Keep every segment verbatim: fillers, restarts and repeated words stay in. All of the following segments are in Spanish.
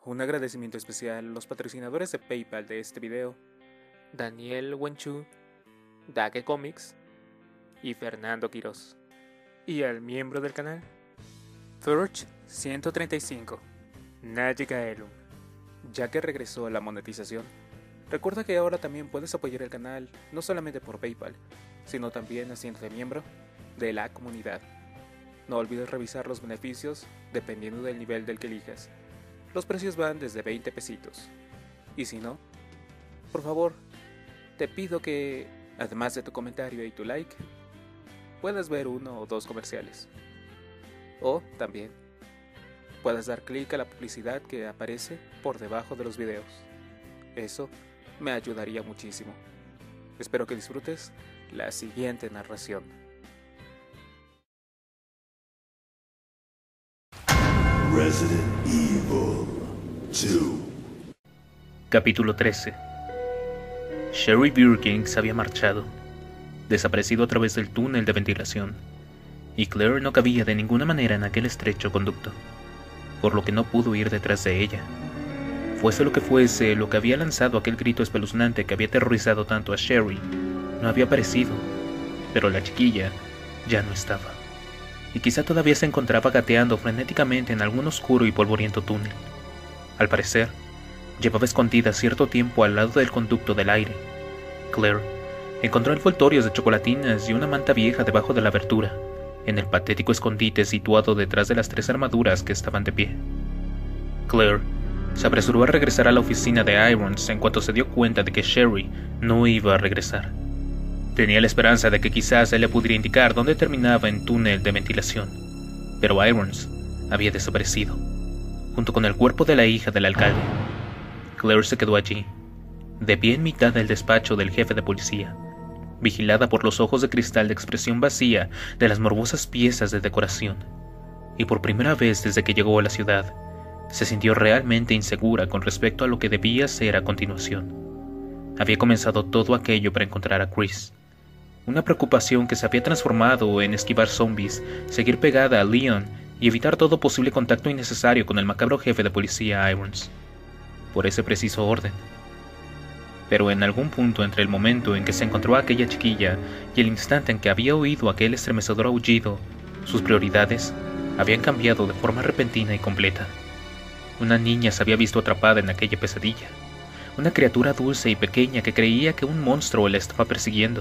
Un agradecimiento especial a los patrocinadores de PayPal de este video: Daniel Wenchu, Dage Comics y Fernando Quiroz. Y al miembro del canal, Thurch ciento treinta y cinco, Najiga Elum. Ya que regresó a la monetización, recuerda que ahora también puedes apoyar el canal no solamente por PayPal, sino también haciéndote miembro de la comunidad. No olvides revisar los beneficios dependiendo del nivel del que elijas. Los precios van desde veinte pesitos. Y si no, por favor, te pido que, además de tu comentario y tu like, puedas ver uno o dos comerciales. O también, puedas dar clic a la publicidad que aparece por debajo de los videos. Eso me ayudaría muchísimo. Espero que disfrutes la siguiente narración. Resident Evil dos. Capítulo trece. Sherry Birkin se había marchado, desaparecido a través del túnel de ventilación, y Claire no cabía de ninguna manera en aquel estrecho conducto, por lo que no pudo ir detrás de ella. Fuese lo que fuese lo que había lanzado aquel grito espeluznante que había aterrorizado tanto a Sherry, no había aparecido, pero la chiquilla ya no estaba, y quizá todavía se encontraba gateando frenéticamente en algún oscuro y polvoriento túnel. Al parecer, llevaba escondida cierto tiempo al lado del conducto del aire. Claire encontró envoltorios de chocolatinas y una manta vieja debajo de la abertura, en el patético escondite situado detrás de las tres armaduras que estaban de pie. Claire se apresuró a regresar a la oficina de Irons en cuanto se dio cuenta de que Sherry no iba a regresar. Tenía la esperanza de que quizás él le pudiera indicar dónde terminaba el túnel de ventilación, pero Irons había desaparecido, junto con el cuerpo de la hija del alcalde. Claire se quedó allí, de pie en mitad del despacho del jefe de policía, vigilada por los ojos de cristal de expresión vacía de las morbosas piezas de decoración, y por primera vez desde que llegó a la ciudad, se sintió realmente insegura con respecto a lo que debía hacer a continuación. Había comenzado todo aquello para encontrar a Chris, una preocupación que se había transformado en esquivar zombies, seguir pegada a Leon y evitar todo posible contacto innecesario con el macabro jefe de policía Irons, por ese preciso orden. Pero en algún punto entre el momento en que se encontró a aquella chiquilla y el instante en que había oído aquel estremecedor aullido, sus prioridades habían cambiado de forma repentina y completa. Una niña se había visto atrapada en aquella pesadilla, una criatura dulce y pequeña que creía que un monstruo la estaba persiguiendo,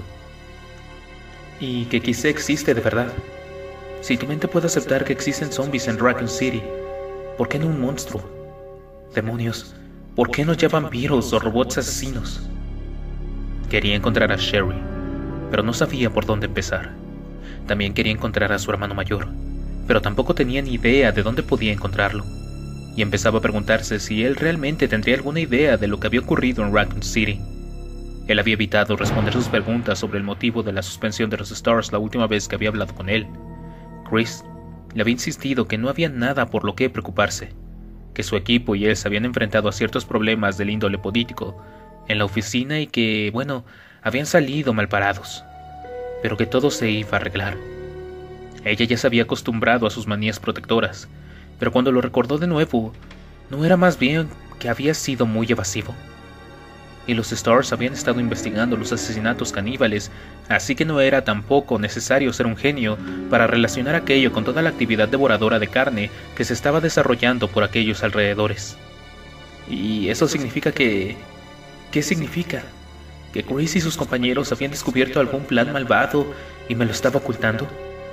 y que quizá existe de verdad. Si tu mente puede aceptar que existen zombies en Raccoon City, ¿por qué no un monstruo? Demonios, ¿por qué no ya vampiros o robots asesinos? Quería encontrar a Sherry, pero no sabía por dónde empezar. También quería encontrar a su hermano mayor, pero tampoco tenía ni idea de dónde podía encontrarlo, y empezaba a preguntarse si él realmente tendría alguna idea de lo que había ocurrido en Raccoon City. Él había evitado responder sus preguntas sobre el motivo de la suspensión de los Stars la última vez que había hablado con él. Chris le había insistido que no había nada por lo que preocuparse, que su equipo y él se habían enfrentado a ciertos problemas del índole político en la oficina y que, bueno, habían salido mal parados, pero que todo se iba a arreglar. Ella ya se había acostumbrado a sus manías protectoras, pero cuando lo recordó de nuevo, ¿no era más bien que había sido muy evasivo? Y los Stars habían estado investigando los asesinatos caníbales, así que no era tampoco necesario ser un genio para relacionar aquello con toda la actividad devoradora de carne que se estaba desarrollando por aquellos alrededores. Y eso significa que... ¿Qué significa? ¿Que Chris y sus compañeros habían descubierto algún plan malvado y me lo estaba ocultando?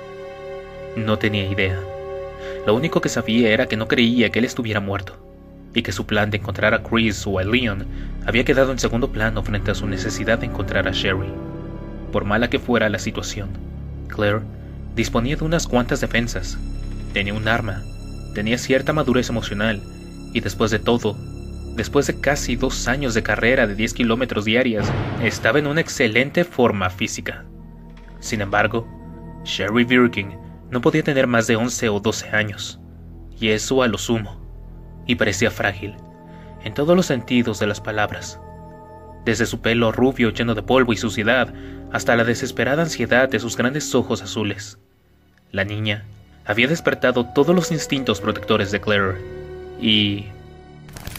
No tenía idea. Lo único que sabía era que no creía que él estuviera muerto, y que su plan de encontrar a Chris o a Leon había quedado en segundo plano frente a su necesidad de encontrar a Sherry. Por mala que fuera la situación, Claire disponía de unas cuantas defensas, tenía un arma, tenía cierta madurez emocional, y después de todo, después de casi dos años de carrera de diez kilómetros diarias, estaba en una excelente forma física. Sin embargo, Sherry Birkin no podía tener más de once o doce años, y eso a lo sumo, y parecía frágil, en todos los sentidos de las palabras, desde su pelo rubio lleno de polvo y suciedad hasta la desesperada ansiedad de sus grandes ojos azules. La niña había despertado todos los instintos protectores de Claire, y...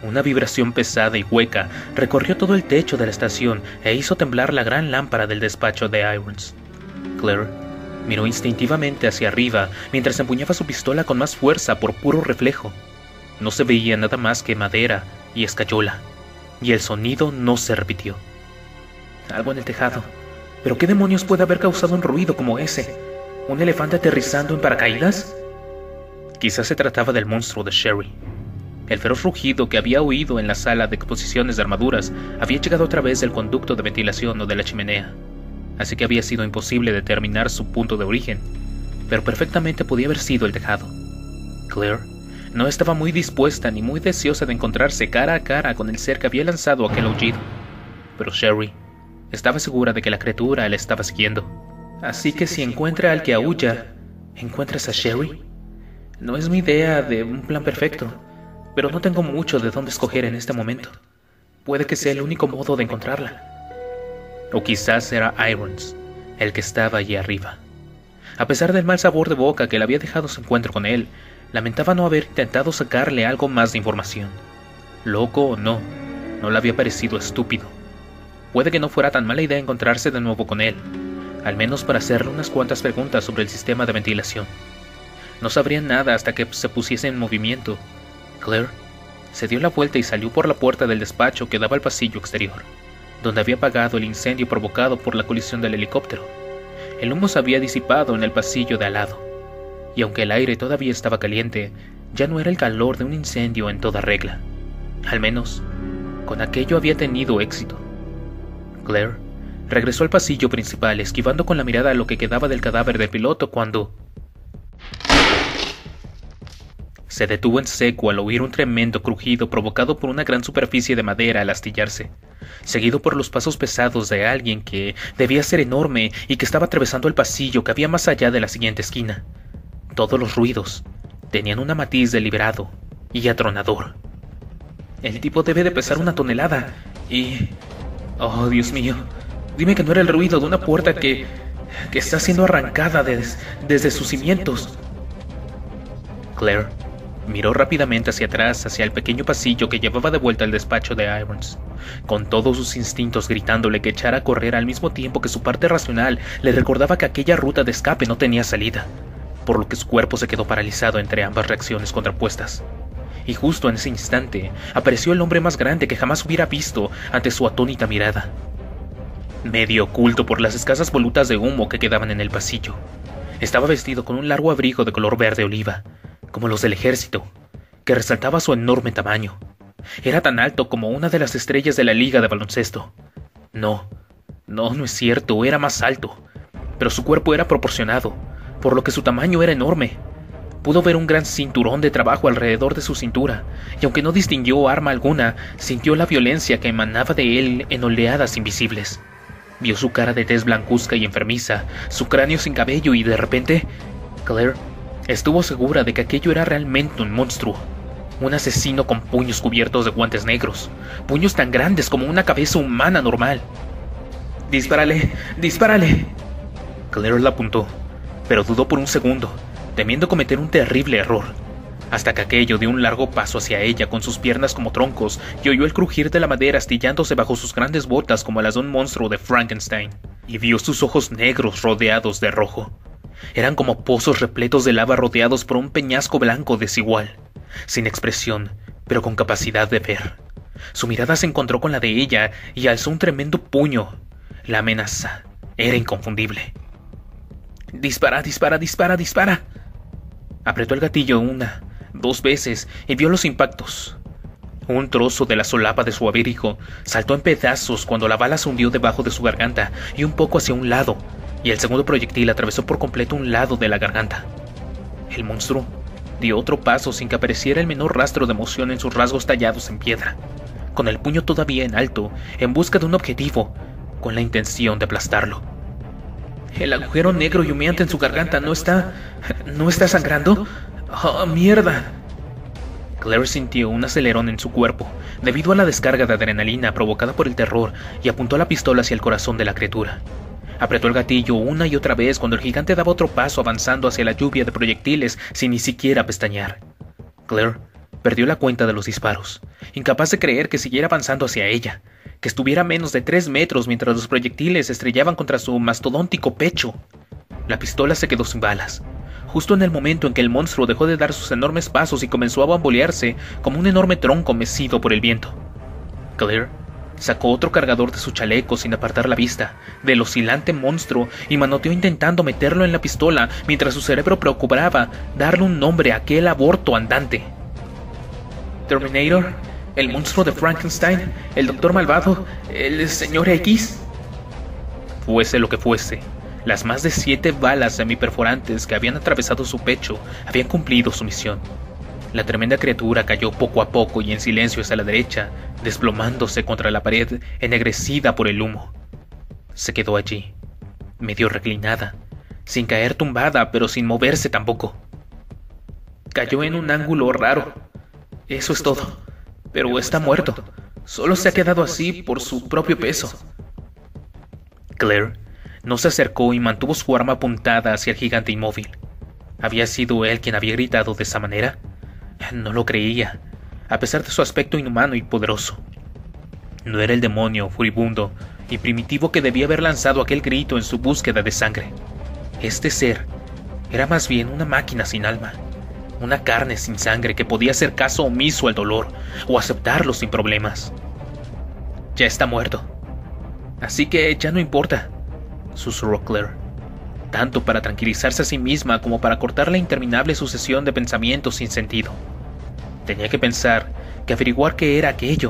Una vibración pesada y hueca recorrió todo el techo de la estación e hizo temblar la gran lámpara del despacho de Irons. Claire miró instintivamente hacia arriba mientras empuñaba su pistola con más fuerza por puro reflejo. No se veía nada más que madera y escayola, y el sonido no se repitió. Algo en el tejado. ¿Pero qué demonios puede haber causado un ruido como ese? ¿Un elefante aterrizando en paracaídas? Quizás se trataba del monstruo de Sherry. El feroz rugido que había oído en la sala de exposiciones de armaduras había llegado a través del conducto de ventilación o de la chimenea, así que había sido imposible determinar su punto de origen, pero perfectamente podía haber sido el tejado. Claire no estaba muy dispuesta ni muy deseosa de encontrarse cara a cara con el ser que había lanzado aquel aullido, pero Sherry estaba segura de que la criatura la estaba siguiendo. Así que si encuentra al que aúlla, ¿encuentras a Sherry? No es mi idea de un plan perfecto, pero no tengo mucho de dónde escoger en este momento. Puede que sea el único modo de encontrarla. O quizás era Irons, el que estaba allí arriba. A pesar del mal sabor de boca que le había dejado su encuentro con él, lamentaba no haber intentado sacarle algo más de información. Loco o no, no le había parecido estúpido. Puede que no fuera tan mala idea encontrarse de nuevo con él, al menos para hacerle unas cuantas preguntas sobre el sistema de ventilación. No sabrían nada hasta que se pusiese en movimiento. Claire se dio la vuelta y salió por la puerta del despacho que daba al pasillo exterior, donde había apagado el incendio provocado por la colisión del helicóptero. El humo se había disipado en el pasillo de al lado, y aunque el aire todavía estaba caliente, ya no era el calor de un incendio en toda regla. Al menos, con aquello había tenido éxito. Claire regresó al pasillo principal, esquivando con la mirada lo que quedaba del cadáver del piloto cuando se detuvo en seco al oír un tremendo crujido provocado por una gran superficie de madera al astillarse, seguido por los pasos pesados de alguien que debía ser enorme y que estaba atravesando el pasillo que había más allá de la siguiente esquina. Todos los ruidos tenían una matiz deliberado y atronador. El tipo debe de pesar una tonelada y... oh, Dios mío, dime que no era el ruido de una puerta que... que está siendo arrancada des, desde sus cimientos. Claire miró rápidamente hacia atrás, hacia el pequeño pasillo que llevaba de vuelta al despacho de Irons, con todos sus instintos gritándole que echara a correr al mismo tiempo que su parte racional le recordaba que aquella ruta de escape no tenía salida, por lo que su cuerpo se quedó paralizado entre ambas reacciones contrapuestas. Y justo en ese instante apareció el hombre más grande que jamás hubiera visto ante su atónita mirada, medio oculto por las escasas volutas de humo que quedaban en el pasillo. Estaba vestido con un largo abrigo de color verde oliva, como los del ejército, que resaltaba su enorme tamaño. Era tan alto como una de las estrellas de la liga de baloncesto. No, no, no es cierto, era más alto, pero su cuerpo era proporcionado, por lo que su tamaño era enorme. Pudo ver un gran cinturón de trabajo alrededor de su cintura, y aunque no distinguió arma alguna, sintió la violencia que emanaba de él en oleadas invisibles. Vio su cara de tez blancuzca y enfermiza, su cráneo sin cabello, y de repente, Claire estuvo segura de que aquello era realmente un monstruo. Un asesino con puños cubiertos de guantes negros, puños tan grandes como una cabeza humana normal. ¡Dispárale! ¡Dispárale! Claire la apuntó, pero dudó por un segundo, temiendo cometer un terrible error, hasta que aquello dio un largo paso hacia ella con sus piernas como troncos y oyó el crujir de la madera astillándose bajo sus grandes botas como las de un monstruo de Frankenstein, y vio sus ojos negros rodeados de rojo. Eran como pozos repletos de lava rodeados por un peñasco blanco desigual, sin expresión, pero con capacidad de ver. Su mirada se encontró con la de ella y alzó un tremendo puño. La amenaza era inconfundible. ¡Dispara, dispara, dispara, dispara! Apretó el gatillo una, dos veces y vio los impactos. Un trozo de la solapa de su abrigo saltó en pedazos cuando la bala se hundió debajo de su garganta y un poco hacia un lado, y el segundo proyectil atravesó por completo un lado de la garganta. El monstruo dio otro paso sin que apareciera el menor rastro de emoción en sus rasgos tallados en piedra, con el puño todavía en alto, en busca de un objetivo, con la intención de aplastarlo. El agujero negro y humeante en su garganta no está... ¿no está sangrando? ¡Oh, mierda! Claire sintió un acelerón en su cuerpo, debido a la descarga de adrenalina provocada por el terror, y apuntó la pistola hacia el corazón de la criatura. Apretó el gatillo una y otra vez cuando el gigante daba otro paso avanzando hacia la lluvia de proyectiles sin ni siquiera pestañear. Claire Perdió la cuenta de los disparos, incapaz de creer que siguiera avanzando hacia ella, que estuviera a menos de tres metros mientras los proyectiles estrellaban contra su mastodóntico pecho. La pistola se quedó sin balas, justo en el momento en que el monstruo dejó de dar sus enormes pasos y comenzó a bambolearse como un enorme tronco mecido por el viento. Claire sacó otro cargador de su chaleco sin apartar la vista del oscilante monstruo y manoteó intentando meterlo en la pistola mientras su cerebro procuraba darle un nombre a aquel aborto andante. ¿Terminator? ¿El monstruo de Frankenstein? ¿El doctor malvado? ¿El señor X? Fuese lo que fuese, las más de siete balas semiperforantes que habían atravesado su pecho habían cumplido su misión. La tremenda criatura cayó poco a poco y en silencio hacia la derecha, desplomándose contra la pared ennegrecida por el humo. Se quedó allí, medio reclinada, sin caer tumbada, pero sin moverse tampoco. Cayó en un ángulo raro. Eso es todo. Pero está muerto. Solo se ha quedado así por su propio peso. Claire no se acercó y mantuvo su arma apuntada hacia el gigante inmóvil. ¿Había sido él quien había gritado de esa manera? No lo creía, a pesar de su aspecto inhumano y poderoso. No era el demonio furibundo y primitivo que debía haber lanzado aquel grito en su búsqueda de sangre. Este ser era más bien una máquina sin alma, una carne sin sangre que podía hacer caso omiso al dolor o aceptarlo sin problemas. Ya está muerto, así que ya no importa, susurró Claire, tanto para tranquilizarse a sí misma como para cortar la interminable sucesión de pensamientos sin sentido. Tenía que pensar, que averiguar qué era aquello.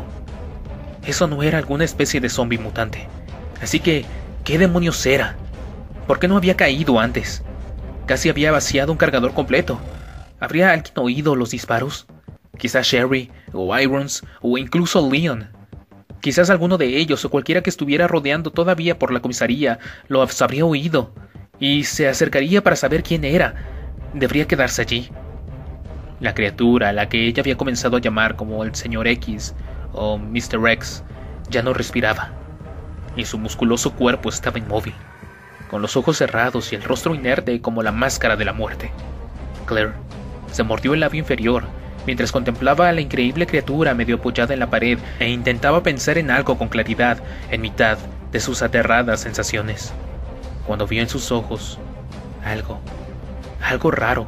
Eso no era alguna especie de zombie mutante. Así que, ¿qué demonios era? ¿Por qué no había caído antes? Casi había vaciado un cargador completo. ¿Habría alguien oído los disparos? Quizás Sherry, o Irons, o incluso Leon. Quizás alguno de ellos o cualquiera que estuviera rodeando todavía por la comisaría lo habría oído y se acercaría para saber quién era. Debería quedarse allí. La criatura a la que ella había comenzado a llamar como el señor X o mister X ya no respiraba, y su musculoso cuerpo estaba inmóvil, con los ojos cerrados y el rostro inerte como la máscara de la muerte. Claire se mordió el labio inferior mientras contemplaba a la increíble criatura medio apoyada en la pared e intentaba pensar en algo con claridad en mitad de sus aterradas sensaciones, cuando vio en sus ojos algo, algo raro.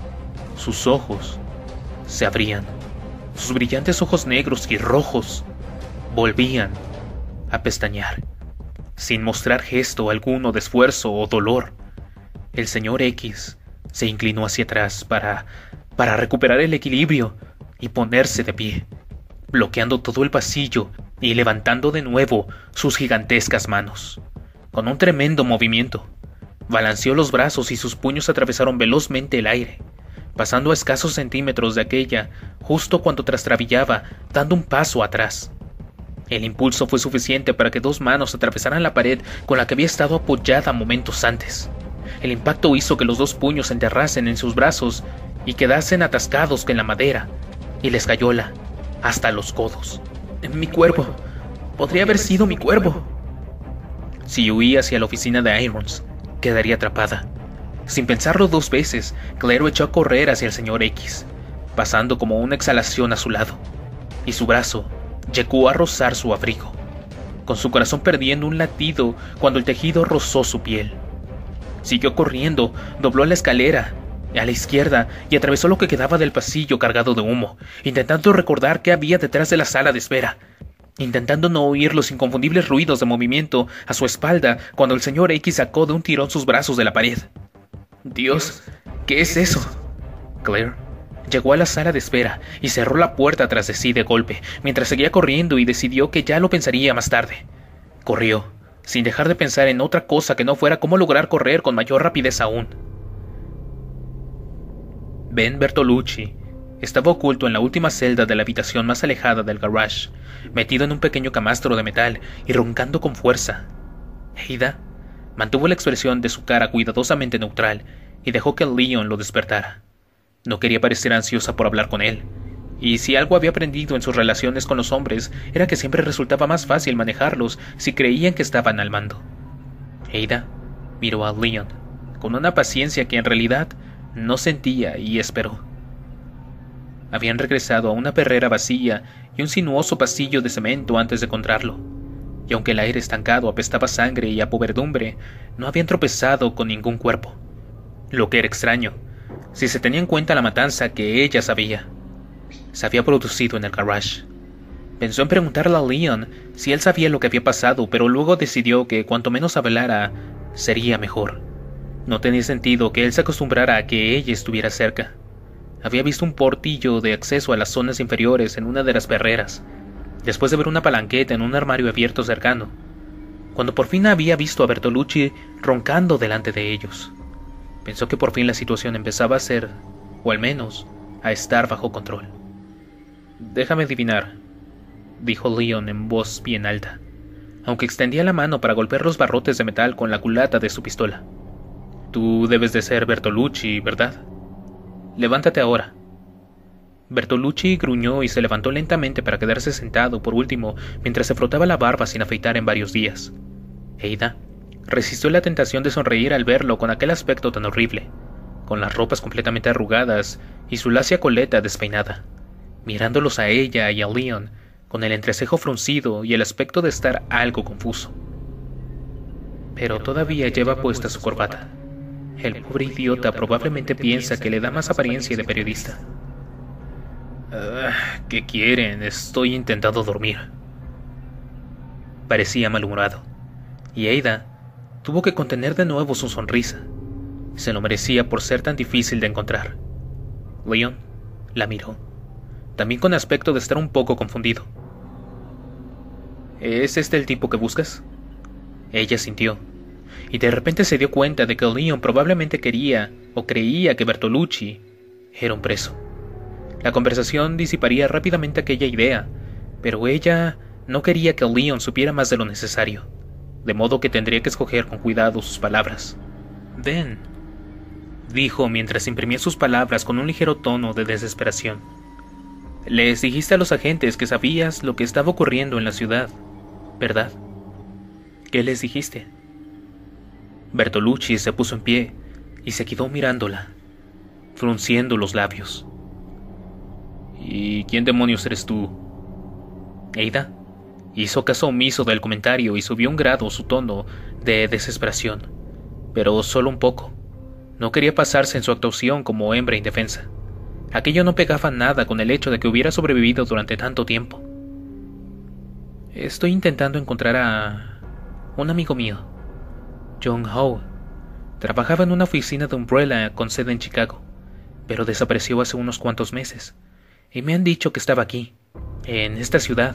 Sus ojos se abrían. Sus brillantes ojos negros y rojos volvían a pestañear, sin mostrar gesto alguno de esfuerzo o dolor. El señor X se inclinó hacia atrás para, para recuperar el equilibrio y ponerse de pie, bloqueando todo el pasillo y levantando de nuevo sus gigantescas manos. Con un tremendo movimiento, balanceó los brazos y sus puños atravesaron velozmente el aire, pasando a escasos centímetros de aquella justo cuando trastabillaba, dando un paso atrás. El impulso fue suficiente para que dos manos atravesaran la pared con la que había estado apoyada momentos antes. El impacto hizo que los dos puños se enterrasen en sus brazos y quedasen atascados en la madera y la escayola hasta los codos. Mi cuerpo. Podría haber sido mi cuerpo. Si huía hacia la oficina de Irons, quedaría atrapada. Sin pensarlo dos veces, Claire echó a correr hacia el señor X, pasando como una exhalación a su lado, y su brazo llegó a rozar su abrigo, con su corazón perdiendo un latido cuando el tejido rozó su piel. Siguió corriendo, dobló la escalera a la izquierda y atravesó lo que quedaba del pasillo cargado de humo, intentando recordar qué había detrás de la sala de espera, intentando no oír los inconfundibles ruidos de movimiento a su espalda cuando el señor X sacó de un tirón sus brazos de la pared. Dios, ¿qué es eso? Claire llegó a la sala de espera y cerró la puerta tras de sí de golpe, mientras seguía corriendo, y decidió que ya lo pensaría más tarde. Corrió, sin dejar de pensar en otra cosa que no fuera cómo lograr correr con mayor rapidez aún. Ben Bertolucci estaba oculto en la última celda de la habitación más alejada del garage, metido en un pequeño camastro de metal y roncando con fuerza. Ada mantuvo la expresión de su cara cuidadosamente neutral y dejó que Leon lo despertara. No quería parecer ansiosa por hablar con él, y si algo había aprendido en sus relaciones con los hombres era que siempre resultaba más fácil manejarlos si creían que estaban al mando. Ada miró a Leon con una paciencia que en realidad no sentía y esperó. Habían regresado a una perrera vacía y un sinuoso pasillo de cemento antes de encontrarlo, y aunque el aire estancado apestaba a sangre y a podredumbre, no habían tropezado con ningún cuerpo. Lo que era extraño, si se tenía en cuenta la matanza que ella sabía. Se había producido en el garage. Pensó en preguntarle a Leon si él sabía lo que había pasado, pero luego decidió que cuanto menos hablara, sería mejor. No tenía sentido que él se acostumbrara a que ella estuviera cerca. Había visto un portillo de acceso a las zonas inferiores en una de las perreras, después de ver una palanqueta en un armario abierto cercano, cuando por fin había visto a Bertolucci roncando delante de ellos. Pensó que por fin la situación empezaba a ser, o al menos, a estar bajo control. «Déjame adivinar», dijo Leon en voz bien alta, aunque extendía la mano para golpear los barrotes de metal con la culata de su pistola. «Tú debes de ser Bertolucci, ¿verdad? Levántate ahora». Bertolucci gruñó y se levantó lentamente para quedarse sentado por último mientras se frotaba la barba sin afeitar en varios días. Ada resistió la tentación de sonreír al verlo con aquel aspecto tan horrible, con las ropas completamente arrugadas y su lacia coleta despeinada, mirándolos a ella y a Leon con el entrecejo fruncido y el aspecto de estar algo confuso. Pero todavía lleva puesta su corbata. El pobre idiota probablemente piensa que le da más apariencia de periodista. Uh, ¿Qué quieren? Estoy intentando dormir. Parecía malhumorado, y Ada tuvo que contener de nuevo su sonrisa. Se lo merecía por ser tan difícil de encontrar. Leon la miró, también con aspecto de estar un poco confundido. ¿Es este el tipo que buscas? Ella sintió, y de repente se dio cuenta de que Leon probablemente quería o creía que Bertolucci era un preso. La conversación disiparía rápidamente aquella idea, pero ella no quería que Leon supiera más de lo necesario, de modo que tendría que escoger con cuidado sus palabras. «Ven», dijo mientras imprimía sus palabras con un ligero tono de desesperación. «Les dijiste a los agentes que sabías lo que estaba ocurriendo en la ciudad, ¿verdad? ¿Qué les dijiste?» Bertolucci se puso en pie y se quedó mirándola, frunciendo los labios. «¿Y quién demonios eres tú?» Ada hizo caso omiso del comentario y subió un grado su tono de desesperación, pero solo un poco. No quería pasarse en su actuación como hembra indefensa. Aquello no pegaba nada con el hecho de que hubiera sobrevivido durante tanto tiempo. «Estoy intentando encontrar a un amigo mío, John Howe. Trabajaba en una oficina de Umbrella con sede en Chicago, pero desapareció hace unos cuantos meses, y me han dicho que estaba aquí, en esta ciudad».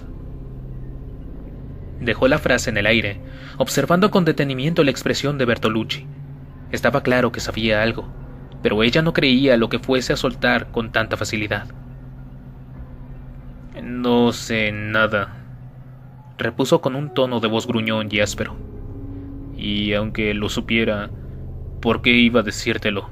Dejó la frase en el aire, observando con detenimiento la expresión de Bertolucci. Estaba claro que sabía algo, pero ella no creía lo que fuese a soltar con tanta facilidad. «No sé nada», repuso con un tono de voz gruñón y áspero. «Y aunque lo supiera, ¿por qué iba a decírtelo?»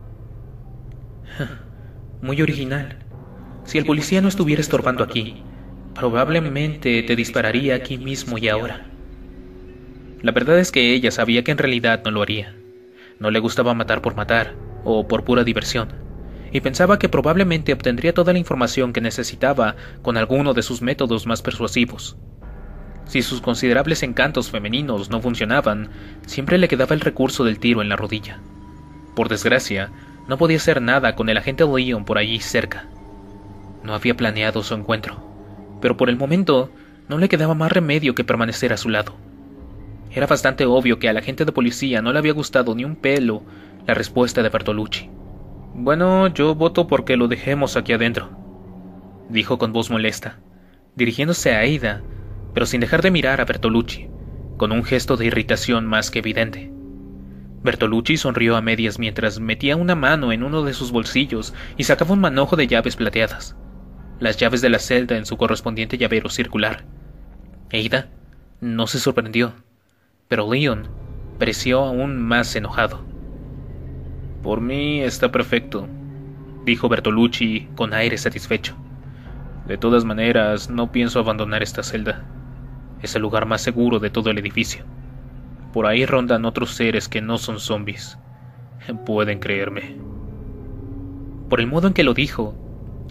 «Muy original. Si el policía no estuviera estorbando aquí, probablemente te dispararía aquí mismo y ahora». La verdad es que ella sabía que en realidad no lo haría. No le gustaba matar por matar, o por pura diversión, y pensaba que probablemente obtendría toda la información que necesitaba con alguno de sus métodos más persuasivos. Si sus considerables encantos femeninos no funcionaban, siempre le quedaba el recurso del tiro en la rodilla. Por desgracia, no podía hacer nada con el agente Leon por allí cerca. No había planeado su encuentro, pero por el momento no le quedaba más remedio que permanecer a su lado. Era bastante obvio que al agente de policía no le había gustado ni un pelo la respuesta de Bertolucci. «Bueno, yo voto porque lo dejemos aquí adentro», dijo con voz molesta, dirigiéndose a Ada, pero sin dejar de mirar a Bertolucci, con un gesto de irritación más que evidente. Bertolucci sonrió a medias mientras metía una mano en uno de sus bolsillos y sacaba un manojo de llaves plateadas, las llaves de la celda en su correspondiente llavero circular. Ada no se sorprendió, pero Leon pareció aún más enojado. «Por mí está perfecto», dijo Bertolucci con aire satisfecho. «De todas maneras, no pienso abandonar esta celda. Es el lugar más seguro de todo el edificio. Por ahí rondan otros seres que no son zombies. Pueden creerme». Por el modo en que lo dijo,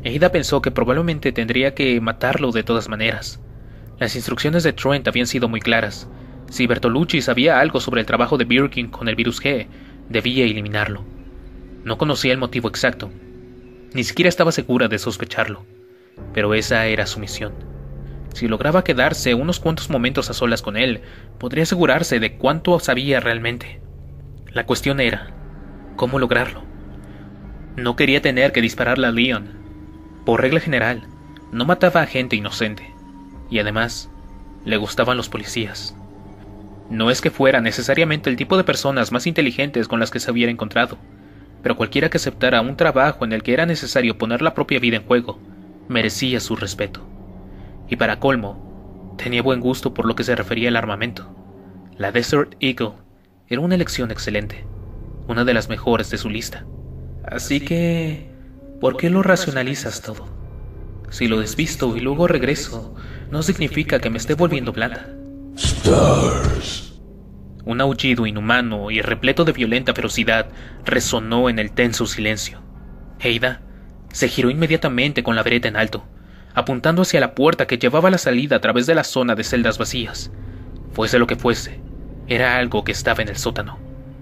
Ada pensó que probablemente tendría que matarlo de todas maneras. Las instrucciones de Trent habían sido muy claras. Si Bertolucci sabía algo sobre el trabajo de Birkin con el virus G, debía eliminarlo. No conocía el motivo exacto. Ni siquiera estaba segura de sospecharlo. Pero esa era su misión. Si lograba quedarse unos cuantos momentos a solas con él, podría asegurarse de cuánto sabía realmente. La cuestión era, ¿cómo lograrlo? No quería tener que dispararle a Leon. Por regla general, no mataba a gente inocente. Y además, le gustaban los policías. No es que fuera necesariamente el tipo de personas más inteligentes con las que se hubiera encontrado, pero cualquiera que aceptara un trabajo en el que era necesario poner la propia vida en juego, merecía su respeto. Y para colmo, tenía buen gusto por lo que se refería al armamento. La Desert Eagle era una elección excelente, una de las mejores de su lista. Así que, ¿por qué lo racionalizas todo? Si lo desvisto y luego regreso, no significa que me esté volviendo blanda. Stars. Un aullido inhumano y repleto de violenta ferocidad resonó en el tenso silencio. Ada se giró inmediatamente con la vereta en alto, apuntando hacia la puerta que llevaba a la salida a través de la zona de celdas vacías. Fuese lo que fuese, era algo que estaba en el sótano.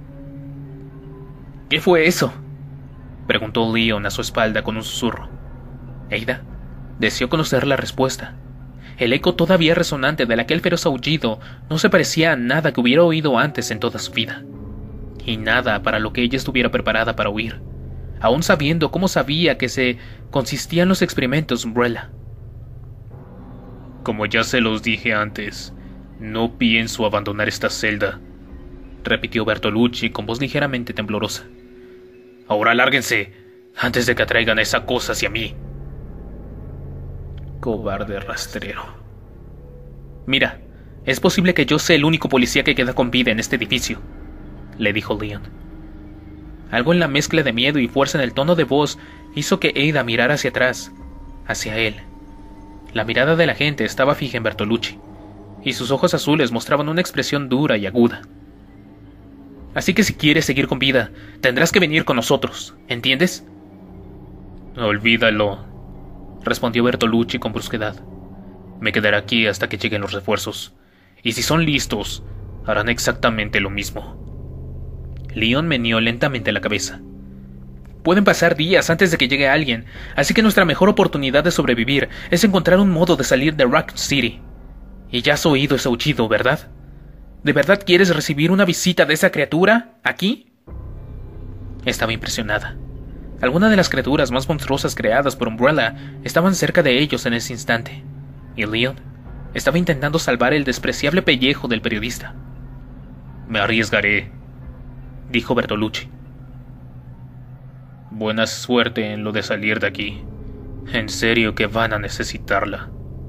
¿Qué fue eso?, preguntó Leon a su espalda con un susurro. Ada deseó conocer la respuesta. El eco todavía resonante de aquel feroz aullido no se parecía a nada que hubiera oído antes en toda su vida, y nada para lo que ella estuviera preparada para oír, aún sabiendo cómo sabía que se consistían los experimentos Umbrella. Como ya se los dije antes, no pienso abandonar esta celda, repitió Bertolucci con voz ligeramente temblorosa. Ahora lárguense, antes de que atraigan esa cosa hacia mí. Cobarde rastrero. Mira, es posible que yo sea el único policía que queda con vida en este edificio, le dijo Leon. Algo en la mezcla de miedo y fuerza en el tono de voz hizo que Ada mirara hacia atrás, hacia él. La mirada de la gente estaba fija en Bertolucci, y sus ojos azules mostraban una expresión dura y aguda. Así que si quieres seguir con vida, tendrás que venir con nosotros, ¿entiendes? Olvídalo, respondió Bertolucci con brusquedad. Me quedaré aquí hasta que lleguen los refuerzos, y si son listos, harán exactamente lo mismo. Leon meneó lentamente la cabeza. Pueden pasar días antes de que llegue alguien, así que nuestra mejor oportunidad de sobrevivir es encontrar un modo de salir de Raccoon City. Y ya has oído ese aullido, ¿verdad? ¿De verdad quieres recibir una visita de esa criatura aquí? Estaba impresionada. Algunas de las criaturas más monstruosas creadas por Umbrella estaban cerca de ellos en ese instante, y Leon estaba intentando salvar el despreciable pellejo del periodista. Me arriesgaré, dijo Bertolucci. Buena suerte en lo de salir de aquí. En serio que van a necesitarla.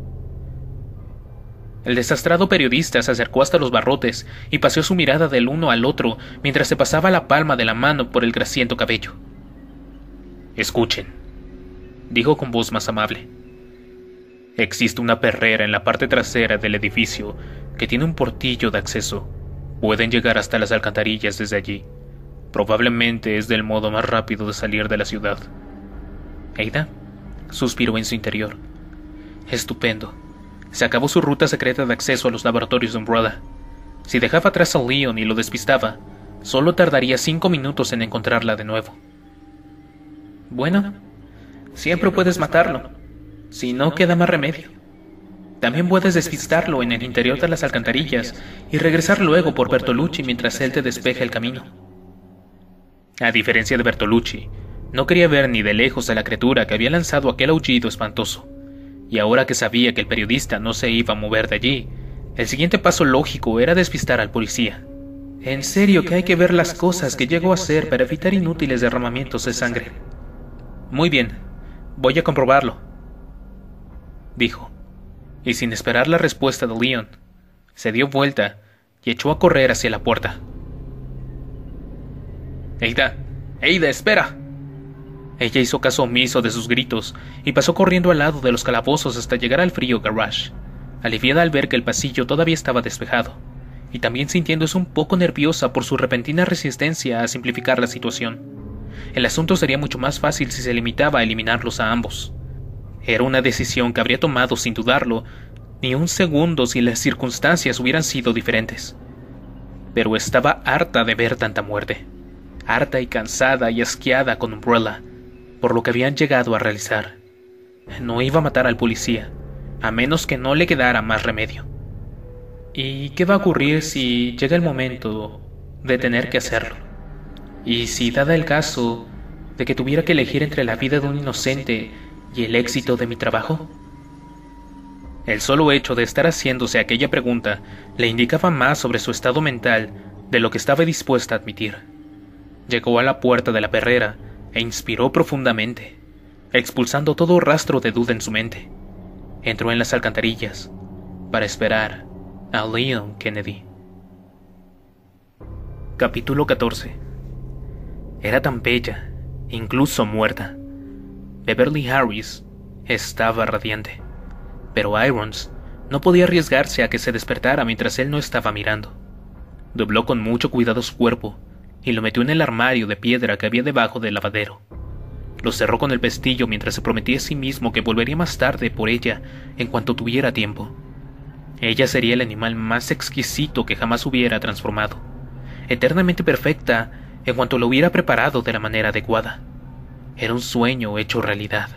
El desastrado periodista se acercó hasta los barrotes y paseó su mirada del uno al otro mientras se pasaba la palma de la mano por el grasiento cabello. Escuchen, dijo con voz más amable. Existe una perrera en la parte trasera del edificio que tiene un portillo de acceso. Pueden llegar hasta las alcantarillas desde allí. Probablemente es del modo más rápido de salir de la ciudad. Ada suspiró en su interior. Estupendo. Se acabó su ruta secreta de acceso a los laboratorios de Umbrella. Si dejaba atrás a Leon y lo despistaba, solo tardaría cinco minutos en encontrarla de nuevo. Bueno, siempre puedes matarlo. Si no, queda más remedio. También puedes despistarlo en el interior de las alcantarillas y regresar luego por Bertolucci mientras él te despeja el camino. A diferencia de Bertolucci, no quería ver ni de lejos a la criatura que había lanzado aquel aullido espantoso, y ahora que sabía que el periodista no se iba a mover de allí, el siguiente paso lógico era despistar al policía. En serio que hay que ver las cosas que llegó a hacer para evitar inútiles derramamientos de sangre. Muy bien, voy a comprobarlo, dijo, y sin esperar la respuesta de Leon, se dio vuelta y echó a correr hacia la puerta. ¡Ada! ¡Ada, espera! Ella hizo caso omiso de sus gritos y pasó corriendo al lado de los calabozos hasta llegar al frío garage, aliviada al ver que el pasillo todavía estaba despejado, y también sintiéndose un poco nerviosa por su repentina resistencia a simplificar la situación. El asunto sería mucho más fácil si se limitaba a eliminarlos a ambos, Era una decisión que habría tomado sin dudarlo ni un segundo si las circunstancias hubieran sido diferentes. Pero estaba harta de ver tanta muerte, harta y cansada y asqueada con Umbrella, por lo que habían llegado a realizar. No iba a matar al policía, a menos que no le quedara más remedio. ¿Y qué va a ocurrir si llega el momento de tener que hacerlo? ¿Y si, dada el caso de que tuviera que elegir entre la vida de un inocente y el éxito de mi trabajo? El solo hecho de estar haciéndose aquella pregunta le indicaba más sobre su estado mental de lo que estaba dispuesta a admitir. Llegó a la puerta de la perrera e inspiró profundamente, expulsando todo rastro de duda en su mente. Entró en las alcantarillas para esperar a Leon Kennedy. Capítulo catorce. Era tan bella, incluso muerta. Beverly Harris estaba radiante, pero Irons no podía arriesgarse a que se despertara mientras él no estaba mirando. Dobló con mucho cuidado su cuerpo y lo metió en el armario de piedra que había debajo del lavadero. Lo cerró con el pestillo mientras se prometía a sí mismo que volvería más tarde por ella en cuanto tuviera tiempo. Ella sería el animal más exquisito que jamás hubiera transformado, eternamente perfecta en cuanto lo hubiera preparado de la manera adecuada. Era un sueño hecho realidad.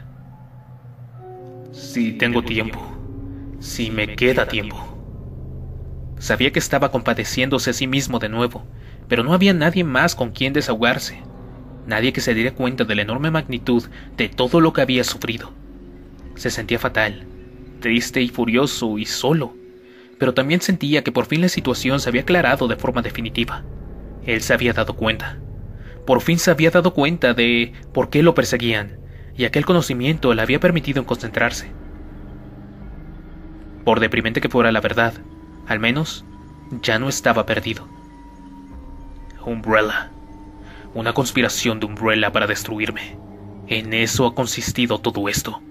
Si tengo tiempo, si me queda tiempo. Sabía que estaba compadeciéndose a sí mismo de nuevo, pero no había nadie más con quien desahogarse, nadie que se diera cuenta de la enorme magnitud de todo lo que había sufrido. Se sentía fatal, triste y furioso y solo, pero también sentía que por fin la situación se había aclarado de forma definitiva. Él se había dado cuenta. Por fin se había dado cuenta de por qué lo perseguían, y aquel conocimiento le había permitido concentrarse. Por deprimente que fuera la verdad, al menos ya no estaba perdido. Umbrella. Una conspiración de Umbrella para destruirme. En eso ha consistido todo esto.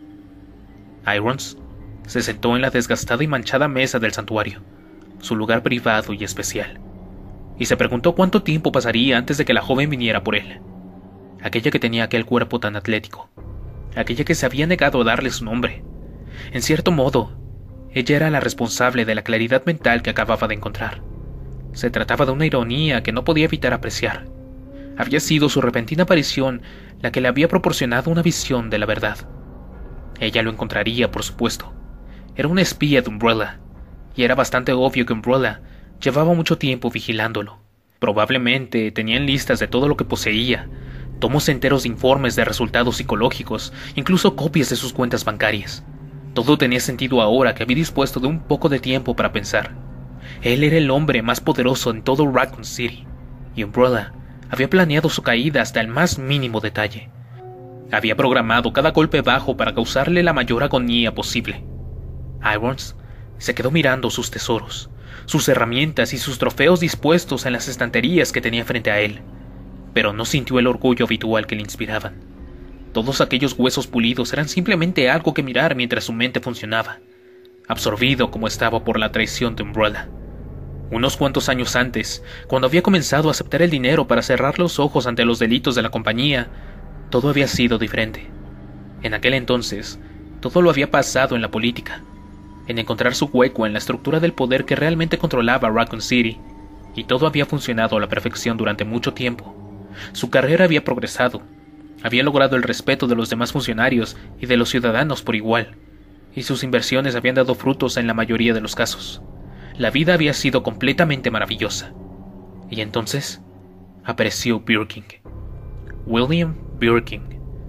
Irons se sentó en la desgastada y manchada mesa del santuario, su lugar privado y especial, y se preguntó cuánto tiempo pasaría antes de que la joven viniera por él. Aquella que tenía aquel cuerpo tan atlético, aquella que se había negado a darle su nombre. En cierto modo, ella era la responsable de la claridad mental que acababa de encontrar. Se trataba de una ironía que no podía evitar apreciar. Había sido su repentina aparición la que le había proporcionado una visión de la verdad. Ella lo encontraría, por supuesto. Era una espía de Umbrella, y era bastante obvio que Umbrella llevaba mucho tiempo vigilándolo. Probablemente tenían listas de todo lo que poseía, tomos enteros de informes de resultados psicológicos, incluso copias de sus cuentas bancarias. Todo tenía sentido ahora que había dispuesto de un poco de tiempo para pensar. Él era el hombre más poderoso en todo Raccoon City, y Umbrella había planeado su caída hasta el más mínimo detalle. Había programado cada golpe bajo para causarle la mayor agonía posible. Irons se quedó mirando sus tesoros, sus herramientas y sus trofeos dispuestos en las estanterías que tenía frente a él, pero no sintió el orgullo habitual que le inspiraban. Todos aquellos huesos pulidos eran simplemente algo que mirar mientras su mente funcionaba, absorbido como estaba por la traición de Umbrella. Unos cuantos años antes, cuando había comenzado a aceptar el dinero para cerrar los ojos ante los delitos de la compañía, todo había sido diferente. En aquel entonces, todo lo había pasado en la política, en encontrar su hueco en la estructura del poder que realmente controlaba Raccoon City, y todo había funcionado a la perfección durante mucho tiempo. Su carrera había progresado, había logrado el respeto de los demás funcionarios y de los ciudadanos por igual, y sus inversiones habían dado frutos en la mayoría de los casos. La vida había sido completamente maravillosa. Y entonces apareció Birkin. William Birkin,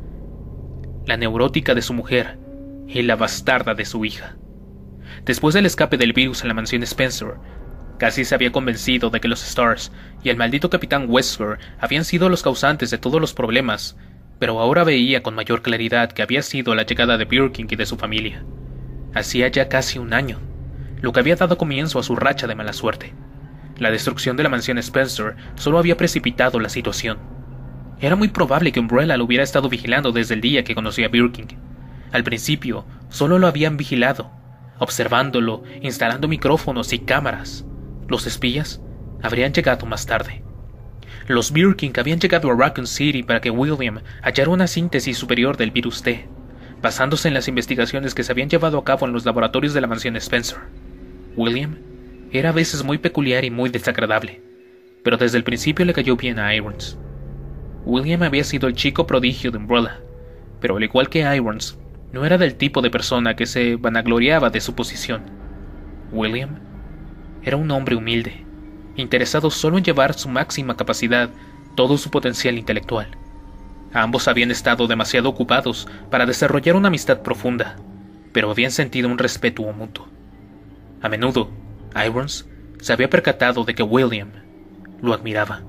la neurótica de su mujer y la bastarda de su hija. Después del escape del virus en la mansión Spencer, casi se había convencido de que los Stars y el maldito capitán Wesker habían sido los causantes de todos los problemas, pero ahora veía con mayor claridad que había sido la llegada de Birkin y de su familia. Hacía ya casi un año, lo que había dado comienzo a su racha de mala suerte. La destrucción de la mansión Spencer solo había precipitado la situación. Era muy probable que Umbrella lo hubiera estado vigilando desde el día que conoció a Birkin. Al principio, solo lo habían vigilado, observándolo, instalando micrófonos y cámaras. Los espías habrían llegado más tarde. Los Birkin habían llegado a Raccoon City para que William hallara una síntesis superior del virus T, basándose en las investigaciones que se habían llevado a cabo en los laboratorios de la mansión Spencer. William era a veces muy peculiar y muy desagradable, pero desde el principio le cayó bien a Irons. William había sido el chico prodigio de Umbrella, pero al igual que Irons, no era del tipo de persona que se vanagloriaba de su posición. William era un hombre humilde, interesado solo en llevar a su máxima capacidad todo su potencial intelectual. Ambos habían estado demasiado ocupados para desarrollar una amistad profunda, pero habían sentido un respeto mutuo. A menudo, Irons se había percatado de que William lo admiraba.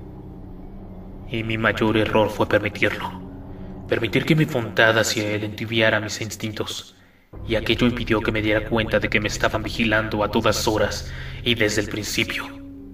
Y mi mayor error fue permitirlo. Permitir que mi bondad hacia él entibiara mis instintos, y aquello impidió que me diera cuenta de que me estaban vigilando a todas horas y desde el principio.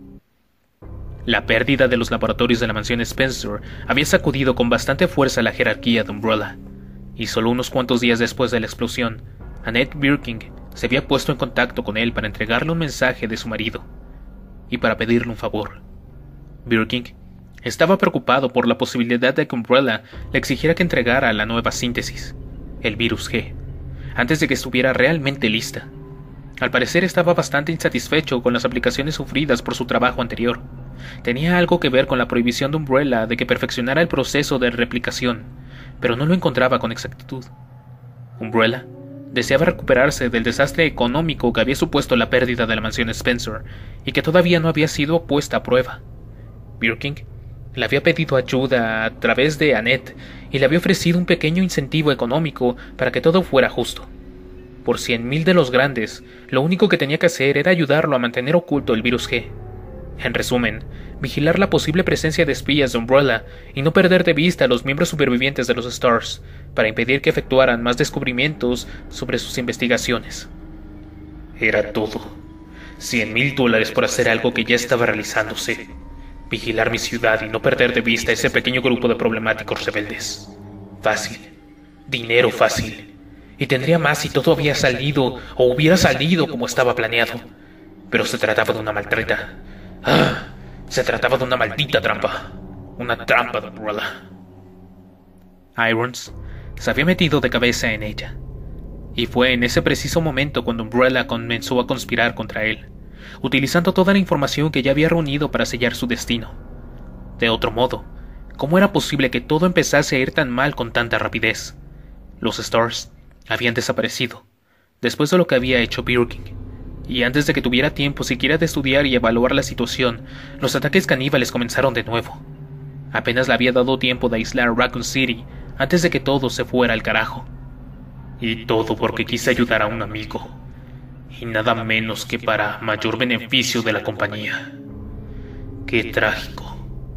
La pérdida de los laboratorios de la mansión Spencer había sacudido con bastante fuerza la jerarquía de Umbrella, y solo unos cuantos días después de la explosión, Annette Birking se había puesto en contacto con él para entregarle un mensaje de su marido, y para pedirle un favor. Birking estaba preocupado por la posibilidad de que Umbrella le exigiera que entregara la nueva síntesis, el virus G, antes de que estuviera realmente lista. Al parecer estaba bastante insatisfecho con las aplicaciones sufridas por su trabajo anterior. Tenía algo que ver con la prohibición de Umbrella de que perfeccionara el proceso de replicación, pero no lo encontraba con exactitud. Umbrella deseaba recuperarse del desastre económico que había supuesto la pérdida de la mansión Spencer y que todavía no había sido puesta a prueba. Birking le había pedido ayuda a través de Annette y le había ofrecido un pequeño incentivo económico para que todo fuera justo. Por cien mil de los grandes, lo único que tenía que hacer era ayudarlo a mantener oculto el virus G. En resumen, vigilar la posible presencia de espías de Umbrella y no perder de vista a los miembros supervivientes de los Stars, para impedir que efectuaran más descubrimientos sobre sus investigaciones. Era todo. Cien mil dólares por hacer algo que ya estaba realizándose. Vigilar mi ciudad y no perder de vista a ese pequeño grupo de problemáticos rebeldes. Fácil. Dinero fácil. Y tendría más si todo había salido o hubiera salido como estaba planeado. Pero se trataba de una maltreta. ¡Ah! Se trataba de una maldita trampa. Una trampa de Umbrella. Irons se había metido de cabeza en ella. Y fue en ese preciso momento cuando Umbrella comenzó a conspirar contra él, utilizando toda la información que ya había reunido para sellar su destino. De otro modo, ¿cómo era posible que todo empezase a ir tan mal con tanta rapidez? Los Stars habían desaparecido, después de lo que había hecho Birking, y antes de que tuviera tiempo siquiera de estudiar y evaluar la situación, los ataques caníbales comenzaron de nuevo. Apenas le había dado tiempo de aislar Raccoon City antes de que todo se fuera al carajo. Y todo porque quise ayudar a un amigo, y nada menos que para mayor beneficio de la compañía. ¡Qué trágico!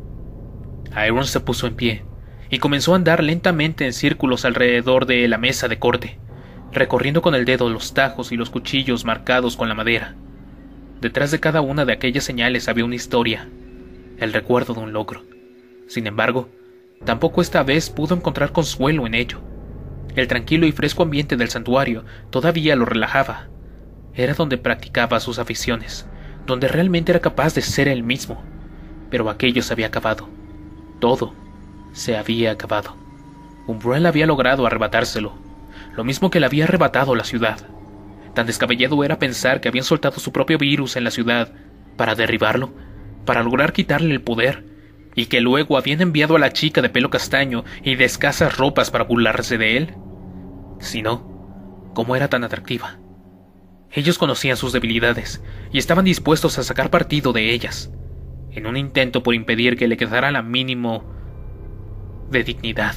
Irons se puso en pie y comenzó a andar lentamente en círculos alrededor de la mesa de corte, recorriendo con el dedo los tajos y los cuchillos marcados con la madera. Detrás de cada una de aquellas señales había una historia, el recuerdo de un logro. Sin embargo, tampoco esta vez pudo encontrar consuelo en ello. El tranquilo y fresco ambiente del santuario todavía lo relajaba. Era donde practicaba sus aficiones, donde realmente era capaz de ser él mismo. Pero aquello se había acabado. Todo se había acabado. Umbrella había logrado arrebatárselo, lo mismo que le había arrebatado la ciudad. Tan descabellado era pensar que habían soltado su propio virus en la ciudad para derribarlo, para lograr quitarle el poder, y que luego habían enviado a la chica de pelo castaño y de escasas ropas para burlarse de él. Si no, ¿cómo era tan atractiva? Ellos conocían sus debilidades y estaban dispuestos a sacar partido de ellas, en un intento por impedir que le quedara la mínimo de dignidad.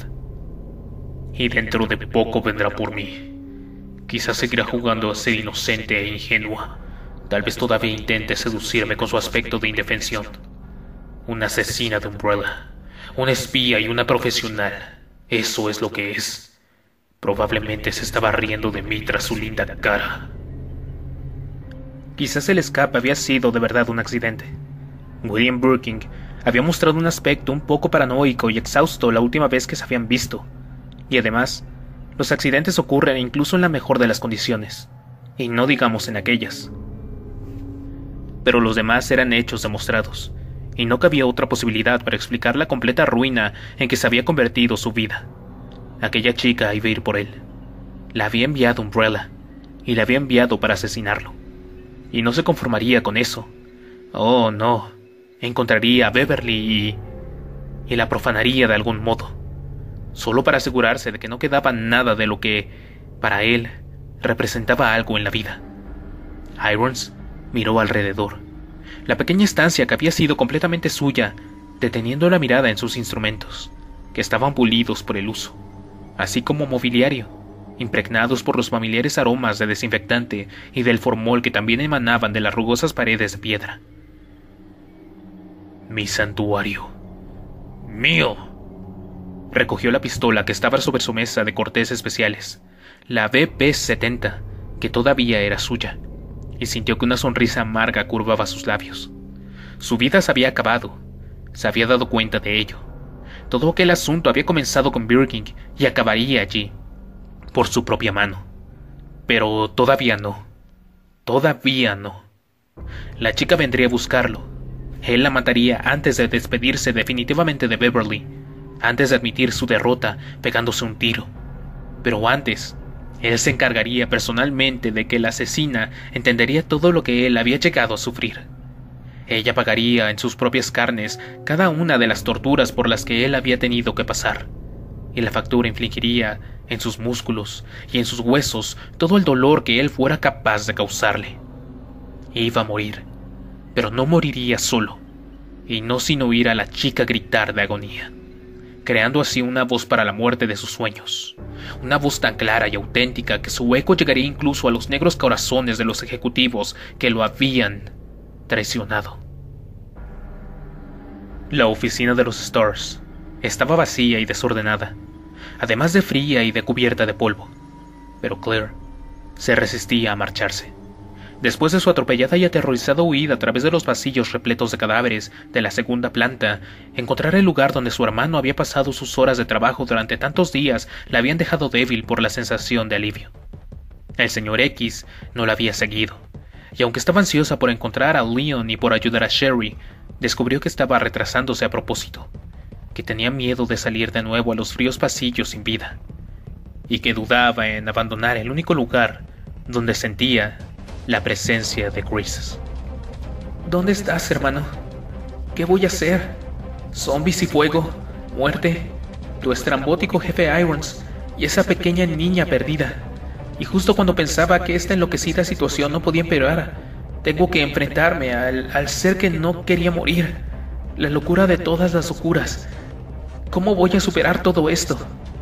Y dentro de poco vendrá por mí. Quizás seguirá jugando a ser inocente e ingenua. Tal vez todavía intente seducirme con su aspecto de indefensión. Una asesina de Umbrella, una espía y una profesional. Eso es lo que es. Probablemente se estaba riendo de mí tras su linda cara. Quizás el escape había sido de verdad un accidente. William Birking había mostrado un aspecto un poco paranoico y exhausto la última vez que se habían visto. Y además, los accidentes ocurren incluso en la mejor de las condiciones, y no digamos en aquellas. Pero los demás eran hechos demostrados, y no cabía otra posibilidad para explicar la completa ruina en que se había convertido su vida. Aquella chica iba a ir por él. La había enviado Umbrella, y la había enviado para asesinarlo. Y no se conformaría con eso. Oh, no. Encontraría a Beverly y... y la profanaría de algún modo. Solo para asegurarse de que no quedaba nada de lo que, para él, representaba algo en la vida. Irons miró alrededor. La pequeña estancia que había sido completamente suya, deteniendo la mirada en sus instrumentos, que estaban pulidos por el uso, así como mobiliario, impregnados por los familiares aromas de desinfectante y del formol que también emanaban de las rugosas paredes de piedra. Mi santuario. ¡Mío! Recogió la pistola que estaba sobre su mesa de cortes especiales, la B P setenta, que todavía era suya, y sintió que una sonrisa amarga curvaba sus labios. Su vida se había acabado. Se había dado cuenta de ello. Todo aquel asunto había comenzado con Birkin y acabaría allí, por su propia mano. Pero todavía no. Todavía no. La chica vendría a buscarlo. Él la mataría antes de despedirse definitivamente de Beverly, antes de admitir su derrota pegándose un tiro. Pero antes, él se encargaría personalmente de que la asesina entendería todo lo que él había llegado a sufrir. Ella pagaría en sus propias carnes cada una de las torturas por las que él había tenido que pasar, y la factura infligiría en sus músculos y en sus huesos todo el dolor que él fuera capaz de causarle. Iba a morir, pero no moriría solo, y no sin oír a la chica gritar de agonía, creando así una voz para la muerte de sus sueños, una voz tan clara y auténtica que su eco llegaría incluso a los negros corazones de los ejecutivos que lo habían traicionado. La oficina de los Stars estaba vacía y desordenada, además de fría y de cubierta de polvo, pero Claire se resistía a marcharse. Después de su atropellada y aterrorizada huida a través de los pasillos repletos de cadáveres de la segunda planta, encontrar el lugar donde su hermano había pasado sus horas de trabajo durante tantos días la habían dejado débil por la sensación de alivio. El señor X no la había seguido, y aunque estaba ansiosa por encontrar a Leon y por ayudar a Sherry, descubrió que estaba retrasándose a propósito, que tenía miedo de salir de nuevo a los fríos pasillos sin vida, y que dudaba en abandonar el único lugar donde sentía la presencia de Chris. ¿Dónde estás, hermano? ¿Qué voy a hacer? Zombies y fuego, muerte, tu estrambótico jefe Irons y esa pequeña niña perdida. Y justo cuando pensaba que esta enloquecida situación no podía empeorar, tengo que enfrentarme al, al ser que no quería morir, la locura de todas las locuras. ¿Cómo voy a superar todo esto?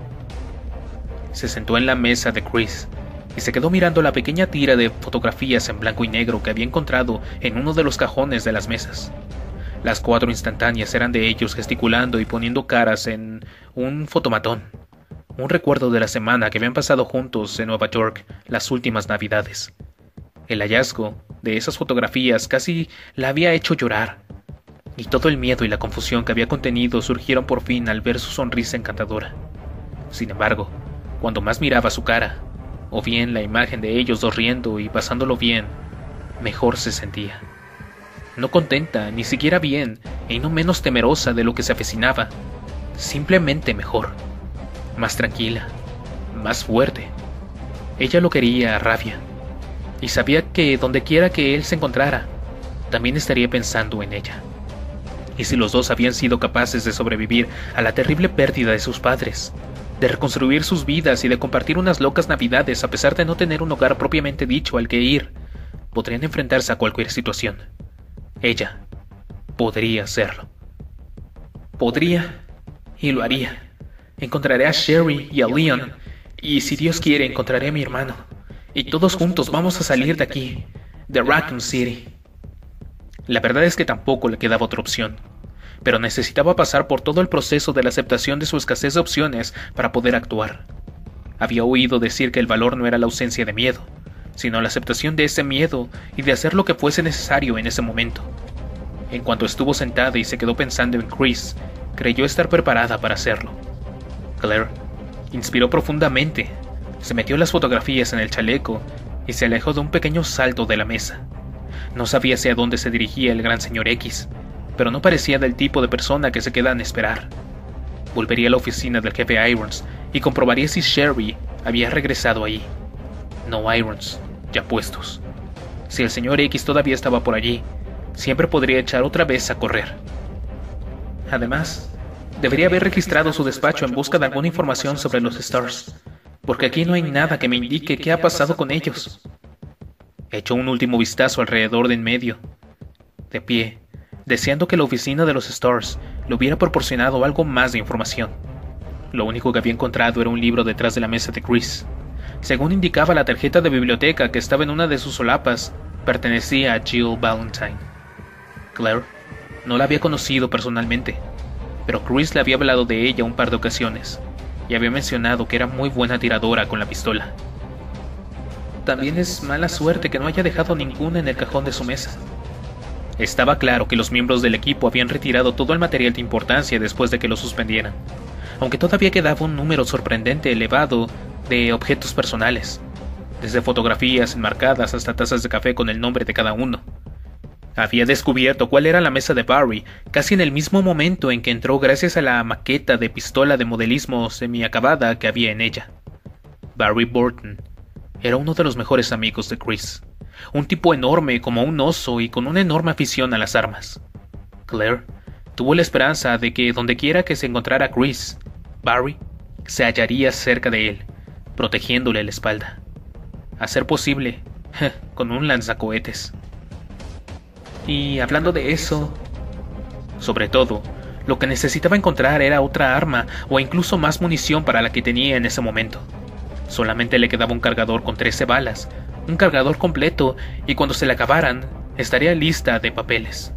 Se sentó en la mesa de Chris y se quedó mirando la pequeña tira de fotografías en blanco y negro que había encontrado en uno de los cajones de las mesas. Las cuatro instantáneas eran de ellos gesticulando y poniendo caras en un fotomatón, un recuerdo de la semana que habían pasado juntos en Nueva York las últimas navidades. El hallazgo de esas fotografías casi la había hecho llorar, y todo el miedo y la confusión que había contenido surgieron por fin al ver su sonrisa encantadora. Sin embargo, cuando más miraba su cara, o bien la imagen de ellos dos riendo y pasándolo bien, mejor se sentía. No contenta, ni siquiera bien, y no menos temerosa de lo que se avecinaba, simplemente mejor, más tranquila, más fuerte. Ella lo quería a rabia, y sabía que donde quiera que él se encontrara, también estaría pensando en ella. Y si los dos habían sido capaces de sobrevivir a la terrible pérdida de sus padres, de reconstruir sus vidas y de compartir unas locas navidades a pesar de no tener un hogar propiamente dicho al que ir, podrían enfrentarse a cualquier situación. Ella podría hacerlo. Podría y lo haría. Encontraré a Sherry y a Leon, y si Dios quiere encontraré a mi hermano, y todos juntos vamos a salir de aquí, de Raccoon City. La verdad es que tampoco le quedaba otra opción, pero necesitaba pasar por todo el proceso de la aceptación de su escasez de opciones para poder actuar. Había oído decir que el valor no era la ausencia de miedo, sino la aceptación de ese miedo y de hacer lo que fuese necesario en ese momento. En cuanto estuvo sentada y se quedó pensando en Chris, creyó estar preparada para hacerlo. Claire inspiró profundamente, se metió las fotografías en el chaleco y se alejó de un pequeño salto de la mesa. No sabía hacia dónde se dirigía el gran señor X, pero no parecía del tipo de persona que se queda a esperar. Volvería a la oficina del jefe Irons y comprobaría si Sherry había regresado allí. No Irons, ya puestos. Si el señor X todavía estaba por allí, siempre podría echar otra vez a correr. Además, debería haber registrado su despacho en busca de alguna información sobre los Stars, porque aquí no hay nada que me indique qué ha pasado con ellos. Echó un último vistazo alrededor de en medio, de pie, deseando que la oficina de los Stars le hubiera proporcionado algo más de información. Lo único que había encontrado era un libro detrás de la mesa de Chris. Según indicaba la tarjeta de biblioteca que estaba en una de sus solapas, pertenecía a Jill Valentine. Claire no la había conocido personalmente, pero Chris le había hablado de ella un par de ocasiones y había mencionado que era muy buena tiradora con la pistola. También es mala suerte que no haya dejado ninguna en el cajón de su mesa. Estaba claro que los miembros del equipo habían retirado todo el material de importancia después de que lo suspendieran, aunque todavía quedaba un número sorprendente elevado de objetos personales, desde fotografías enmarcadas hasta tazas de café con el nombre de cada uno. Había descubierto cuál era la mesa de Barry casi en el mismo momento en que entró gracias a la maqueta de pistola de modelismo semiacabada que había en ella. Barry Burton era uno de los mejores amigos de Chris, un tipo enorme como un oso y con una enorme afición a las armas. Claire tuvo la esperanza de que dondequiera que se encontrara Chris, Barry se hallaría cerca de él, protegiéndole la espalda. A ser posible, con un lanzacohetes. Y hablando de eso, sobre todo, lo que necesitaba encontrar era otra arma o incluso más munición para la que tenía en ese momento. Solamente le quedaba un cargador con trece balas, un cargador completo, y cuando se le acabaran, estaría lista de papeles.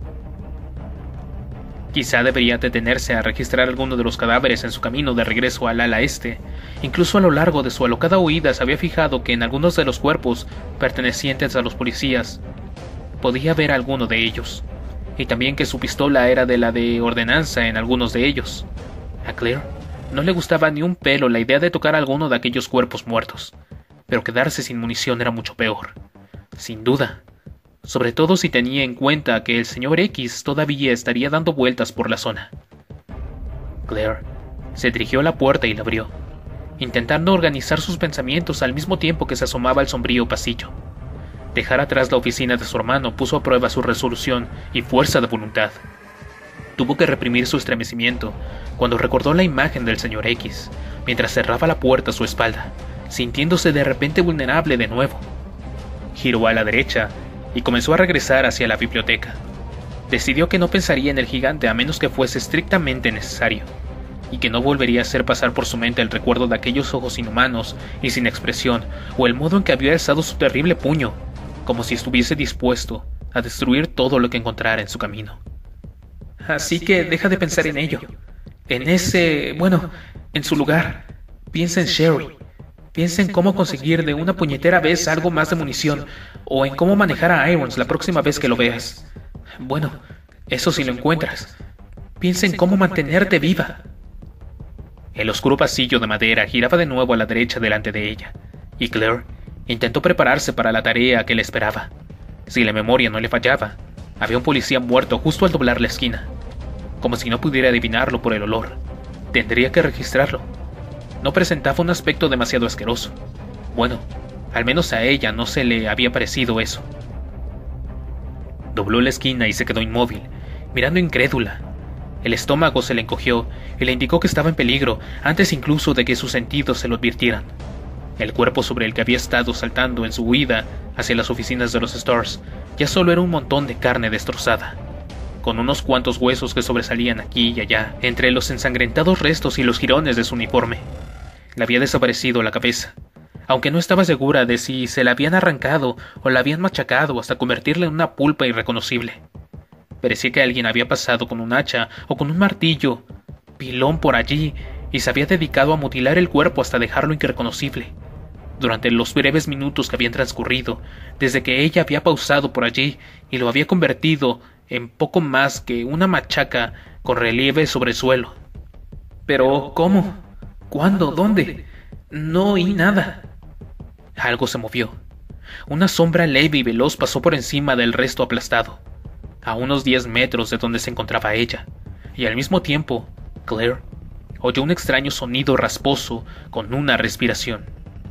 Quizá debería detenerse a registrar alguno de los cadáveres en su camino de regreso al ala este. Incluso a lo largo de su alocada huida se había fijado que en algunos de los cuerpos pertenecientes a los policías podía ver alguno de ellos, y también que su pistola era de la de ordenanza en algunos de ellos. A Claire no le gustaba ni un pelo la idea de tocar alguno de aquellos cuerpos muertos, pero quedarse sin munición era mucho peor, sin duda, sobre todo si tenía en cuenta que el señor X todavía estaría dando vueltas por la zona. Claire se dirigió a la puerta y la abrió, intentando organizar sus pensamientos al mismo tiempo que se asomaba al sombrío pasillo. Dejar atrás la oficina de su hermano puso a prueba su resolución y fuerza de voluntad. Tuvo que reprimir su estremecimiento cuando recordó la imagen del señor X, mientras cerraba la puerta a su espalda, sintiéndose de repente vulnerable de nuevo. Giró a la derecha y comenzó a regresar hacia la biblioteca. Decidió que no pensaría en el gigante a menos que fuese estrictamente necesario, y que no volvería a hacer pasar por su mente el recuerdo de aquellos ojos inhumanos y sin expresión, o el modo en que había alzado su terrible puño, como si estuviese dispuesto a destruir todo lo que encontrara en su camino. Así que deja de pensar en ello. En ese... bueno, en su lugar. Piensa en Sherry. Piensa en cómo conseguir de una puñetera vez algo más de munición, o en cómo manejar a Irons la próxima vez que lo veas. Bueno, eso si lo encuentras. Piensa en cómo mantenerte viva. El oscuro pasillo de madera giraba de nuevo a la derecha delante de ella, y Claire intentó prepararse para la tarea que le esperaba. Si la memoria no le fallaba, había un policía muerto justo al doblar la esquina. Como si no pudiera adivinarlo por el olor, tendría que registrarlo. No presentaba un aspecto demasiado asqueroso. Bueno, al menos a ella no se le había parecido eso. Dobló la esquina y se quedó inmóvil, mirando incrédula. El estómago se le encogió y le indicó que estaba en peligro antes incluso de que sus sentidos se lo advirtieran. El cuerpo sobre el que había estado saltando en su huida hacia las oficinas de los Stars ya solo era un montón de carne destrozada, con unos cuantos huesos que sobresalían aquí y allá entre los ensangrentados restos y los jirones de su uniforme. Le había desaparecido la cabeza, aunque no estaba segura de si se la habían arrancado o la habían machacado hasta convertirla en una pulpa irreconocible. Parecía que alguien había pasado con un hacha o con un martillo pilón por allí y se había dedicado a mutilar el cuerpo hasta dejarlo irreconocible. Durante los breves minutos que habían transcurrido, desde que ella había pausado por allí y lo había convertido en poco más que una machaca con relieve sobre el suelo. Pero, ¿cómo? ¿Cuándo? ¿Dónde? No oí nada. Algo se movió. Una sombra leve y veloz pasó por encima del resto aplastado, a unos diez metros de donde se encontraba ella, y al mismo tiempo, Claire oyó un extraño sonido rasposo con una respiración.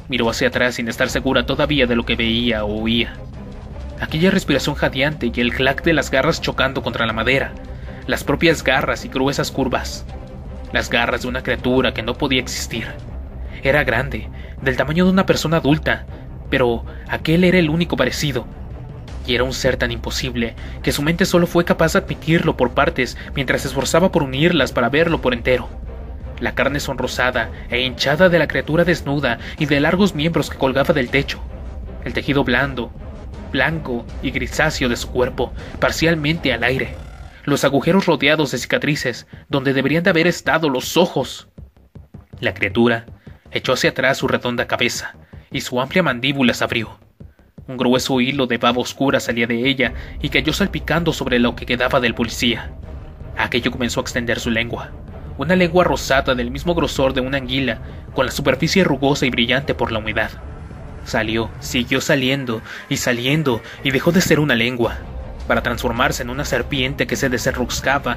Miró hacia atrás sin estar segura todavía de lo que veía o oía. Aquella respiración jadeante y el clac de las garras chocando contra la madera, las propias garras y gruesas curvas. Las garras de una criatura que no podía existir. Era grande, del tamaño de una persona adulta, pero aquel era el único parecido. Y era un ser tan imposible que su mente solo fue capaz de admitirlo por partes mientras se esforzaba por unirlas para verlo por entero. La carne sonrosada e hinchada de la criatura desnuda y de largos miembros que colgaba del techo. El tejido blando, blanco y grisáceo de su cuerpo, parcialmente al aire. Los agujeros rodeados de cicatrices, donde deberían de haber estado los ojos. La criatura echó hacia atrás su redonda cabeza, y su amplia mandíbula se abrió. Un grueso hilo de baba oscura salía de ella y cayó salpicando sobre lo que quedaba del policía. Aquello comenzó a extender su lengua, una lengua rosada del mismo grosor de una anguila, con la superficie rugosa y brillante por la humedad. Salió, siguió saliendo y saliendo y dejó de ser una lengua, para transformarse en una serpiente que se desenroscaba.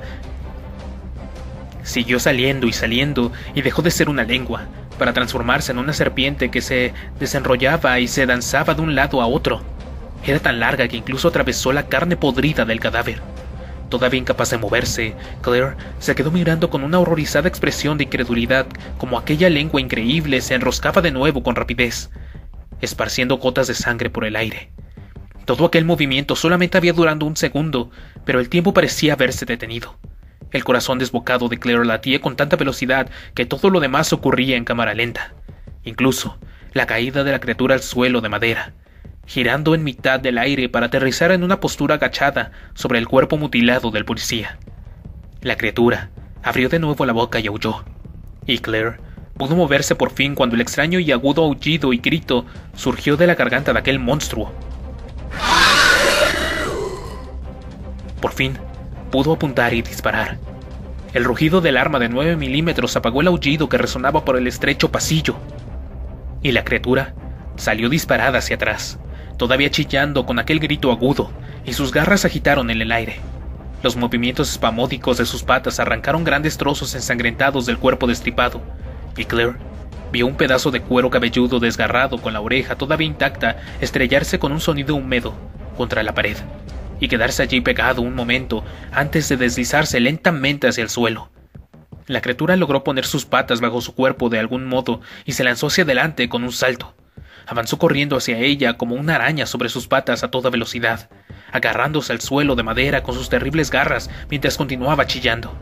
Siguió saliendo y saliendo y dejó de ser una lengua, para transformarse en una serpiente que se desenrollaba y se danzaba de un lado a otro. Era tan larga que incluso atravesó la carne podrida del cadáver. Todavía incapaz de moverse, Claire se quedó mirando con una horrorizada expresión de incredulidad como aquella lengua increíble se enroscaba de nuevo con rapidez, esparciendo gotas de sangre por el aire. Todo aquel movimiento solamente había durado un segundo, pero el tiempo parecía haberse detenido. El corazón desbocado de Claire latía con tanta velocidad que todo lo demás ocurría en cámara lenta. Incluso la caída de la criatura al suelo de madera, girando en mitad del aire para aterrizar en una postura agachada sobre el cuerpo mutilado del policía. La criatura abrió de nuevo la boca y aulló, y Claire pudo moverse por fin cuando el extraño y agudo aullido y grito surgió de la garganta de aquel monstruo. Por fin pudo apuntar y disparar. El rugido del arma de nueve milímetros apagó el aullido que resonaba por el estrecho pasillo, y la criatura salió disparada hacia atrás, todavía chillando con aquel grito agudo, y sus garras se agitaron en el aire. Los movimientos espasmódicos de sus patas arrancaron grandes trozos ensangrentados del cuerpo destripado, y Claire vio un pedazo de cuero cabelludo desgarrado con la oreja todavía intacta estrellarse con un sonido húmedo contra la pared, y quedarse allí pegado un momento antes de deslizarse lentamente hacia el suelo. La criatura logró poner sus patas bajo su cuerpo de algún modo y se lanzó hacia adelante con un salto. Avanzó corriendo hacia ella como una araña sobre sus patas a toda velocidad, agarrándose al suelo de madera con sus terribles garras mientras continuaba chillando.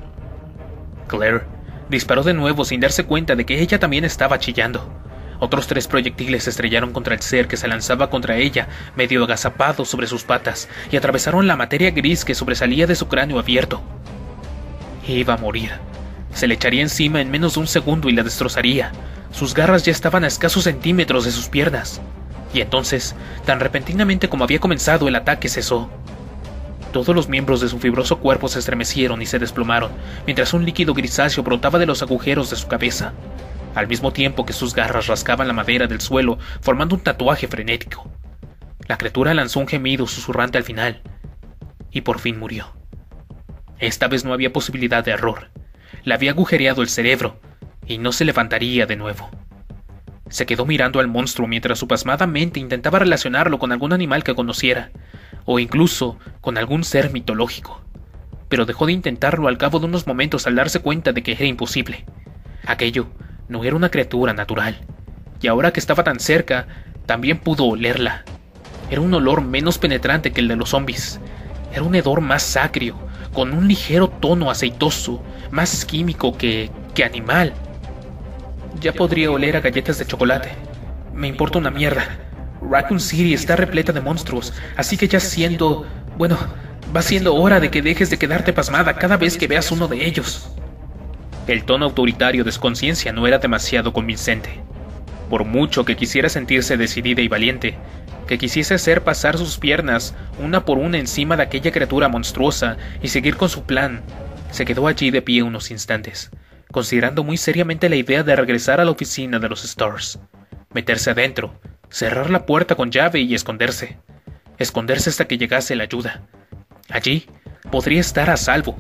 Claire disparó de nuevo sin darse cuenta de que ella también estaba chillando. Otros tres proyectiles se estrellaron contra el ser que se lanzaba contra ella, medio agazapado sobre sus patas, y atravesaron la materia gris que sobresalía de su cráneo abierto. Iba a morir. Se le echaría encima en menos de un segundo y la destrozaría. Sus garras ya estaban a escasos centímetros de sus piernas. Y entonces, tan repentinamente como había comenzado, el ataque cesó. Todos los miembros de su fibroso cuerpo se estremecieron y se desplomaron, mientras un líquido grisáceo brotaba de los agujeros de su cabeza, al mismo tiempo que sus garras rascaban la madera del suelo, formando un tatuaje frenético. La criatura lanzó un gemido susurrante al final, y por fin murió. Esta vez no había posibilidad de error. Le había agujereado el cerebro, y no se levantaría de nuevo. Se quedó mirando al monstruo mientras su pasmada mente intentaba relacionarlo con algún animal que conociera, o incluso con algún ser mitológico. Pero dejó de intentarlo al cabo de unos momentos al darse cuenta de que era imposible. Aquello no era una criatura natural, y ahora que estaba tan cerca, también pudo olerla. Era un olor menos penetrante que el de los zombies. Era un hedor más acrio, con un ligero tono aceitoso, más químico que, que animal. Ya podría oler a galletas de chocolate. Me importa una mierda. Raccoon City está repleta de monstruos, así que ya siendo... Bueno, va siendo hora de que dejes de quedarte pasmada cada vez que veas uno de ellos. El tono autoritario de su conciencia no era demasiado convincente. Por mucho que quisiera sentirse decidida y valiente, que quisiese hacer pasar sus piernas una por una encima de aquella criatura monstruosa y seguir con su plan, se quedó allí de pie unos instantes, considerando muy seriamente la idea de regresar a la oficina de los Stars, meterse adentro, cerrar la puerta con llave y esconderse. Esconderse hasta que llegase la ayuda. Allí podría estar a salvo.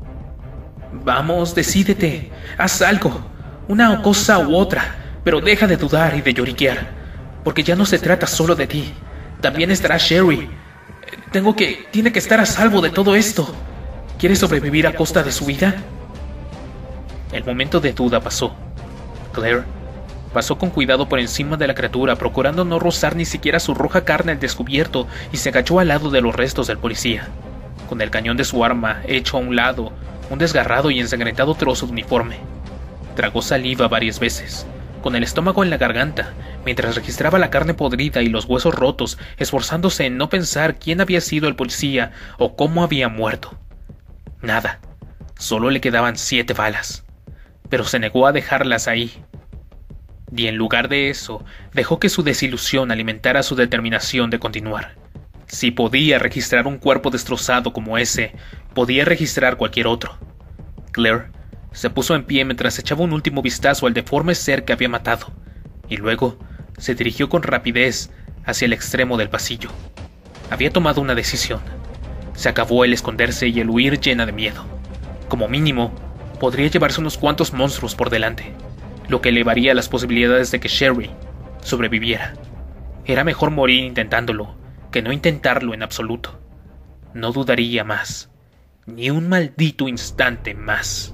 Vamos, decídete, haz algo, una cosa u otra, pero deja de dudar y de lloriquear. porque ya no se trata solo de ti. También estará Sherry. Tengo que... Tiene que estar a salvo de todo esto. ¿Quiere sobrevivir a costa de su vida? El momento de duda pasó. Claire pasó con cuidado por encima de la criatura, procurando no rozar ni siquiera su roja carne al descubierto, y se agachó al lado de los restos del policía. Con el cañón de su arma hecho a un lado, un desgarrado y ensangrentado trozo de uniforme. Tragó saliva varias veces, con el estómago en la garganta, mientras registraba la carne podrida y los huesos rotos, esforzándose en no pensar quién había sido el policía o cómo había muerto. Nada, solo le quedaban siete balas, pero se negó a dejarlas ahí. Y en lugar de eso, dejó que su desilusión alimentara su determinación de continuar. Si podía registrar un cuerpo destrozado como ese, podía registrar cualquier otro. Claire se puso en pie mientras echaba un último vistazo al deforme ser que había matado, y luego se dirigió con rapidez hacia el extremo del pasillo. Había tomado una decisión. Se acabó el esconderse y el huir llena de miedo. Como mínimo, podría llevarse unos cuantos monstruos por delante, lo que elevaría las posibilidades de que Sherry sobreviviera. Era mejor morir intentándolo que no intentarlo en absoluto. No dudaría más, ni un maldito instante más.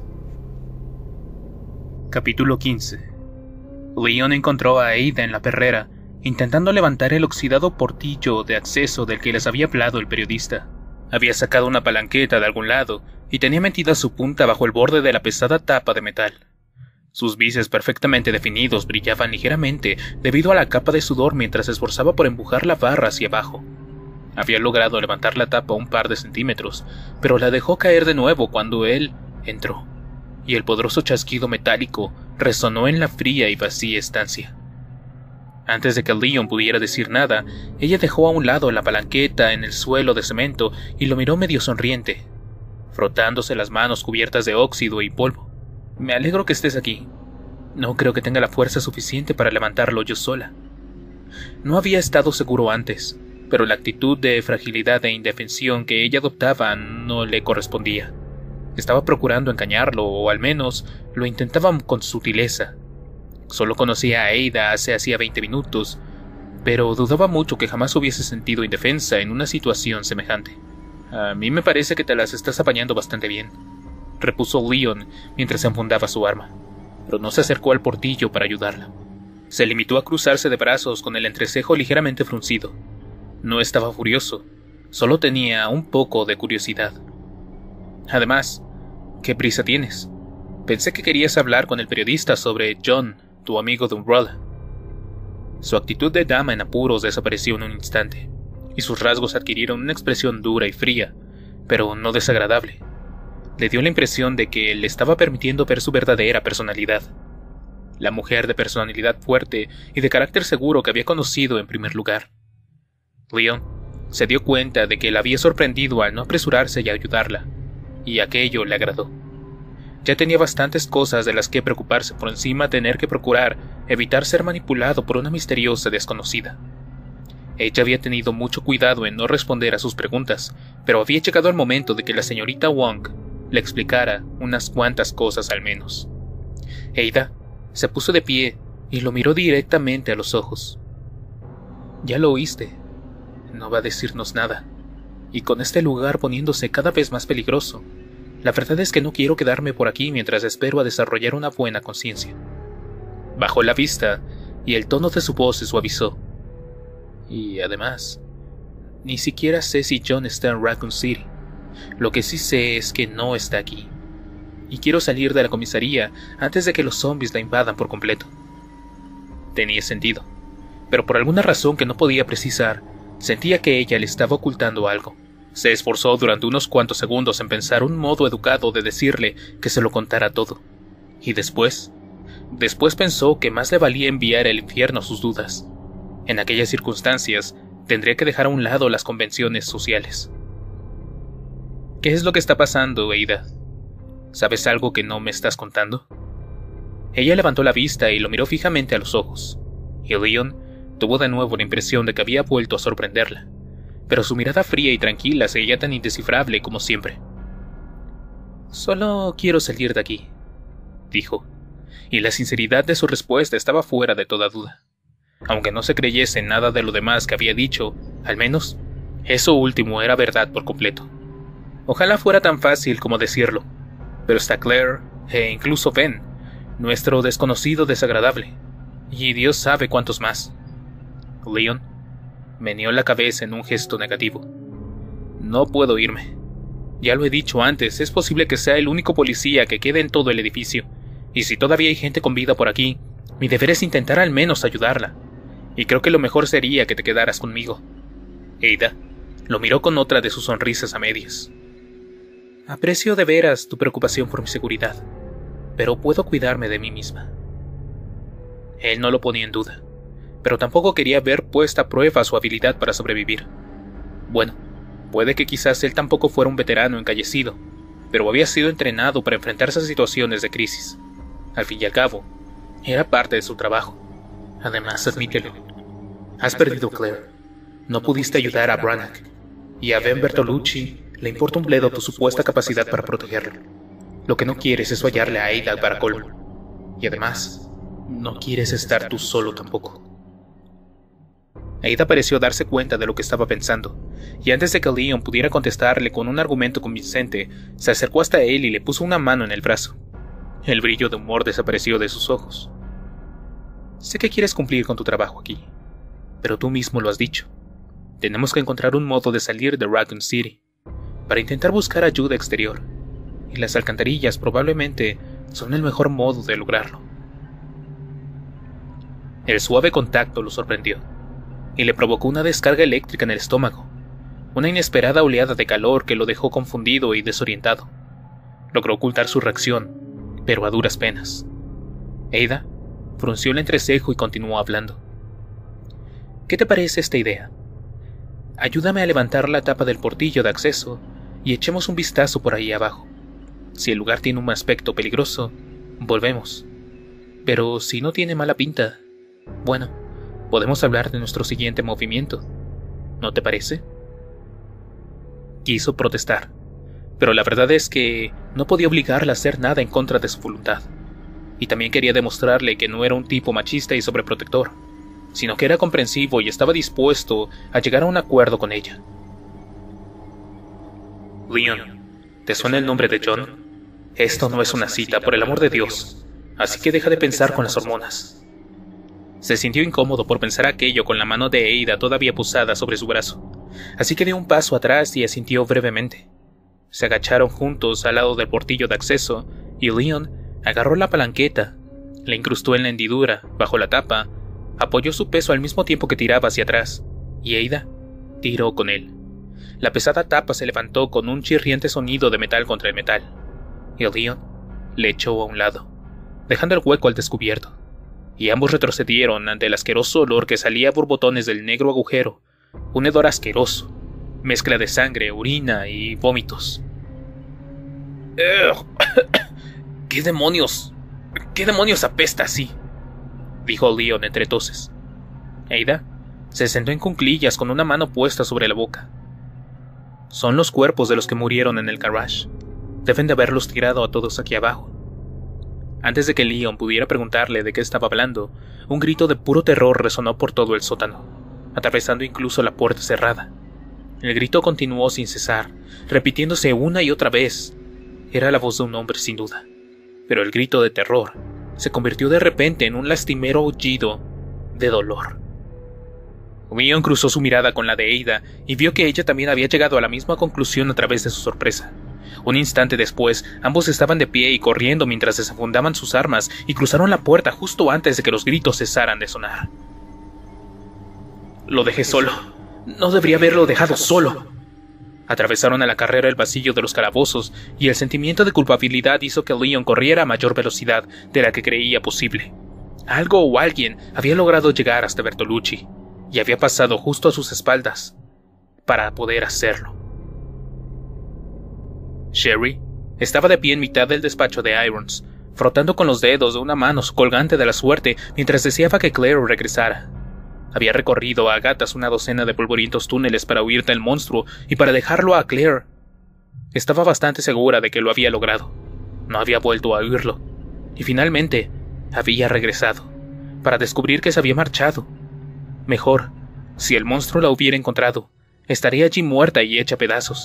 Capítulo quince. Leon encontró a Ada en la perrera, intentando levantar el oxidado portillo de acceso del que les había hablado el periodista. Había sacado una palanqueta de algún lado y tenía metida su punta bajo el borde de la pesada tapa de metal. Sus bíceps perfectamente definidos brillaban ligeramente debido a la capa de sudor mientras se esforzaba por empujar la barra hacia abajo. Había logrado levantar la tapa un par de centímetros, pero la dejó caer de nuevo cuando él entró, y el poderoso chasquido metálico resonó en la fría y vacía estancia. Antes de que Leon pudiera decir nada, ella dejó a un lado la palanqueta en el suelo de cemento y lo miró medio sonriente, frotándose las manos cubiertas de óxido y polvo. Me alegro que estés aquí. No creo que tenga la fuerza suficiente para levantarlo yo sola. No había estado seguro antes, pero la actitud de fragilidad e indefensión que ella adoptaba no le correspondía. Estaba procurando engañarlo, o al menos lo intentaba con sutileza. Solo conocía a Ada hace hacía veinte minutos, pero dudaba mucho que jamás hubiese sentido indefensa en una situación semejante. A mí me parece que te las estás apañando bastante bien, repuso Leon mientras enfundaba su arma, pero no se acercó al portillo para ayudarla. Se limitó a cruzarse de brazos con el entrecejo ligeramente fruncido. No estaba furioso, solo tenía un poco de curiosidad. Además, ¿qué prisa tienes? Pensé que querías hablar con el periodista sobre John, tu amigo de Umbrella. Su actitud de dama en apuros desapareció en un instante, y sus rasgos adquirieron una expresión dura y fría, pero no desagradable. Le dio la impresión de que le estaba permitiendo ver su verdadera personalidad. La mujer de personalidad fuerte y de carácter seguro que había conocido en primer lugar. Leon se dio cuenta de que la había sorprendido al no apresurarse y ayudarla, y aquello le agradó. Ya tenía bastantes cosas de las que preocuparse por encima tener que procurar evitar ser manipulado por una misteriosa desconocida. Ella había tenido mucho cuidado en no responder a sus preguntas, pero había llegado el momento de que la señorita Wong le explicara unas cuantas cosas al menos. Ada se puso de pie y lo miró directamente a los ojos. Ya lo oíste. No va a decirnos nada. Y con este lugar poniéndose cada vez más peligroso, la verdad es que no quiero quedarme por aquí mientras espero a desarrollar una buena conciencia. Bajó la vista y el tono de su voz se suavizó. Y además, ni siquiera sé si John está en Raccoon City. Lo que sí sé es que no está aquí. Y quiero salir de la comisaría antes de que los zombies la invadan por completo. Tenía sentido, pero por alguna razón que no podía precisar, sentía que ella le estaba ocultando algo. Se esforzó durante unos cuantos segundos en pensar un modo educado de decirle que se lo contara todo. Y después, después pensó que más le valía enviar al infierno sus dudas. En aquellas circunstancias, tendría que dejar a un lado las convenciones sociales. ¿Qué es lo que está pasando, Ada? ¿Sabes algo que no me estás contando? Ella levantó la vista y lo miró fijamente a los ojos, y Leon tuvo de nuevo la impresión de que había vuelto a sorprenderla, pero su mirada fría y tranquila seguía tan indescifrable como siempre. Solo quiero salir de aquí, dijo, y la sinceridad de su respuesta estaba fuera de toda duda. Aunque no se creyese nada de lo demás que había dicho, al menos, eso último era verdad por completo. Ojalá fuera tan fácil como decirlo, pero está Claire, e incluso Ben, nuestro desconocido desagradable, y Dios sabe cuántos más. Leon meneó la cabeza en un gesto negativo. No puedo irme. Ya lo he dicho antes, es posible que sea el único policía que quede en todo el edificio, y si todavía hay gente con vida por aquí, mi deber es intentar al menos ayudarla, y creo que lo mejor sería que te quedaras conmigo. Ada lo miró con otra de sus sonrisas a medias. Aprecio de veras tu preocupación por mi seguridad, pero puedo cuidarme de mí misma. Él no lo ponía en duda, pero tampoco quería ver puesta a prueba su habilidad para sobrevivir. Bueno, puede que quizás él tampoco fuera un veterano encallecido, pero había sido entrenado para enfrentarse a situaciones de crisis. Al fin y al cabo, era parte de su trabajo. Además, admítelo, has perdido a Claire. No pudiste ayudar a Branagh, y a Ben Bertolucci le importa un bledo tu supuesta capacidad para protegerlo. Lo que no quieres es fallarle a Ada para colmo. Y además, no quieres estar tú solo tampoco. Ada pareció darse cuenta de lo que estaba pensando, y antes de que Leon pudiera contestarle con un argumento convincente, se acercó hasta él y le puso una mano en el brazo. El brillo de humor desapareció de sus ojos. Sé que quieres cumplir con tu trabajo aquí, pero tú mismo lo has dicho. Tenemos que encontrar un modo de salir de Raccoon City, para intentar buscar ayuda exterior, y las alcantarillas probablemente son el mejor modo de lograrlo. El suave contacto lo sorprendió, y le provocó una descarga eléctrica en el estómago, una inesperada oleada de calor que lo dejó confundido y desorientado. Logró ocultar su reacción, pero a duras penas. Ada frunció el entrecejo y continuó hablando. ¿Qué te parece esta idea? Ayúdame a levantar la tapa del portillo de acceso y echemos un vistazo por ahí abajo. Si el lugar tiene un aspecto peligroso, volvemos. Pero si no tiene mala pinta, bueno, podemos hablar de nuestro siguiente movimiento. ¿No te parece? Quiso protestar, pero la verdad es que no podía obligarla a hacer nada en contra de su voluntad. Y también quería demostrarle que no era un tipo machista y sobreprotector, sino que era comprensivo y estaba dispuesto a llegar a un acuerdo con ella. Leon, ¿te suena el nombre de John? Esto no es una cita, por el amor de Dios, así que deja de pensar con las hormonas. Se sintió incómodo por pensar aquello con la mano de Ada todavía posada sobre su brazo, así que dio un paso atrás y asintió brevemente. Se agacharon juntos al lado del portillo de acceso y Leon agarró la palanqueta, la incrustó en la hendidura, bajo la tapa, apoyó su peso al mismo tiempo que tiraba hacia atrás, y Ada tiró con él. La pesada tapa se levantó con un chirriante sonido de metal contra el metal, y Leon le echó a un lado, dejando el hueco al descubierto, y ambos retrocedieron ante el asqueroso olor que salía a borbotones del negro agujero, un hedor asqueroso, mezcla de sangre, orina y vómitos. ¿Qué demonios? ¿Qué demonios apesta así?, dijo Leon entre toses. Ada se sentó en cuclillas con una mano puesta sobre la boca. Son los cuerpos de los que murieron en el garage. Deben de haberlos tirado a todos aquí abajo. Antes de que Leon pudiera preguntarle de qué estaba hablando, un grito de puro terror resonó por todo el sótano, atravesando incluso la puerta cerrada. El grito continuó sin cesar, repitiéndose una y otra vez. Era la voz de un hombre sin duda, pero el grito de terror se convirtió de repente en un lastimero aullido de dolor. Leon cruzó su mirada con la de Ada y vio que ella también había llegado a la misma conclusión a través de su sorpresa. Un instante después, ambos estaban de pie y corriendo mientras desenfundaban sus armas y cruzaron la puerta justo antes de que los gritos cesaran de sonar. Lo dejé solo. No debería haberlo dejado solo. Atravesaron a la carrera el pasillo de los calabozos y el sentimiento de culpabilidad hizo que Leon corriera a mayor velocidad de la que creía posible. Algo o alguien había logrado llegar hasta Bertolucci y había pasado justo a sus espaldas para poder hacerlo. Sherry estaba de pie en mitad del despacho de Irons, frotando con los dedos de una mano su colgante de la suerte mientras deseaba que Claire regresara. Había recorrido a gatas una docena de polvorientos túneles para huir del monstruo y para dejarlo a Claire. Estaba bastante segura de que lo había logrado. No había vuelto a oírlo. Y finalmente, había regresado, para descubrir que se había marchado, Mejor, si el monstruo la hubiera encontrado, estaría allí muerta y hecha pedazos.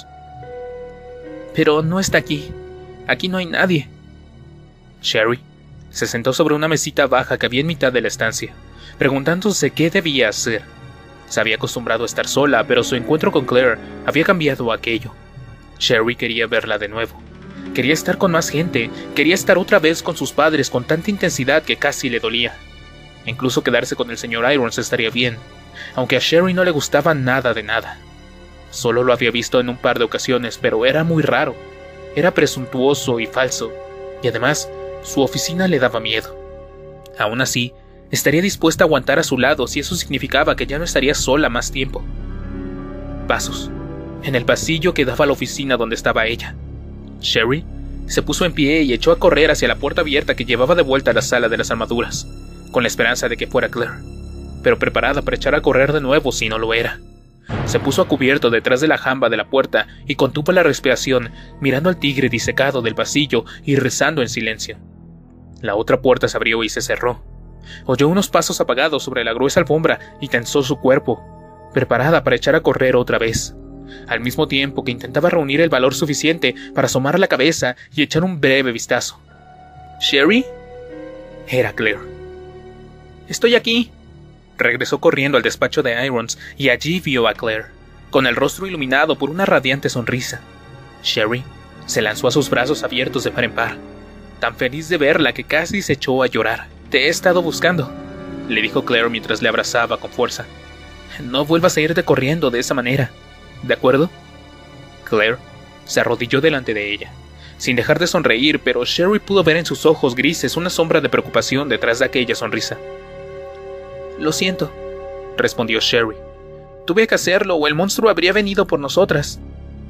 Pero no está aquí. Aquí no hay nadie. Sherry se sentó sobre una mesita baja que había en mitad de la estancia, preguntándose qué debía hacer. Se había acostumbrado a estar sola, pero su encuentro con Claire había cambiado aquello. Sherry quería verla de nuevo. Quería estar con más gente, quería estar otra vez con sus padres con tanta intensidad que casi le dolía. Incluso quedarse con el señor Irons estaría bien, aunque a Sherry no le gustaba nada de nada. Solo lo había visto en un par de ocasiones, pero era muy raro. Era presuntuoso y falso, y además, su oficina le daba miedo. Aún así, estaría dispuesta a aguantar a su lado si eso significaba que ya no estaría sola más tiempo. Pasos. En el pasillo que daba a la oficina donde estaba ella. Sherry se puso en pie y echó a correr hacia la puerta abierta que llevaba de vuelta a la sala de las armaduras, con la esperanza de que fuera Claire, pero preparada para echar a correr de nuevo si no lo era. Se puso a cubierto detrás de la jamba de la puerta y contuvo la respiración, mirando al tigre disecado del pasillo y rezando en silencio. La otra puerta se abrió y se cerró. Oyó unos pasos apagados sobre la gruesa alfombra y tensó su cuerpo, preparada para echar a correr otra vez, al mismo tiempo que intentaba reunir el valor suficiente para asomar la cabeza y echar un breve vistazo. ¿Sherry? Era Claire. «Estoy aquí». Regresó corriendo al despacho de Irons y allí vio a Claire, con el rostro iluminado por una radiante sonrisa. Sherry se lanzó a sus brazos abiertos de par en par, tan feliz de verla que casi se echó a llorar. «Te he estado buscando», le dijo Claire mientras le abrazaba con fuerza. «No vuelvas a irte corriendo de esa manera, ¿de acuerdo?» Claire se arrodilló delante de ella, sin dejar de sonreír, pero Sherry pudo ver en sus ojos grises una sombra de preocupación detrás de aquella sonrisa. «Lo siento», respondió Sherry. «Tuve que hacerlo o el monstruo habría venido por nosotras».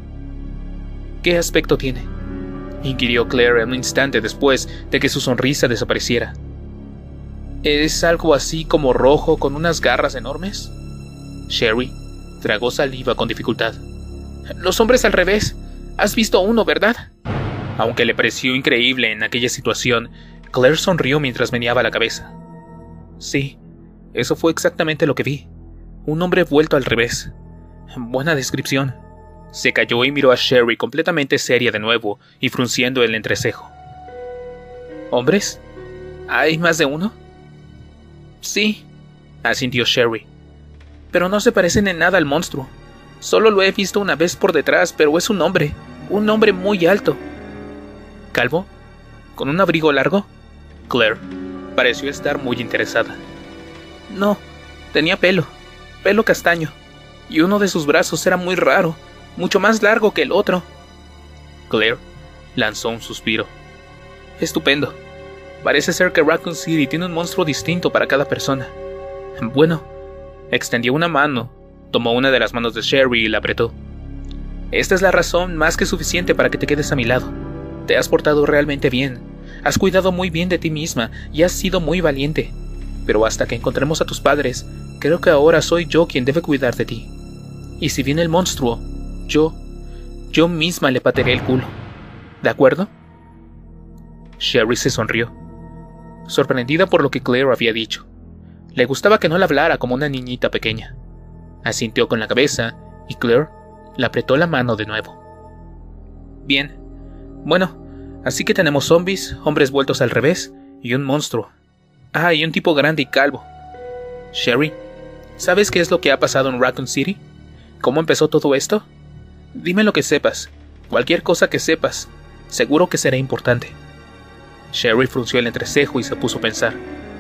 «¿Qué aspecto tiene?», inquirió Claire un instante después de que su sonrisa desapareciera. «¿Es algo así como rojo con unas garras enormes?» Sherry tragó saliva con dificultad. «Los hombres al revés. Has visto uno, ¿verdad?» Aunque le pareció increíble en aquella situación, Claire sonrió mientras meneaba la cabeza. «Sí, eso fue exactamente lo que vi. Un hombre vuelto al revés. Buena descripción». Se calló y miró a Sherry completamente seria de nuevo y frunciendo el entrecejo. «¿Hombres? ¿Hay más de uno?» «Sí», asintió Sherry. «Pero no se parecen en nada al monstruo. Solo lo he visto una vez por detrás, pero es un hombre, un hombre muy alto». «¿Calvo? ¿Con un abrigo largo?» Claire pareció estar muy interesada. «No, tenía pelo, pelo castaño, y uno de sus brazos era muy raro, mucho más largo que el otro». Claire lanzó un suspiro. «Estupendo. Parece ser que Raccoon City tiene un monstruo distinto para cada persona. Bueno», extendió una mano, tomó una de las manos de Sherry y la apretó. «Esta es la razón más que suficiente para que te quedes a mi lado. Te has portado realmente bien, has cuidado muy bien de ti misma y has sido muy valiente. Pero hasta que encontremos a tus padres, creo que ahora soy yo quien debe cuidar de ti. Y si viene el monstruo, yo, yo misma le patearé el culo. ¿De acuerdo?» Sherry se sonrió, sorprendida por lo que Claire había dicho. Le gustaba que no le hablara como una niñita pequeña. Asintió con la cabeza y Claire le apretó la mano de nuevo. «Bien. Bueno, así que tenemos zombies, hombres vueltos al revés y un monstruo. Ah, y un tipo grande y calvo. Sherry, ¿sabes qué es lo que ha pasado en Raccoon City? ¿Cómo empezó todo esto? Dime lo que sepas, cualquier cosa que sepas. Seguro que será importante». Sherry frunció el entrecejo y se puso a pensar.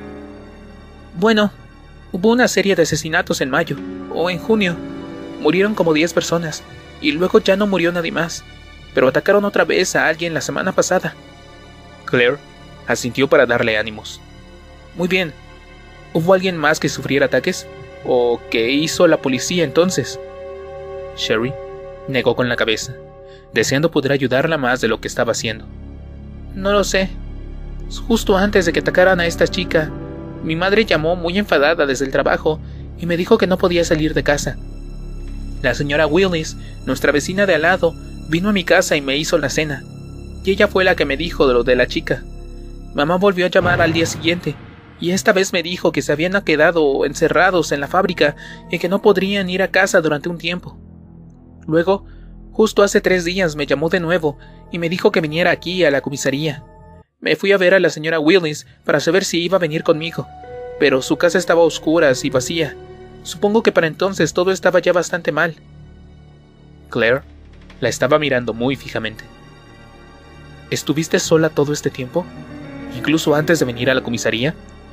«Bueno, hubo una serie de asesinatos en mayo, o en junio. Murieron como diez personas, y luego ya no murió nadie más. Pero atacaron otra vez a alguien la semana pasada». Claire asintió para darle ánimos. «Muy bien. ¿Hubo alguien más que sufriera ataques? ¿O qué hizo la policía entonces?» Sherry negó con la cabeza, deseando poder ayudarla más de lo que estaba haciendo. «No lo sé. Justo antes de que atacaran a esta chica, mi madre llamó muy enfadada desde el trabajo y me dijo que no podía salir de casa. La señora Willis, nuestra vecina de al lado, vino a mi casa y me hizo la cena, y ella fue la que me dijo de lo de la chica. Mamá volvió a llamar al día siguiente, y esta vez me dijo que se habían quedado encerrados en la fábrica y que no podrían ir a casa durante un tiempo. Luego, justo hace tres días me llamó de nuevo y me dijo que viniera aquí a la comisaría. Me fui a ver a la señora Willis para saber si iba a venir conmigo, pero su casa estaba a oscuras y vacía. Supongo que para entonces todo estaba ya bastante mal. Claire la estaba mirando muy fijamente. ¿Estuviste sola todo este tiempo? ¿Incluso antes de venir a la comisaría?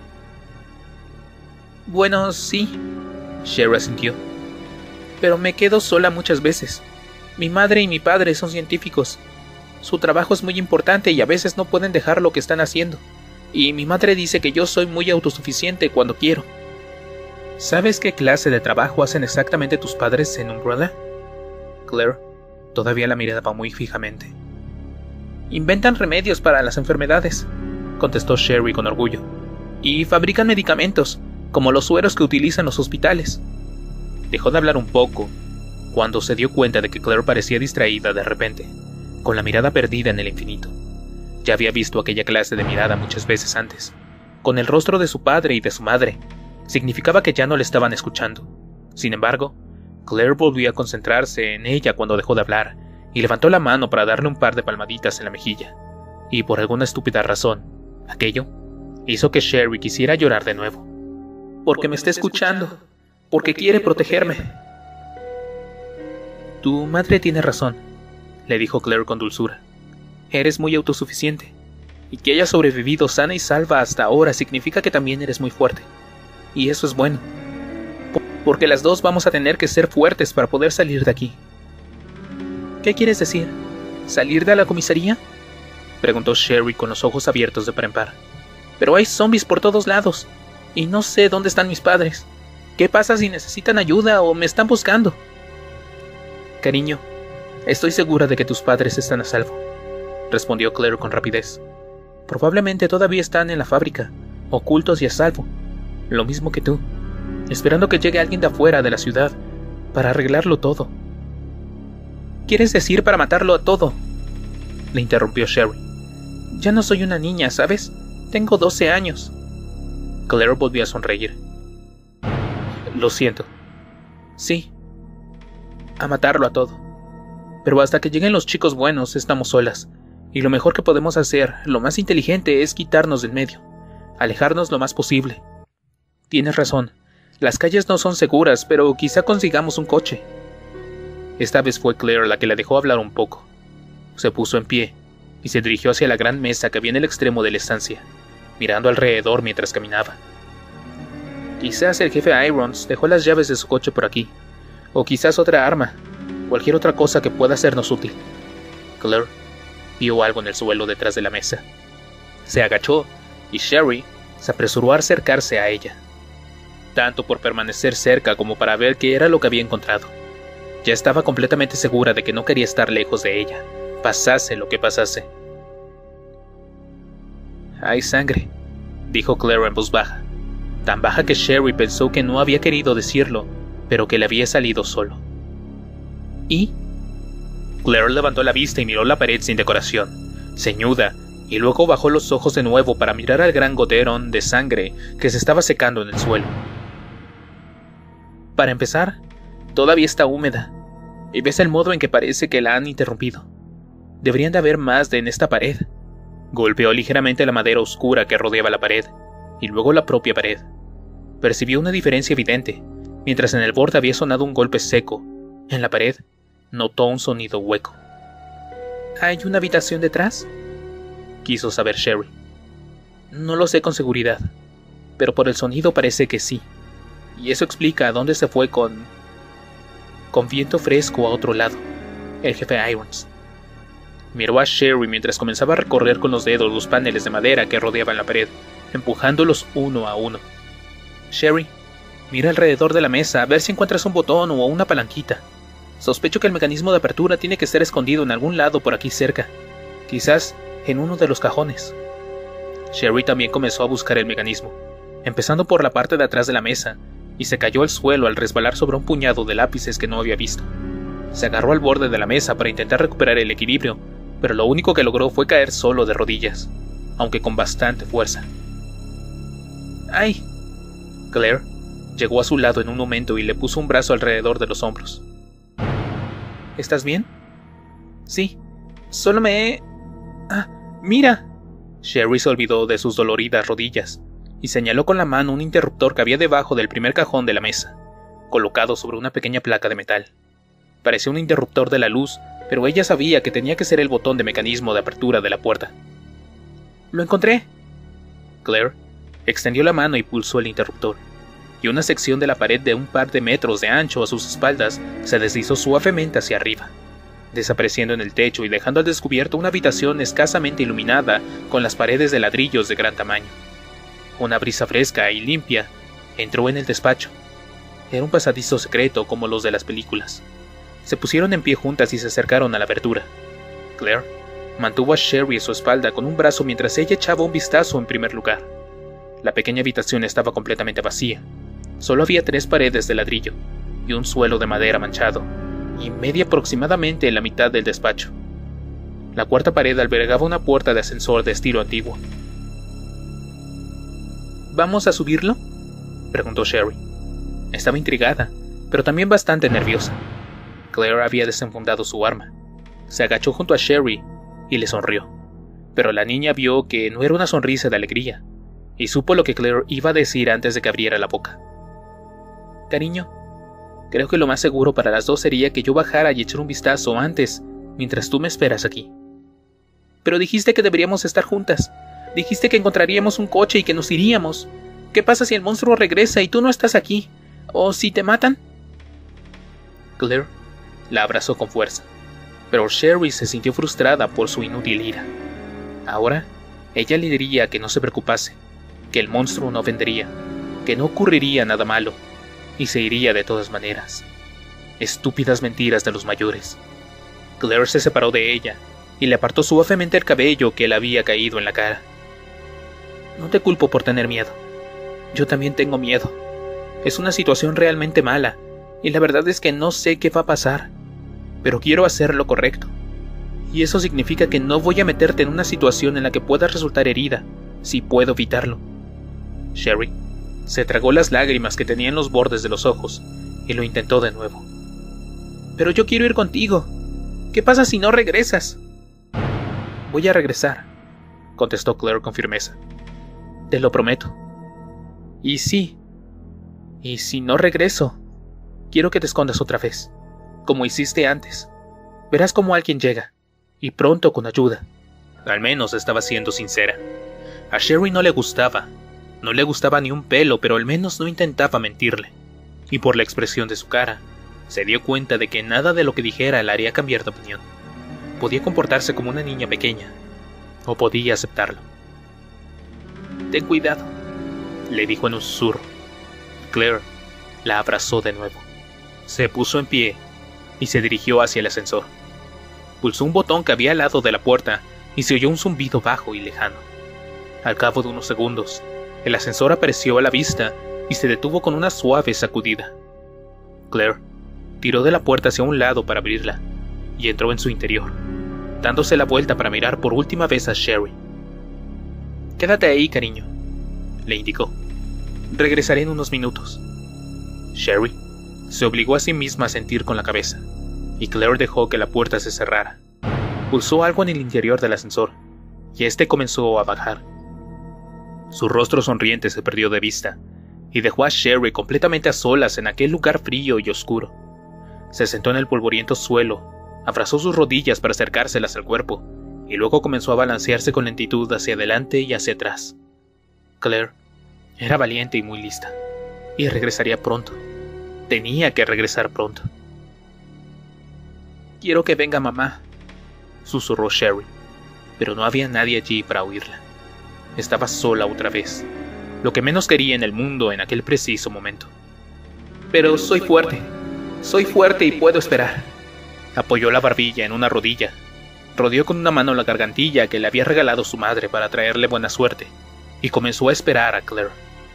Bueno, sí, Sherry asintió. Pero me quedo sola muchas veces. Mi madre y mi padre son científicos. Su trabajo es muy importante y a veces no pueden dejar lo que están haciendo. Y mi madre dice que yo soy muy autosuficiente cuando quiero. ¿Sabes qué clase de trabajo hacen exactamente tus padres en Umbrella? Claire todavía la miraba muy fijamente. Inventan remedios para las enfermedades, contestó Sherry con orgullo. Y fabrican medicamentos, como los sueros que utilizan los hospitales. Dejó de hablar un poco, cuando se dio cuenta de que Claire parecía distraída de repente, con la mirada perdida en el infinito. Ya había visto aquella clase de mirada muchas veces antes, con el rostro de su padre y de su madre. Significaba que ya no le estaban escuchando. Sin embargo, Claire volvió a concentrarse en ella cuando dejó de hablar, y levantó la mano para darle un par de palmaditas en la mejilla. Y por alguna estúpida razón, aquello hizo que Sherry quisiera llorar de nuevo. Porque me está escuchando, porque quiere protegerme. Tu madre tiene razón, le dijo Claire con dulzura. Eres muy autosuficiente, y que hayas sobrevivido sana y salva hasta ahora significa que también eres muy fuerte. Y eso es bueno, porque las dos vamos a tener que ser fuertes para poder salir de aquí. ¿Qué quieres decir? ¿Salir de la comisaría? Preguntó Sherry con los ojos abiertos de par en par. Pero hay zombies por todos lados, y no sé dónde están mis padres. ¿Qué pasa si necesitan ayuda o me están buscando? Cariño, estoy segura de que tus padres están a salvo, respondió Claire con rapidez. Probablemente todavía están en la fábrica, ocultos y a salvo, lo mismo que tú, esperando que llegue alguien de afuera de la ciudad para arreglarlo todo. ¿Quieres decir para matarlo a todo? Le interrumpió Sherry. Ya no soy una niña, ¿sabes? Tengo doce años. Claire volvió a sonreír. Lo siento. Sí. A matarlo a todo. Pero hasta que lleguen los chicos buenos estamos solas, y lo mejor que podemos hacer, lo más inteligente, es quitarnos del medio, alejarnos lo más posible. Tienes razón, las calles no son seguras, pero quizá consigamos un coche. Esta vez fue Claire la que la dejó hablar un poco. Se puso en pie y se dirigió hacia la gran mesa que había en el extremo de la estancia, mirando alrededor mientras caminaba. Quizás el jefe Irons dejó las llaves de su coche por aquí, o quizás otra arma, cualquier otra cosa que pueda sernos útil. Claire vio algo en el suelo detrás de la mesa. Se agachó y Sherry se apresuró a acercarse a ella, tanto por permanecer cerca como para ver qué era lo que había encontrado. Ya estaba completamente segura de que no quería estar lejos de ella, pasase lo que pasase. Hay sangre, dijo Claire en voz baja, tan baja que Sherry pensó que no había querido decirlo, pero que le había salido solo. ¿Y? Claire levantó la vista y miró la pared sin decoración, ceñuda, y luego bajó los ojos de nuevo para mirar al gran goterón de sangre que se estaba secando en el suelo. Para empezar, todavía está húmeda, y ves el modo en que parece que la han interrumpido. Deberían de haber más de en esta pared. Golpeó ligeramente la madera oscura que rodeaba la pared, y luego la propia pared. Percibió una diferencia evidente. Mientras en el borde había sonado un golpe seco, en la pared notó un sonido hueco. ¿Hay una habitación detrás?, quiso saber Sherry. No lo sé con seguridad, pero por el sonido parece que sí, y eso explica a dónde se fue con... con viento fresco a otro lado, el jefe Irons. Miró a Sherry mientras comenzaba a recorrer con los dedos los paneles de madera que rodeaban la pared, empujándolos uno a uno. Sherry, mira alrededor de la mesa a ver si encuentras un botón o una palanquita. Sospecho que el mecanismo de apertura tiene que estar escondido en algún lado por aquí cerca, quizás en uno de los cajones. Sherry también comenzó a buscar el mecanismo, empezando por la parte de atrás de la mesa, y se cayó al suelo al resbalar sobre un puñado de lápices que no había visto. Se agarró al borde de la mesa para intentar recuperar el equilibrio, pero lo único que logró fue caer solo de rodillas, aunque con bastante fuerza. ¡Ay! Claire llegó a su lado en un momento y le puso un brazo alrededor de los hombros. ¿Estás bien? Sí, solo me he... ¡Ah, mira! Sherry se olvidó de sus doloridas rodillas y señaló con la mano un interruptor que había debajo del primer cajón de la mesa, colocado sobre una pequeña placa de metal. Parecía un interruptor de la luz, pero ella sabía que tenía que ser el botón de mecanismo de apertura de la puerta. ¡Lo encontré! Claire extendió la mano y pulsó el interruptor, y una sección de la pared de un par de metros de ancho a sus espaldas se deslizó suavemente hacia arriba, desapareciendo en el techo y dejando al descubierto una habitación escasamente iluminada con las paredes de ladrillos de gran tamaño. Una brisa fresca y limpia entró en el despacho. Era un pasadizo secreto como los de las películas. Se pusieron en pie juntas y se acercaron a la abertura. Claire mantuvo a Sherry a su espalda con un brazo mientras ella echaba un vistazo en primer lugar. La pequeña habitación estaba completamente vacía. Solo había tres paredes de ladrillo y un suelo de madera manchado, y media aproximadamente en la mitad del despacho. La cuarta pared albergaba una puerta de ascensor de estilo antiguo. ¿Vamos a subirlo?, preguntó Sherry. Estaba intrigada, pero también bastante nerviosa. Claire había desenfundado su arma. Se agachó junto a Sherry y le sonrió, pero la niña vio que no era una sonrisa de alegría, y supo lo que Claire iba a decir antes de que abriera la boca. Cariño, creo que lo más seguro para las dos sería que yo bajara y echara un vistazo antes, mientras tú me esperas aquí. Pero dijiste que deberíamos estar juntas. Dijiste que encontraríamos un coche y que nos iríamos. ¿Qué pasa si el monstruo regresa y tú no estás aquí? ¿O si te matan? Claire la abrazó con fuerza, pero Sherry se sintió frustrada por su inútil ira. Ahora, ella le diría que no se preocupase, que el monstruo no vendría, que no ocurriría nada malo, y se iría de todas maneras. Estúpidas mentiras de los mayores. Claire se separó de ella y le apartó suavemente el cabello que le había caído en la cara. No te culpo por tener miedo. Yo también tengo miedo. Es una situación realmente mala, y la verdad es que no sé qué va a pasar, pero quiero hacer lo correcto. Y eso significa que no voy a meterte en una situación en la que puedas resultar herida, si puedo evitarlo. Sherry se tragó las lágrimas que tenía en los bordes de los ojos, y lo intentó de nuevo. Pero yo quiero ir contigo. ¿Qué pasa si no regresas? Voy a regresar, contestó Claire con firmeza. Te lo prometo. Y sí, y si no regreso, quiero que te escondas otra vez, como hiciste antes. Verás cómo alguien llega, y pronto con ayuda. Al menos estaba siendo sincera. A Sherry no le gustaba, no le gustaba ni un pelo, pero al menos no intentaba mentirle. Y por la expresión de su cara, se dio cuenta de que nada de lo que dijera la haría cambiar de opinión. Podía comportarse como una niña pequeña, o podía aceptarlo. Ten cuidado, le dijo en un susurro. Claire la abrazó de nuevo. Se puso en pie y se dirigió hacia el ascensor. Pulsó un botón que había al lado de la puerta y se oyó un zumbido bajo y lejano. Al cabo de unos segundos, el ascensor apareció a la vista y se detuvo con una suave sacudida. Claire tiró de la puerta hacia un lado para abrirla y entró en su interior, dándose la vuelta para mirar por última vez a Sherry. Quédate ahí, cariño, le indicó. Regresaré en unos minutos. Sherry se obligó a sí misma a sentir con la cabeza, y Claire dejó que la puerta se cerrara. Pulsó algo en el interior del ascensor, y este comenzó a bajar. Su rostro sonriente se perdió de vista, y dejó a Sherry completamente a solas en aquel lugar frío y oscuro. Se sentó en el polvoriento suelo, abrazó sus rodillas para acercárselas al cuerpo, y luego comenzó a balancearse con lentitud hacia adelante y hacia atrás. Claire era valiente y muy lista, y regresaría pronto. Tenía que regresar pronto. Quiero que venga mamá, susurró Sherry, pero no había nadie allí para oírla. Estaba sola otra vez, lo que menos quería en el mundo en aquel preciso momento. Pero soy fuerte, soy fuerte y puedo esperar. Apoyó la barbilla en una rodilla, rodeó con una mano la gargantilla que le había regalado su madre para traerle buena suerte, y comenzó a esperar a Claire.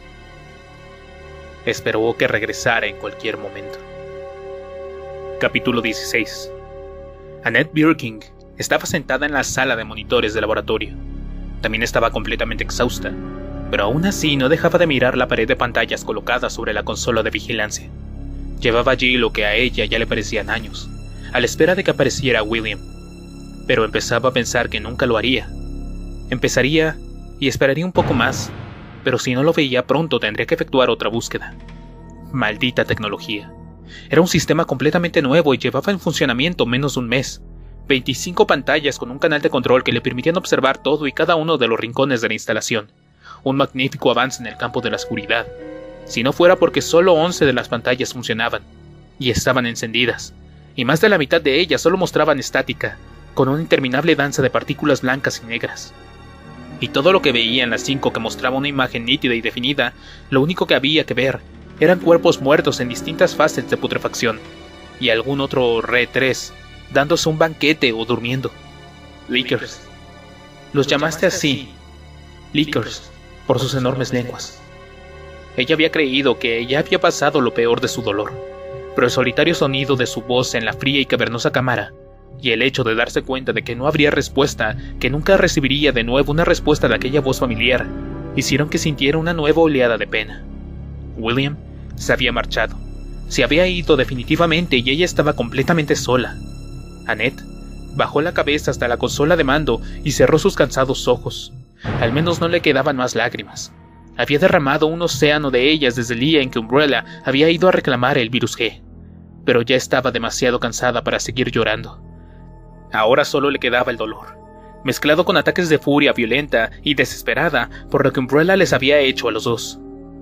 Esperó que regresara en cualquier momento. Capítulo dieciséis. Annette Birking estaba sentada en la sala de monitores del laboratorio. También estaba completamente exhausta, pero aún así no dejaba de mirar la pared de pantallas colocada sobre la consola de vigilancia. Llevaba allí lo que a ella ya le parecían años, a la espera de que apareciera William. Pero empezaba a pensar que nunca lo haría. Empezaría y esperaría un poco más, pero si no lo veía pronto tendría que efectuar otra búsqueda. Maldita tecnología. Era un sistema completamente nuevo y llevaba en funcionamiento menos de un mes. veinticinco pantallas con un canal de control que le permitían observar todo y cada uno de los rincones de la instalación. Un magnífico avance en el campo de la seguridad, si no fuera porque solo once de las pantallas funcionaban, y estaban encendidas, y más de la mitad de ellas solo mostraban estática, con una interminable danza de partículas blancas y negras. Y todo lo que veía en las cinco que mostraba una imagen nítida y definida, lo único que había que ver eran cuerpos muertos en distintas fases de putrefacción, y algún otro R tres, dándose un banquete o durmiendo. Lickers. Los llamaste así, Lickers, por sus enormes lenguas. Ella había creído que ya había pasado lo peor de su dolor, pero el solitario sonido de su voz en la fría y cavernosa cámara, y el hecho de darse cuenta de que no habría respuesta, que nunca recibiría de nuevo una respuesta de aquella voz familiar, hicieron que sintiera una nueva oleada de pena. William se había marchado, se había ido definitivamente y ella estaba completamente sola. Annette bajó la cabeza hasta la consola de mando y cerró sus cansados ojos. Al menos no le quedaban más lágrimas. Había derramado un océano de ellas desde el día en que Umbrella había ido a reclamar el virus G, pero ya estaba demasiado cansada para seguir llorando. Ahora solo le quedaba el dolor, mezclado con ataques de furia violenta y desesperada por lo que Umbrella les había hecho a los dos.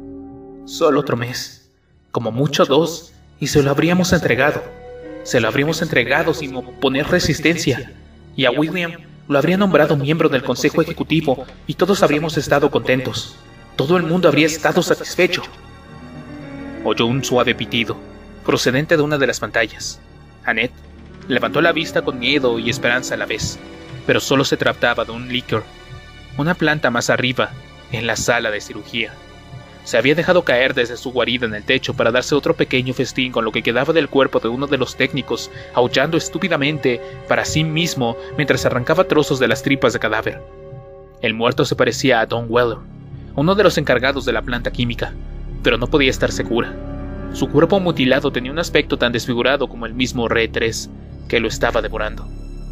Solo otro mes, como mucho dos, y se lo habríamos entregado. Se lo habríamos entregado sin oponer resistencia, y a William lo habría nombrado miembro del Consejo Ejecutivo y todos habríamos estado contentos. Todo el mundo habría estado satisfecho. Oyó un suave pitido, procedente de una de las pantallas. Annette levantó la vista con miedo y esperanza a la vez, pero solo se trataba de un Licker, una planta más arriba, en la sala de cirugía. Se había dejado caer desde su guarida en el techo para darse otro pequeño festín con lo que quedaba del cuerpo de uno de los técnicos, aullando estúpidamente para sí mismo mientras arrancaba trozos de las tripas de cadáver. El muerto se parecía a Don Weller, uno de los encargados de la planta química, pero no podía estar segura. Su cuerpo mutilado tenía un aspecto tan desfigurado como el mismo R tres, que lo estaba devorando.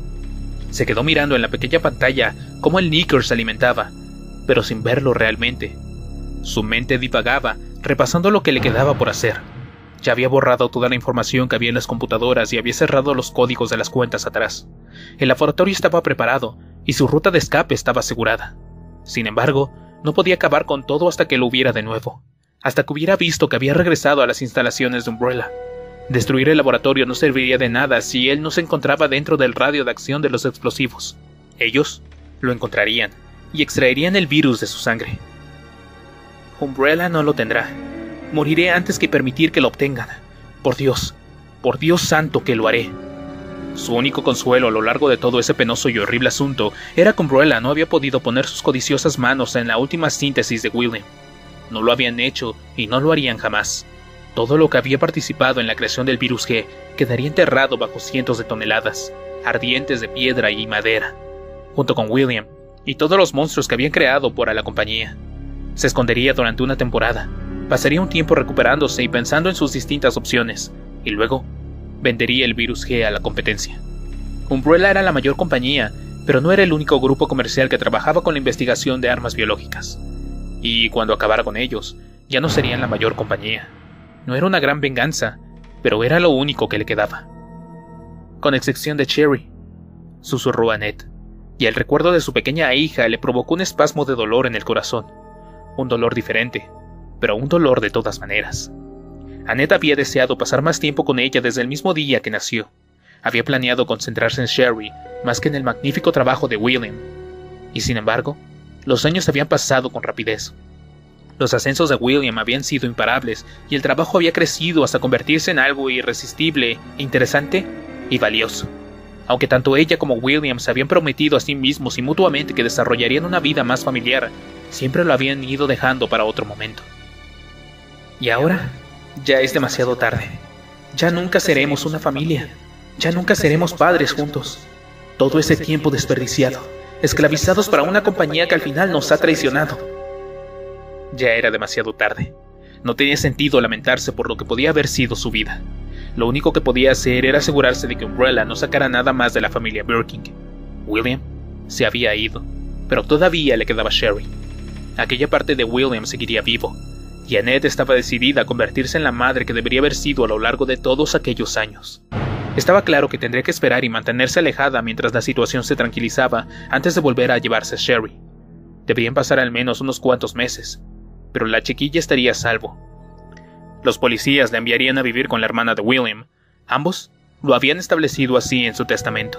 Se quedó mirando en la pequeña pantalla cómo el Licker se alimentaba, pero sin verlo realmente. Su mente divagaba, repasando lo que le quedaba por hacer. Ya había borrado toda la información que había en las computadoras y había cerrado los códigos de las cuentas atrás. El laboratorio estaba preparado y su ruta de escape estaba asegurada. Sin embargo, no podía acabar con todo hasta que lo hubiera de nuevo, hasta que hubiera visto que había regresado a las instalaciones de Umbrella. Destruir el laboratorio no serviría de nada si él no se encontraba dentro del radio de acción de los explosivos. Ellos lo encontrarían y extraerían el virus de su sangre. Umbrella no lo tendrá. Moriré antes que permitir que lo obtengan. Por Dios, por Dios santo que lo haré. Su único consuelo a lo largo de todo ese penoso y horrible asunto era que Umbrella no había podido poner sus codiciosas manos en la última síntesis de William. No lo habían hecho y no lo harían jamás. Todo lo que había participado en la creación del virus G quedaría enterrado bajo cientos de toneladas, ardientes de piedra y madera, junto con William y todos los monstruos que habían creado para la compañía. Se escondería durante una temporada, pasaría un tiempo recuperándose y pensando en sus distintas opciones, y luego vendería el virus G a la competencia. Umbrella era la mayor compañía, pero no era el único grupo comercial que trabajaba con la investigación de armas biológicas. Y cuando acabara con ellos, ya no serían la mayor compañía. No era una gran venganza, pero era lo único que le quedaba. Con excepción de Cherry, susurró Annette, y el recuerdo de su pequeña hija le provocó un espasmo de dolor en el corazón. Un dolor diferente, pero un dolor de todas maneras. Annette había deseado pasar más tiempo con ella desde el mismo día que nació. Había planeado concentrarse en Sherry más que en el magnífico trabajo de William. Y sin embargo, los años habían pasado con rapidez. Los ascensos de William habían sido imparables y el trabajo había crecido hasta convertirse en algo irresistible, interesante y valioso. Aunque tanto ella como William se habían prometido a sí mismos y mutuamente que desarrollarían una vida más familiar, siempre lo habían ido dejando para otro momento. Y ahora, ya es demasiado tarde. Ya nunca seremos una familia. Ya nunca seremos padres juntos. Todo ese tiempo desperdiciado, esclavizados para una compañía que al final nos ha traicionado. Ya era demasiado tarde. No tenía sentido lamentarse por lo que podía haber sido su vida. Lo único que podía hacer era asegurarse de que Umbrella no sacara nada más de la familia Birkin. William se había ido, pero todavía le quedaba Sherry. Aquella parte de William seguiría vivo, y Annette estaba decidida a convertirse en la madre que debería haber sido a lo largo de todos aquellos años. Estaba claro que tendría que esperar y mantenerse alejada mientras la situación se tranquilizaba antes de volver a llevarse a Sherry. Deberían pasar al menos unos cuantos meses, pero la chiquilla estaría a salvo. Los policías la enviarían a vivir con la hermana de William. Ambos lo habían establecido así en su testamento.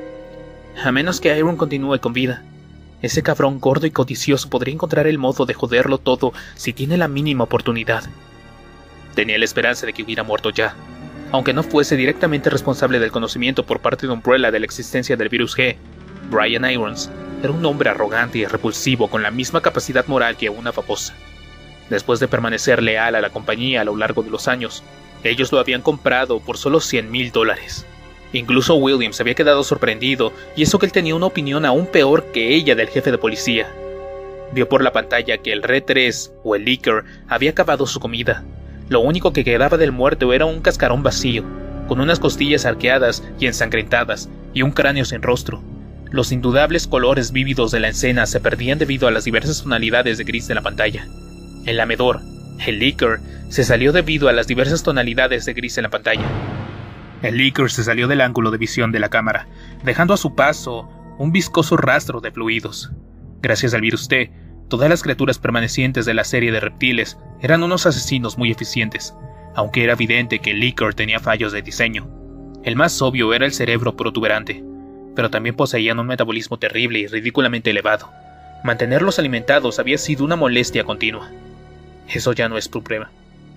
A menos que Aaron continúe con vida, ese cabrón gordo y codicioso podría encontrar el modo de joderlo todo si tiene la mínima oportunidad. Tenía la esperanza de que hubiera muerto ya, aunque no fuese directamente responsable del conocimiento por parte de Umbrella de la existencia del virus G. Brian Irons era un hombre arrogante y repulsivo con la misma capacidad moral que una babosa. Después de permanecer leal a la compañía a lo largo de los años, ellos lo habían comprado por solo cien mil dólares. Incluso William se había quedado sorprendido, y eso que él tenía una opinión aún peor que ella del jefe de policía. Vio por la pantalla que el R tres, o el Licker, había acabado su comida. Lo único que quedaba del muerto era un cascarón vacío, con unas costillas arqueadas y ensangrentadas, y un cráneo sin rostro. Los indudables colores vívidos de la escena se perdían debido a las diversas tonalidades de gris de la pantalla. El lamedor, el Licker, se salió debido a las diversas tonalidades de gris en la pantalla. El Licker se salió del ángulo de visión de la cámara, dejando a su paso un viscoso rastro de fluidos. Gracias al virus T, todas las criaturas permanecientes de la serie de reptiles eran unos asesinos muy eficientes, aunque era evidente que el Licker tenía fallos de diseño. El más obvio era el cerebro protuberante, pero también poseían un metabolismo terrible y ridículamente elevado. Mantenerlos alimentados había sido una molestia continua. Eso ya no es problema.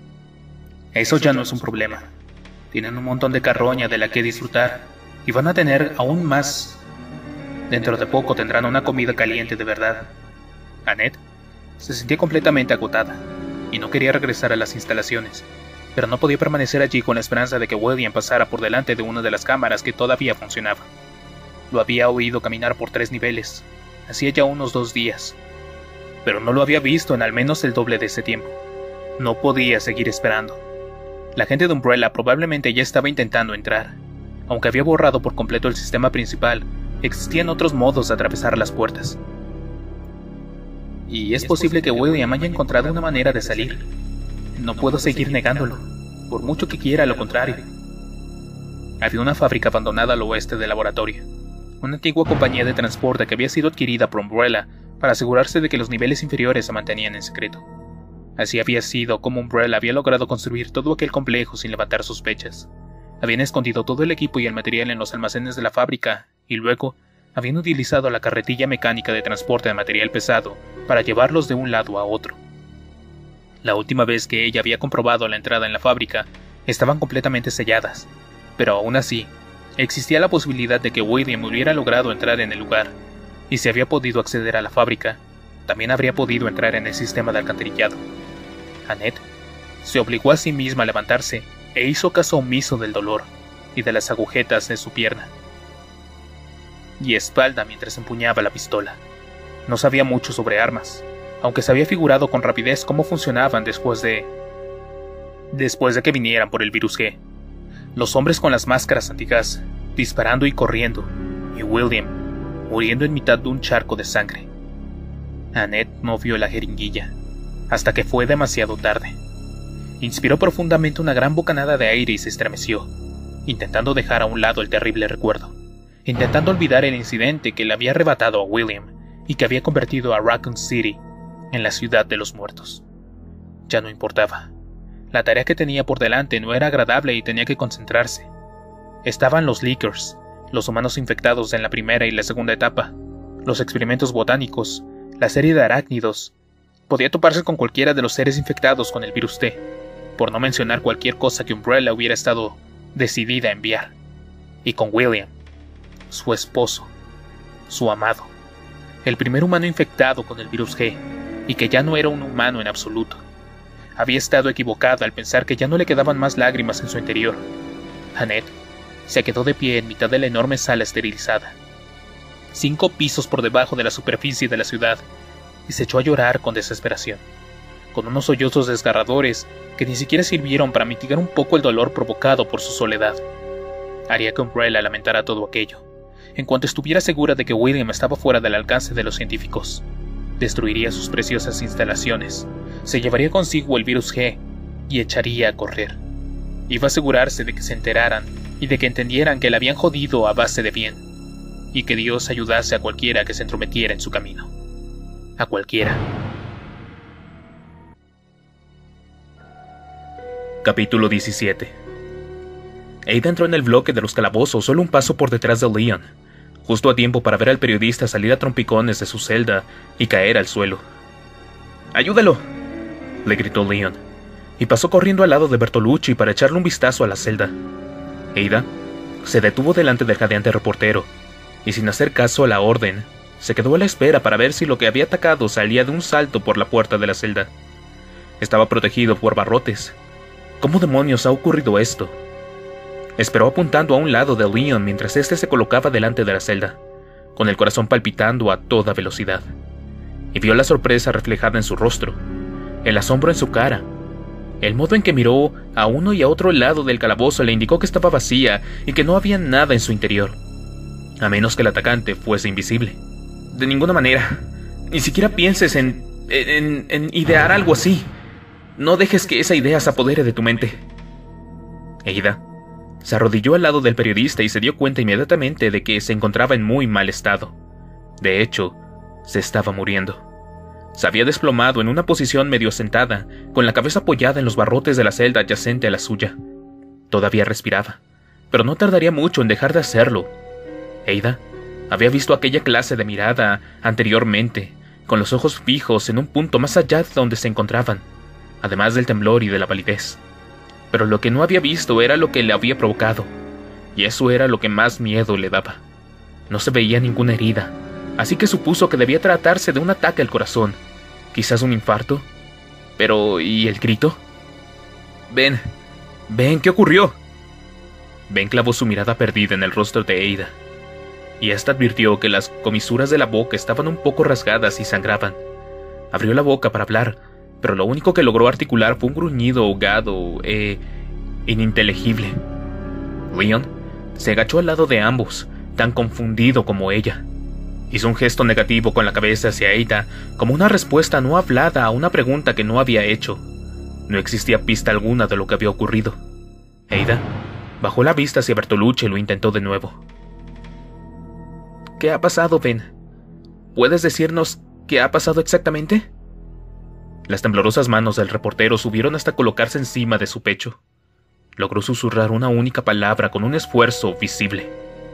Eso ya no es un problema. Tienen un montón de carroña de la que disfrutar, y van a tener aún más. Dentro de poco tendrán una comida caliente de verdad. Annette se sentía completamente agotada, y no quería regresar a las instalaciones, pero no podía permanecer allí con la esperanza de que William pasara por delante de una de las cámaras que todavía funcionaba. Lo había oído caminar por tres niveles, hacía ya unos dos días, pero no lo había visto en al menos el doble de ese tiempo. No podía seguir esperando. La gente de Umbrella probablemente ya estaba intentando entrar. Aunque había borrado por completo el sistema principal, existían otros modos de atravesar las puertas. Y es posible que William haya encontrado una manera de salir. No puedo seguir negándolo, por mucho que quiera lo contrario. Había una fábrica abandonada al oeste del laboratorio, una antigua compañía de transporte que había sido adquirida por Umbrella para asegurarse de que los niveles inferiores se mantenían en secreto. Así había sido como Umbrella había logrado construir todo aquel complejo sin levantar sospechas. Habían escondido todo el equipo y el material en los almacenes de la fábrica, y luego habían utilizado la carretilla mecánica de transporte de material pesado para llevarlos de un lado a otro. La última vez que ella había comprobado la entrada en la fábrica, estaban completamente selladas, pero aún así, existía la posibilidad de que William hubiera logrado entrar en el lugar, y si había podido acceder a la fábrica, también habría podido entrar en el sistema de alcantarillado. Annette se obligó a sí misma a levantarse e hizo caso omiso del dolor y de las agujetas de su pierna y espalda mientras empuñaba la pistola. No sabía mucho sobre armas, aunque se había figurado con rapidez cómo funcionaban después de... después de que vinieran por el virus G. Los hombres con las máscaras antigas, disparando y corriendo, y William muriendo en mitad de un charco de sangre. Annette no vio la jeringuilla, hasta que fue demasiado tarde. Inspiró profundamente una gran bocanada de aire y se estremeció, intentando dejar a un lado el terrible recuerdo, intentando olvidar el incidente que le había arrebatado a William y que había convertido a Raccoon City en la ciudad de los muertos. Ya no importaba. La tarea que tenía por delante no era agradable y tenía que concentrarse. Estaban los Lickers, los humanos infectados en la primera y la segunda etapa, los experimentos botánicos, la serie de arácnidos. Podía toparse con cualquiera de los seres infectados con el virus T, por no mencionar cualquier cosa que Umbrella hubiera estado decidida a enviar. Y con William, su esposo, su amado, el primer humano infectado con el virus G, y que ya no era un humano en absoluto. Había estado equivocada al pensar que ya no le quedaban más lágrimas en su interior. Annette se quedó de pie en mitad de la enorme sala esterilizada, cinco pisos por debajo de la superficie de la ciudad, y se echó a llorar con desesperación. con unos sollozos desgarradores que ni siquiera sirvieron para mitigar un poco el dolor provocado por su soledad. Haría que Umbrella lamentara todo aquello, en cuanto estuviera segura de que William estaba fuera del alcance de los científicos. Destruiría sus preciosas instalaciones, se llevaría consigo el virus G y echaría a correr. Iba a asegurarse de que se enteraran y de que entendieran que la habían jodido a base de bien, y que Dios ayudase a cualquiera que se entrometiera en su camino. A cualquiera. Capítulo diecisiete. Ada entró en el bloque de los calabozos solo un paso por detrás de Leon, justo a tiempo para ver al periodista salir a trompicones de su celda y caer al suelo. ¡Ayúdalo!, le gritó Leon, y pasó corriendo al lado de Bertolucci para echarle un vistazo a la celda. Ada se detuvo delante del jadeante reportero, y sin hacer caso a la orden, se quedó a la espera para ver si lo que había atacado salía de un salto por la puerta de la celda. Estaba protegido por barrotes. ¿Cómo demonios ha ocurrido esto? Esperó apuntando a un lado de Leon mientras éste se colocaba delante de la celda, con el corazón palpitando a toda velocidad, y vio la sorpresa reflejada en su rostro, el asombro en su cara. El modo en que miró a uno y a otro lado del calabozo le indicó que estaba vacía y que no había nada en su interior, a menos que el atacante fuese invisible. De ninguna manera. Ni siquiera pienses en, en, en idear algo así. No dejes que esa idea se apodere de tu mente. Ada se arrodilló al lado del periodista y se dio cuenta inmediatamente de que se encontraba en muy mal estado. De hecho, se estaba muriendo. Se había desplomado en una posición medio sentada, con la cabeza apoyada en los barrotes de la celda adyacente a la suya. Todavía respiraba, pero no tardaría mucho en dejar de hacerlo. Ada había visto aquella clase de mirada anteriormente, con los ojos fijos en un punto más allá de donde se encontraban, además del temblor y de la palidez. Pero lo que no había visto era lo que le había provocado, y eso era lo que más miedo le daba. No se veía ninguna herida, así que supuso que debía tratarse de un ataque al corazón, quizás un infarto. Pero, ¿y el grito? Ben, Ben, ¿qué ocurrió? Ben clavó su mirada perdida en el rostro de Ada, y ésta advirtió que las comisuras de la boca estaban un poco rasgadas y sangraban. Abrió la boca para hablar, pero lo único que logró articular fue un gruñido ahogado e ininteligible. Leon se agachó al lado de ambos, tan confundido como ella. Hizo un gesto negativo con la cabeza hacia Ada, como una respuesta no hablada a una pregunta que no había hecho. No existía pista alguna de lo que había ocurrido. Ada bajó la vista hacia Bertolucci y lo intentó de nuevo. ¿Qué ha pasado, Ben? ¿Puedes decirnos qué ha pasado exactamente? Las temblorosas manos del reportero subieron hasta colocarse encima de su pecho. Logró susurrar una única palabra con un esfuerzo visible.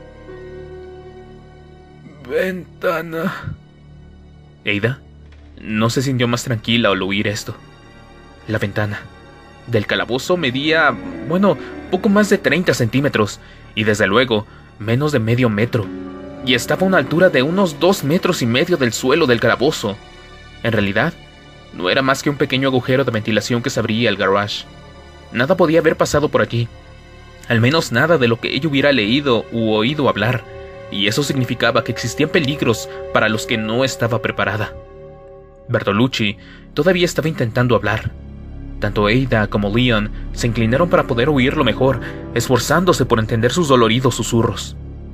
Ventana. Ada no se sintió más tranquila al oír esto. La ventana del calabozo medía, bueno, poco más de treinta centímetros, y desde luego, menos de medio metro, y estaba a una altura de unos dos metros y medio del suelo del calabozo. En realidad, no era más que un pequeño agujero de ventilación que se abría el garage. Nada podía haber pasado por allí, al menos nada de lo que ella hubiera leído u oído hablar, y eso significaba que existían peligros para los que no estaba preparada. Bertolucci todavía estaba intentando hablar. Tanto Ada como Leon se inclinaron para poder oírlo mejor, esforzándose por entender sus doloridos susurros.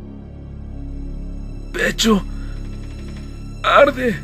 Pecho arde.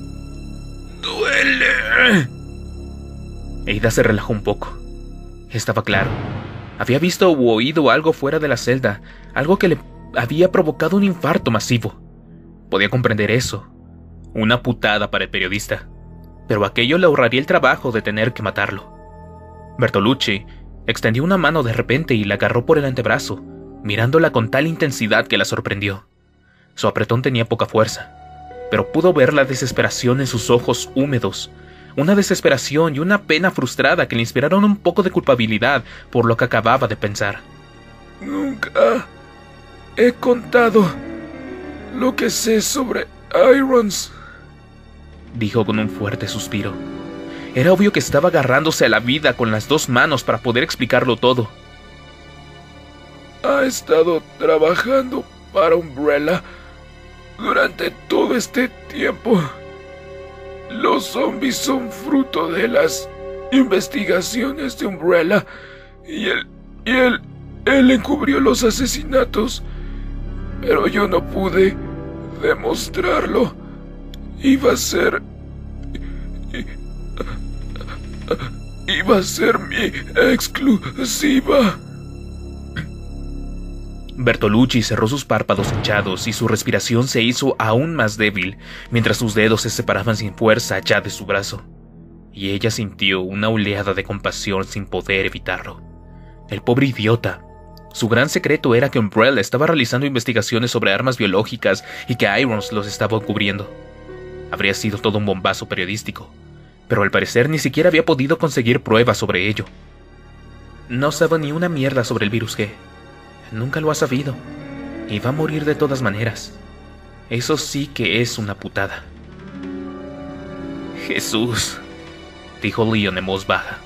¡Duele! Ada se relajó un poco. Estaba claro. Había visto u oído algo fuera de la celda, algo que le había provocado un infarto masivo. Podía comprender eso. Una putada para el periodista. Pero aquello le ahorraría el trabajo de tener que matarlo. Bertolucci extendió una mano de repente y la agarró por el antebrazo, mirándola con tal intensidad que la sorprendió. Su apretón tenía poca fuerza, pero pudo ver la desesperación en sus ojos húmedos, una desesperación y una pena frustrada que le inspiraron un poco de culpabilidad por lo que acababa de pensar. Nunca he contado lo que sé sobre Irons, dijo con un fuerte suspiro. Era obvio que estaba agarrándose a la vida con las dos manos para poder explicarlo todo. Ha estado trabajando para Umbrella durante todo este tiempo. los zombies son fruto de las investigaciones de Umbrella y él, y él, él encubrió los asesinatos, pero yo no pude demostrarlo. Iba a ser... Iba a ser mi exclusiva. Bertolucci cerró sus párpados hinchados y su respiración se hizo aún más débil mientras sus dedos se separaban sin fuerza ya de su brazo. Y ella sintió una oleada de compasión sin poder evitarlo. El pobre idiota. Su gran secreto era que Umbrella estaba realizando investigaciones sobre armas biológicas y que Irons los estaba encubriendo. Habría sido todo un bombazo periodístico, pero al parecer ni siquiera había podido conseguir pruebas sobre ello. No sabe ni una mierda sobre el virus G. Nunca lo ha sabido, y va a morir de todas maneras. Eso sí que es una putada. Jesús, dijo Leon en voz baja.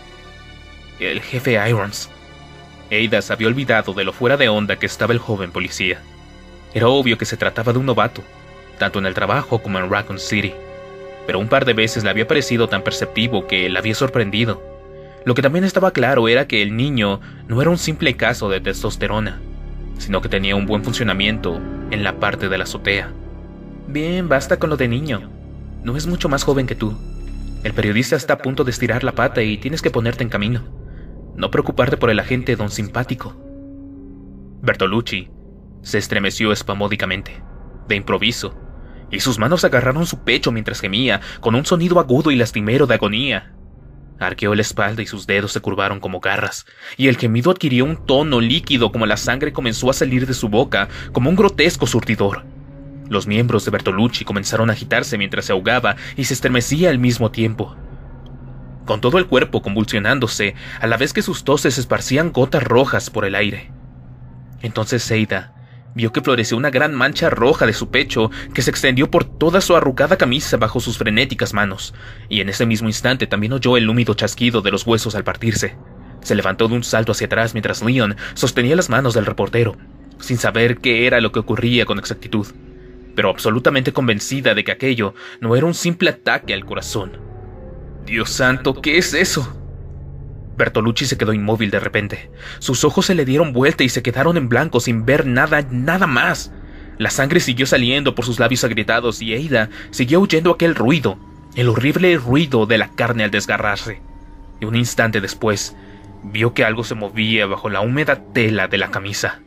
El jefe Irons. Ada se había olvidado de lo fuera de onda que estaba el joven policía. Era obvio que se trataba de un novato, tanto en el trabajo como en Raccoon City, pero un par de veces le había parecido tan perceptivo que la había sorprendido. Lo que también estaba claro era que el niño no era un simple caso de testosterona, sino que tenía un buen funcionamiento en la parte de la azotea. Bien, basta con lo de niño. No es mucho más joven que tú. El periodista está a punto de estirar la pata y tienes que ponerte en camino. No preocuparte por el agente don simpático. Bertolucci se estremeció espasmódicamente, de improviso, y sus manos agarraron su pecho mientras gemía, con un sonido agudo y lastimero de agonía. Arqueó la espalda y sus dedos se curvaron como garras, y el gemido adquirió un tono líquido como la sangre comenzó a salir de su boca, como un grotesco surtidor. Los miembros de Bertolucci comenzaron a agitarse mientras se ahogaba y se estremecía al mismo tiempo, con todo el cuerpo convulsionándose, a la vez que sus toses esparcían gotas rojas por el aire. Entonces Ada vio que floreció una gran mancha roja de su pecho que se extendió por toda su arrugada camisa bajo sus frenéticas manos, y en ese mismo instante también oyó el húmedo chasquido de los huesos al partirse. Se levantó de un salto hacia atrás mientras Leon sostenía las manos del reportero, sin saber qué era lo que ocurría con exactitud, pero absolutamente convencida de que aquello no era un simple ataque al corazón. ¡Dios santo! ¿Qué es eso? Bertolucci se quedó inmóvil de repente. Sus ojos se le dieron vuelta y se quedaron en blanco sin ver nada, nada más. La sangre siguió saliendo por sus labios agrietados y Ada siguió oyendo aquel ruido, el horrible ruido de la carne al desgarrarse. Y un instante después, vio que algo se movía bajo la húmeda tela de la camisa.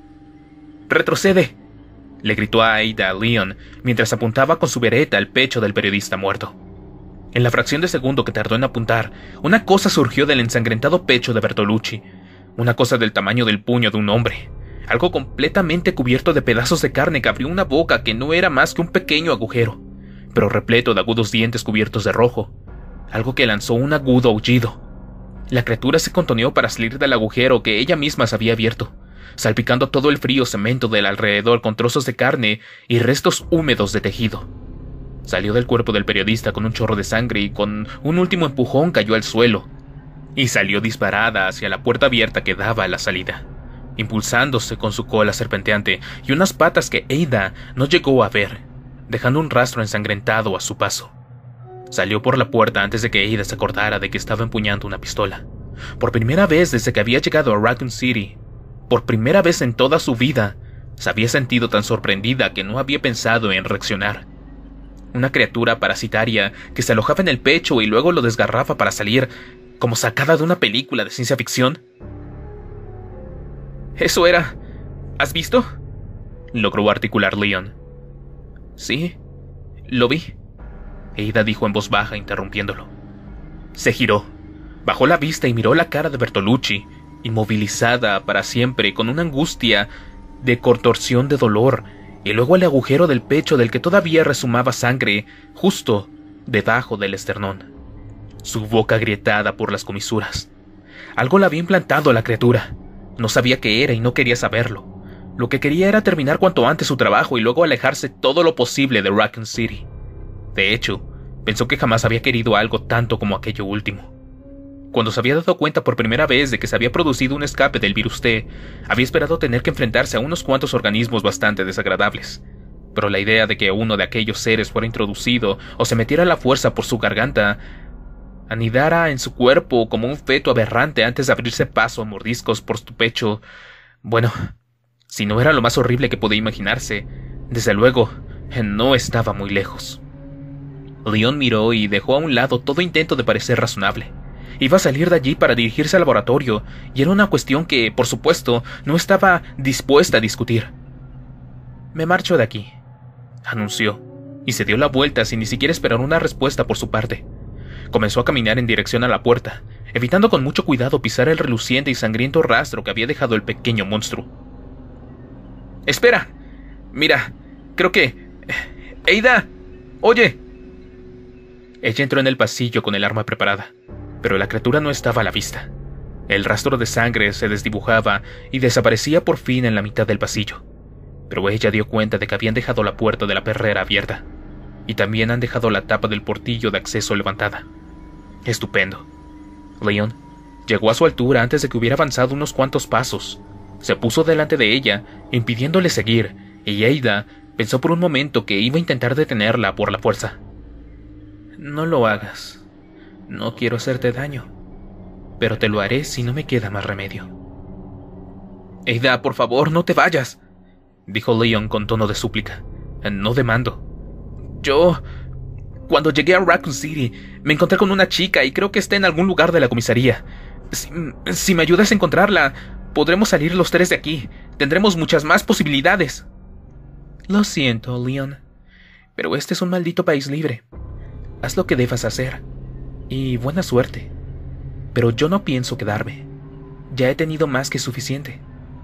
¡Retrocede!, le gritó a Ada a Leon mientras apuntaba con su bereta al pecho del periodista muerto. En la fracción de segundo que tardó en apuntar, una cosa surgió del ensangrentado pecho de Bertolucci, una cosa del tamaño del puño de un hombre, algo completamente cubierto de pedazos de carne que abrió una boca que no era más que un pequeño agujero, pero repleto de agudos dientes cubiertos de rojo, algo que lanzó un agudo aullido. La criatura se contoneó para salir del agujero que ella misma se había abierto, salpicando todo el frío cemento del alrededor con trozos de carne y restos húmedos de tejido. Salió del cuerpo del periodista con un chorro de sangre y con un último empujón cayó al suelo, y salió disparada hacia la puerta abierta que daba a la salida, impulsándose con su cola serpenteante y unas patas que Ada no llegó a ver, dejando un rastro ensangrentado a su paso. Salió por la puerta antes de que Ada se acordara de que estaba empuñando una pistola. Por primera vez desde que había llegado a Raccoon City, por primera vez en toda su vida, se había sentido tan sorprendida que no había pensado en reaccionar. Una criatura parasitaria que se alojaba en el pecho y luego lo desgarraba para salir, como sacada de una película de ciencia ficción. Eso era... ¿Has visto?, logró articular Leon. Sí, lo vi, Ada dijo en voz baja, interrumpiéndolo. Se giró, bajó la vista y miró la cara de Bertolucci, inmovilizada para siempre, con una angustia de contorsión de dolor, y luego el agujero del pecho del que todavía resumaba sangre, justo debajo del esternón. Su boca agrietada por las comisuras. Algo la había implantado a la criatura. No sabía qué era y no quería saberlo. Lo que quería era terminar cuanto antes su trabajo y luego alejarse todo lo posible de Raccoon City. De hecho, pensó que jamás había querido algo tanto como aquello último. Cuando se había dado cuenta por primera vez de que se había producido un escape del virus T, había esperado tener que enfrentarse a unos cuantos organismos bastante desagradables. pero la idea de que uno de aquellos seres fuera introducido o se metiera a la fuerza por su garganta, anidara en su cuerpo como un feto aberrante antes de abrirse paso a mordiscos por tu pecho, bueno, si no era lo más horrible que podía imaginarse, desde luego, no estaba muy lejos. Leon miró y dejó a un lado todo intento de parecer razonable. Iba a salir de allí para dirigirse al laboratorio, y era una cuestión que, por supuesto, no estaba dispuesta a discutir. «Me marcho de aquí», anunció, y se dio la vuelta sin ni siquiera esperar una respuesta por su parte. Comenzó a caminar en dirección a la puerta, evitando con mucho cuidado pisar el reluciente y sangriento rastro que había dejado el pequeño monstruo. «¡Espera! Mira, creo que... ¡Ada! ¡Oye!». Ella entró en el pasillo con el arma preparada, pero la criatura no estaba a la vista. El rastro de sangre se desdibujaba y desaparecía por fin en la mitad del pasillo, pero ella dio cuenta de que habían dejado la puerta de la perrera abierta, y también han dejado la tapa del portillo de acceso levantada. Estupendo. Leon llegó a su altura antes de que hubiera avanzado unos cuantos pasos. Se puso delante de ella, impidiéndole seguir, y Ada pensó por un momento que iba a intentar detenerla por la fuerza. «No lo hagas. No quiero hacerte daño, pero te lo haré si no me queda más remedio». «Ada, por favor, no te vayas», dijo Leon con tono de súplica, no de mando. «Yo... Cuando llegué a Raccoon City, me encontré con una chica y creo que está en algún lugar de la comisaría. Si, si me ayudas a encontrarla, podremos salir los tres de aquí. Tendremos muchas más posibilidades». «Lo siento, Leon, pero este es un maldito país libre. Haz lo que debas hacer, y buena suerte. Pero yo no pienso quedarme. Ya he tenido más que suficiente.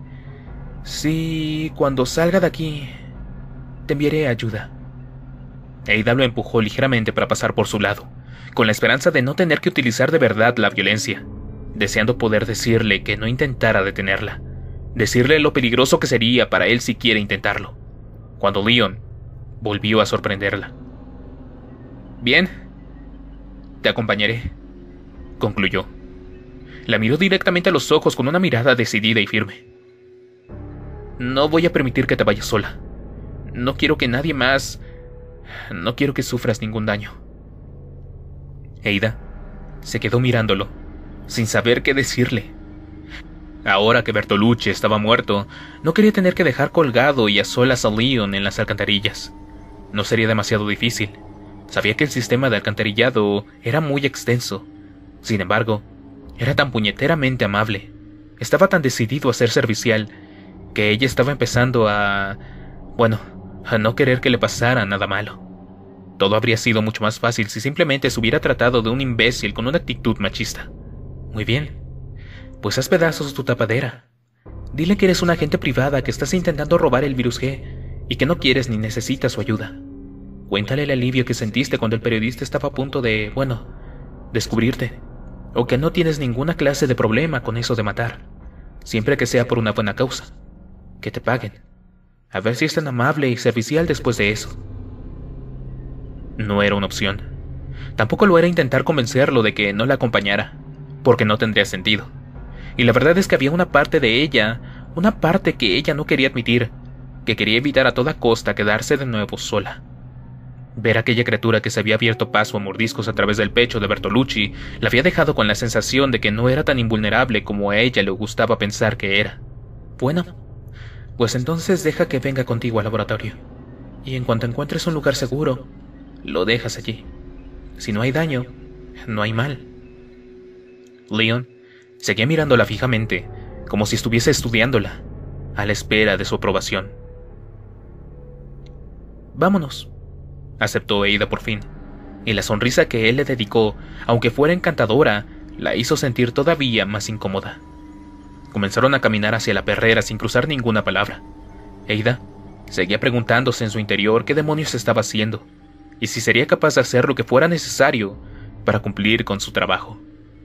Sí, cuando salga de aquí, te enviaré ayuda». Ada lo empujó ligeramente para pasar por su lado, con la esperanza de no tener que utilizar de verdad la violencia, deseando poder decirle que no intentara detenerla, decirle lo peligroso que sería para él siquiera intentarlo, cuando Leon volvió a sorprenderla. «Bien, te acompañaré», concluyó. La miró directamente a los ojos con una mirada decidida y firme. «No voy a permitir que te vayas sola. No quiero que nadie más... No quiero que sufras ningún daño». Ada se quedó mirándolo, sin saber qué decirle. Ahora que Bertolucci estaba muerto, no quería tener que dejar colgado y a solas a Leon en las alcantarillas. No sería demasiado difícil. Sabía que el sistema de alcantarillado era muy extenso. Sin embargo, era tan puñeteramente amable, estaba tan decidido a ser servicial, que ella estaba empezando a... bueno, a no querer que le pasara nada malo. Todo habría sido mucho más fácil si simplemente se hubiera tratado de un imbécil con una actitud machista. Muy bien, pues haz pedazos tu tapadera. Dile que eres una agente privada que estás intentando robar el virus G y que no quieres ni necesitas su ayuda. Cuéntale el alivio que sentiste cuando el periodista estaba a punto de, bueno, descubrirte, o que no tienes ninguna clase de problema con eso de matar, siempre que sea por una buena causa. Que te paguen. A ver si es tan amable y servicial después de eso. No era una opción. Tampoco lo era intentar convencerlo de que no la acompañara, porque no tendría sentido. Y la verdad es que había una parte de ella, una parte que ella no quería admitir, que quería evitar a toda costa quedarse de nuevo sola. Ver a aquella criatura que se había abierto paso a mordiscos a través del pecho de Bertolucci la había dejado con la sensación de que no era tan invulnerable como a ella le gustaba pensar que era. Bueno, pues entonces deja que venga contigo al laboratorio, y en cuanto encuentres un lugar seguro, lo dejas allí. Si no hay daño, no hay mal. Leon seguía mirándola fijamente, como si estuviese estudiándola, a la espera de su aprobación. «Vámonos», aceptó Ada por fin, y la sonrisa que él le dedicó, aunque fuera encantadora, la hizo sentir todavía más incómoda. Comenzaron a caminar hacia la perrera sin cruzar ninguna palabra. Ada seguía preguntándose en su interior qué demonios estaba haciendo, y si sería capaz de hacer lo que fuera necesario para cumplir con su trabajo.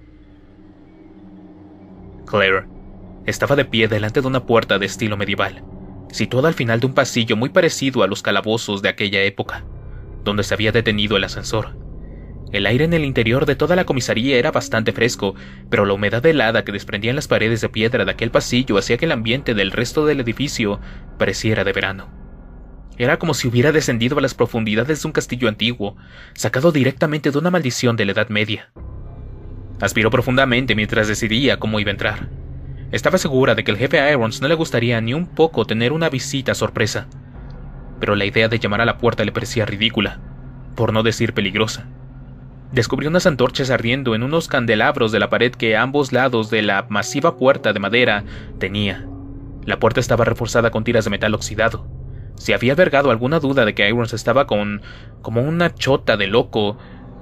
Claire estaba de pie delante de una puerta de estilo medieval, situada al final de un pasillo muy parecido a los calabozos de aquella época, donde se había detenido el ascensor. El aire en el interior de toda la comisaría era bastante fresco, pero la humedad helada que desprendían las paredes de piedra de aquel pasillo hacía que el ambiente del resto del edificio pareciera de verano. Era como si hubiera descendido a las profundidades de un castillo antiguo, sacado directamente de una maldición de la Edad Media. Aspiró profundamente mientras decidía cómo iba a entrar. Estaba segura de que al jefe Irons no le gustaría ni un poco tener una visita sorpresa, pero la idea de llamar a la puerta le parecía ridícula, por no decir peligrosa. Descubrió unas antorchas ardiendo en unos candelabros de la pared que a ambos lados de la masiva puerta de madera tenía. La puerta estaba reforzada con tiras de metal oxidado. Si había albergado alguna duda de que Irons estaba con... como una chota de loco,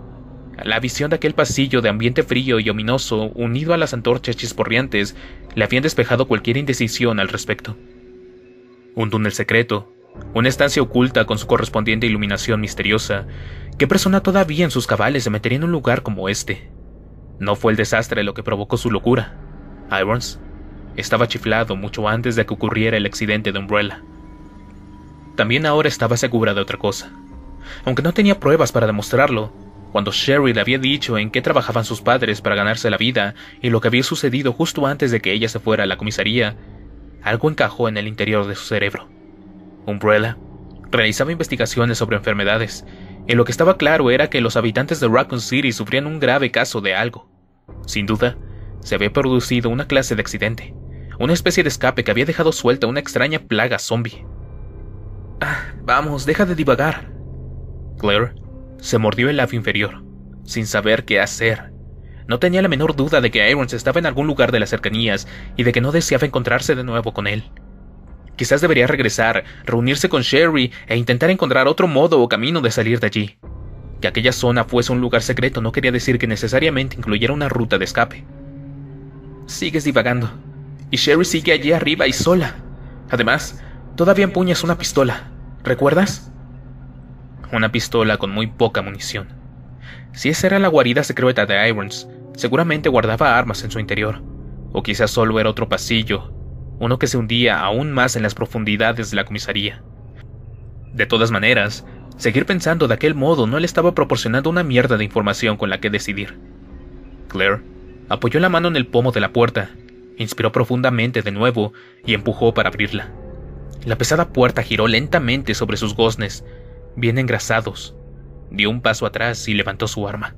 la visión de aquel pasillo de ambiente frío y ominoso, unido a las antorchas chisporriantes, le habían despejado cualquier indecisión al respecto. Un túnel secreto, una estancia oculta con su correspondiente iluminación misteriosa. ¿Qué persona todavía en sus cabales se metería en un lugar como este? No fue el desastre lo que provocó su locura. Irons estaba chiflado mucho antes de que ocurriera el accidente de Umbrella. También ahora estaba segura de otra cosa. Aunque no tenía pruebas para demostrarlo, cuando Sherry le había dicho en qué trabajaban sus padres para ganarse la vida y lo que había sucedido justo antes de que ella se fuera a la comisaría, algo encajó en el interior de su cerebro. Umbrella realizaba investigaciones sobre enfermedades, y lo que estaba claro era que los habitantes de Raccoon City sufrían un grave caso de algo. Sin duda, se había producido una clase de accidente, una especie de escape que había dejado suelta una extraña plaga zombie. Ah, vamos, deja de divagar. Claire se mordió el labio inferior, sin saber qué hacer. No tenía la menor duda de que Irons estaba en algún lugar de las cercanías y de que no deseaba encontrarse de nuevo con él. Quizás debería regresar, reunirse con Sherry e intentar encontrar otro modo o camino de salir de allí. Que aquella zona fuese un lugar secreto no quería decir que necesariamente incluyera una ruta de escape. Sigues divagando, y Sherry sigue allí arriba y sola. Además, todavía empuñas una pistola, ¿recuerdas? Una pistola con muy poca munición. Si esa era la guarida secreta de Irons, seguramente guardaba armas en su interior, o quizás solo era otro pasillo, uno que se hundía aún más en las profundidades de la comisaría. De todas maneras, seguir pensando de aquel modo no le estaba proporcionando una mierda de información con la que decidir. Claire apoyó la mano en el pomo de la puerta, inspiró profundamente de nuevo y empujó para abrirla. La pesada puerta giró lentamente sobre sus goznes, bien engrasados. Dio un paso atrás y levantó su arma.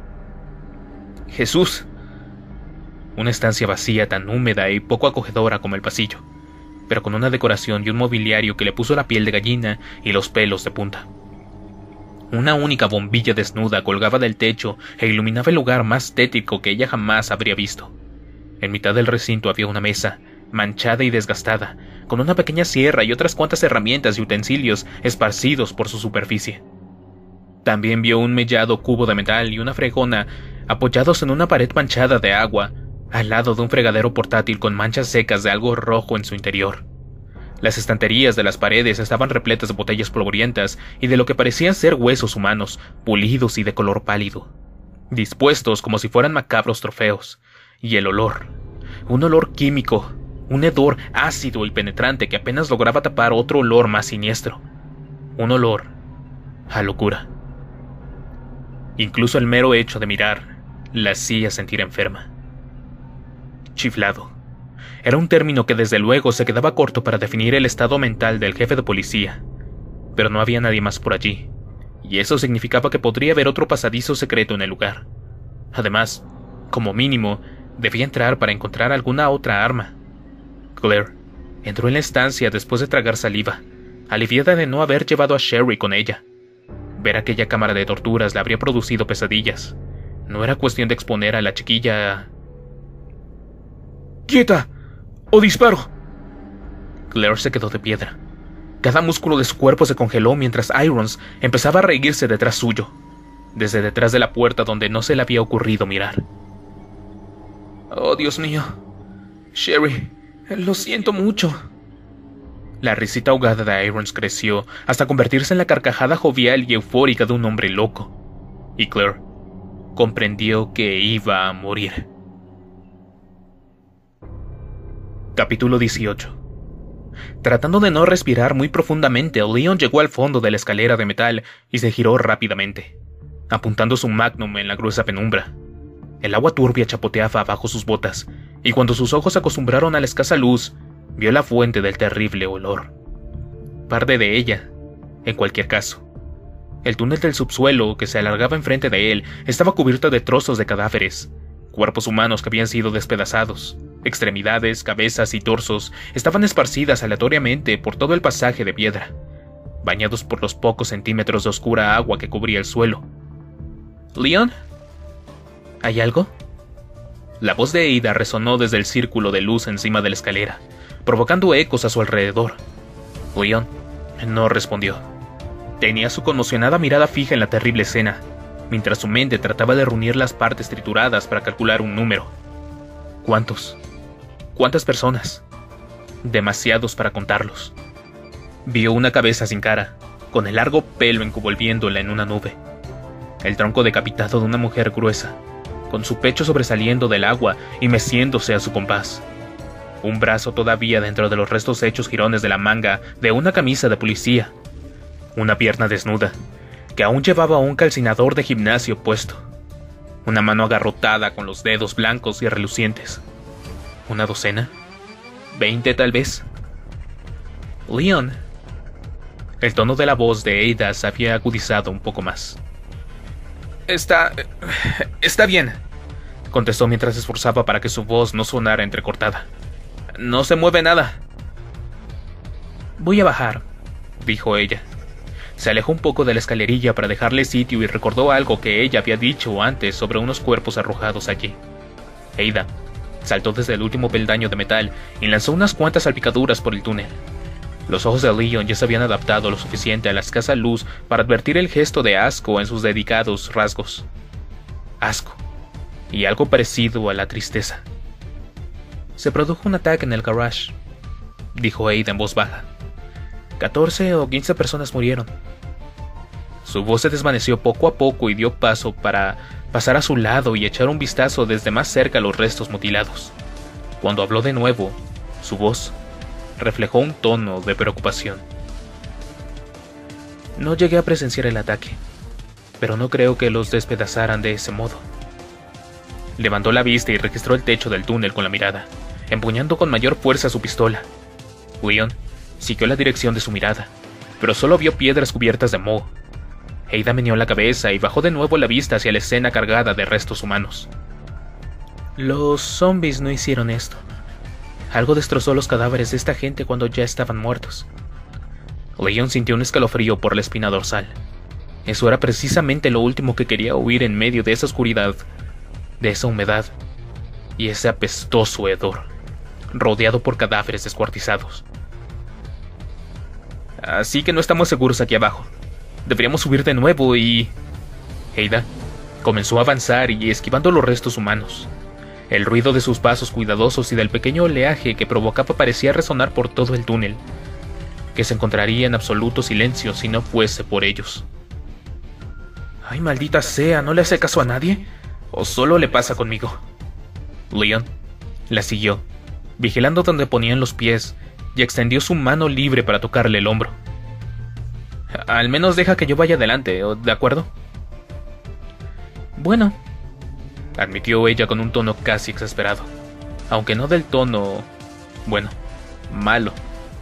¡Jesús! Una estancia vacía, tan húmeda y poco acogedora como el pasillo, pero con una decoración y un mobiliario que le puso la piel de gallina y los pelos de punta. Una única bombilla desnuda colgaba del techo e iluminaba el lugar más tétrico que ella jamás habría visto. En mitad del recinto había una mesa, manchada y desgastada, con una pequeña sierra y otras cuantas herramientas y utensilios esparcidos por su superficie. También vio un mellado cubo de metal y una fregona apoyados en una pared manchada de agua, al lado de un fregadero portátil con manchas secas de algo rojo en su interior. Las estanterías de las paredes estaban repletas de botellas polvorientas y de lo que parecían ser huesos humanos, pulidos y de color pálido, dispuestos como si fueran macabros trofeos. Y el olor, un olor químico, un hedor ácido y penetrante que apenas lograba tapar otro olor más siniestro. Un olor a locura. Incluso el mero hecho de mirar la hacía sentir enferma. Chiflado. Era un término que desde luego se quedaba corto para definir el estado mental del jefe de policía, pero no había nadie más por allí, y eso significaba que podría haber otro pasadizo secreto en el lugar. Además, como mínimo, debía entrar para encontrar alguna otra arma. Claire entró en la estancia después de tragar saliva, aliviada de no haber llevado a Sherry con ella. Ver aquella cámara de torturas le habría producido pesadillas. No era cuestión de exponer a la chiquilla a... ¡Quieta! ¡O disparo! Claire se quedó de piedra. Cada músculo de su cuerpo se congeló mientras Irons empezaba a reírse detrás suyo, desde detrás de la puerta donde no se le había ocurrido mirar. ¡Oh, Dios mío! Sherry, lo siento mucho. La risita ahogada de Irons creció hasta convertirse en la carcajada jovial y eufórica de un hombre loco, y Claire comprendió que iba a morir. Capítulo dieciocho. Tratando de no respirar muy profundamente, Leon llegó al fondo de la escalera de metal y se giró rápidamente, apuntando su magnum en la gruesa penumbra. El agua turbia chapoteaba bajo sus botas, y cuando sus ojos se acostumbraron a la escasa luz, vio la fuente del terrible olor. Parte de ella En cualquier caso, el túnel del subsuelo que se alargaba enfrente de él estaba cubierto de trozos de cadáveres, cuerpos humanos que habían sido despedazados. Extremidades, cabezas y torsos estaban esparcidas aleatoriamente por todo el pasaje de piedra, bañados por los pocos centímetros de oscura agua que cubría el suelo. ¿Leon? ¿Hay algo? La voz de Ada resonó desde el círculo de luz encima de la escalera, provocando ecos a su alrededor. Leon no respondió. Tenía su conmocionada mirada fija en la terrible escena, mientras su mente trataba de reunir las partes trituradas para calcular un número. ¿Cuántos? ¿Cuántas personas? Demasiados para contarlos. Vio una cabeza sin cara, con el largo pelo envolviéndola en una nube. El tronco decapitado de una mujer gruesa, con su pecho sobresaliendo del agua y meciéndose a su compás. Un brazo todavía dentro de los restos hechos jirones de la manga de una camisa de policía. Una pierna desnuda, que aún llevaba un calcinador de gimnasio puesto. Una mano agarrotada con los dedos blancos y relucientes. ¿Una docena? ¿Veinte tal vez? Leon. El tono de la voz de Ada se había agudizado un poco más. Está... está bien, contestó mientras se esforzaba para que su voz no sonara entrecortada. No se mueve nada. Voy a bajar, dijo ella. Se alejó un poco de la escalerilla para dejarle sitio y recordó algo que ella había dicho antes sobre unos cuerpos arrojados allí. Ada saltó desde el último peldaño de metal y lanzó unas cuantas salpicaduras por el túnel. Los ojos de Leon ya se habían adaptado lo suficiente a la escasa luz para advertir el gesto de asco en sus dedicados rasgos. Asco, y algo parecido a la tristeza. Se produjo un ataque en el garage, dijo Ada en voz baja. Catorce o quince personas murieron. Su voz se desvaneció poco a poco y dio paso para pasar a su lado y echar un vistazo desde más cerca a los restos mutilados. Cuando habló de nuevo, su voz reflejó un tono de preocupación. No llegué a presenciar el ataque, pero no creo que los despedazaran de ese modo. Levantó la vista y registró el techo del túnel con la mirada, empuñando con mayor fuerza su pistola. Leon siguió la dirección de su mirada, pero solo vio piedras cubiertas de moho. Ada meneó la cabeza y bajó de nuevo la vista hacia la escena cargada de restos humanos. Los zombies no hicieron esto. Algo destrozó los cadáveres de esta gente cuando ya estaban muertos. Leon sintió un escalofrío por la espina dorsal. Eso era precisamente lo último que quería oír en medio de esa oscuridad, de esa humedad y ese apestoso hedor, rodeado por cadáveres descuartizados. Así que no estamos seguros aquí abajo. Deberíamos subir de nuevo y... Ada comenzó a avanzar y esquivando los restos humanos. El ruido de sus pasos cuidadosos y del pequeño oleaje que provocaba parecía resonar por todo el túnel, que se encontraría en absoluto silencio si no fuese por ellos. ¡Ay, maldita sea! ¿No le hace caso a nadie? ¿O solo le pasa conmigo? Leon la siguió, vigilando donde ponían los pies, y extendió su mano libre para tocarle el hombro. Al menos deja que yo vaya adelante, ¿de acuerdo? Bueno, admitió ella con un tono casi exasperado, aunque no del tono... bueno, malo.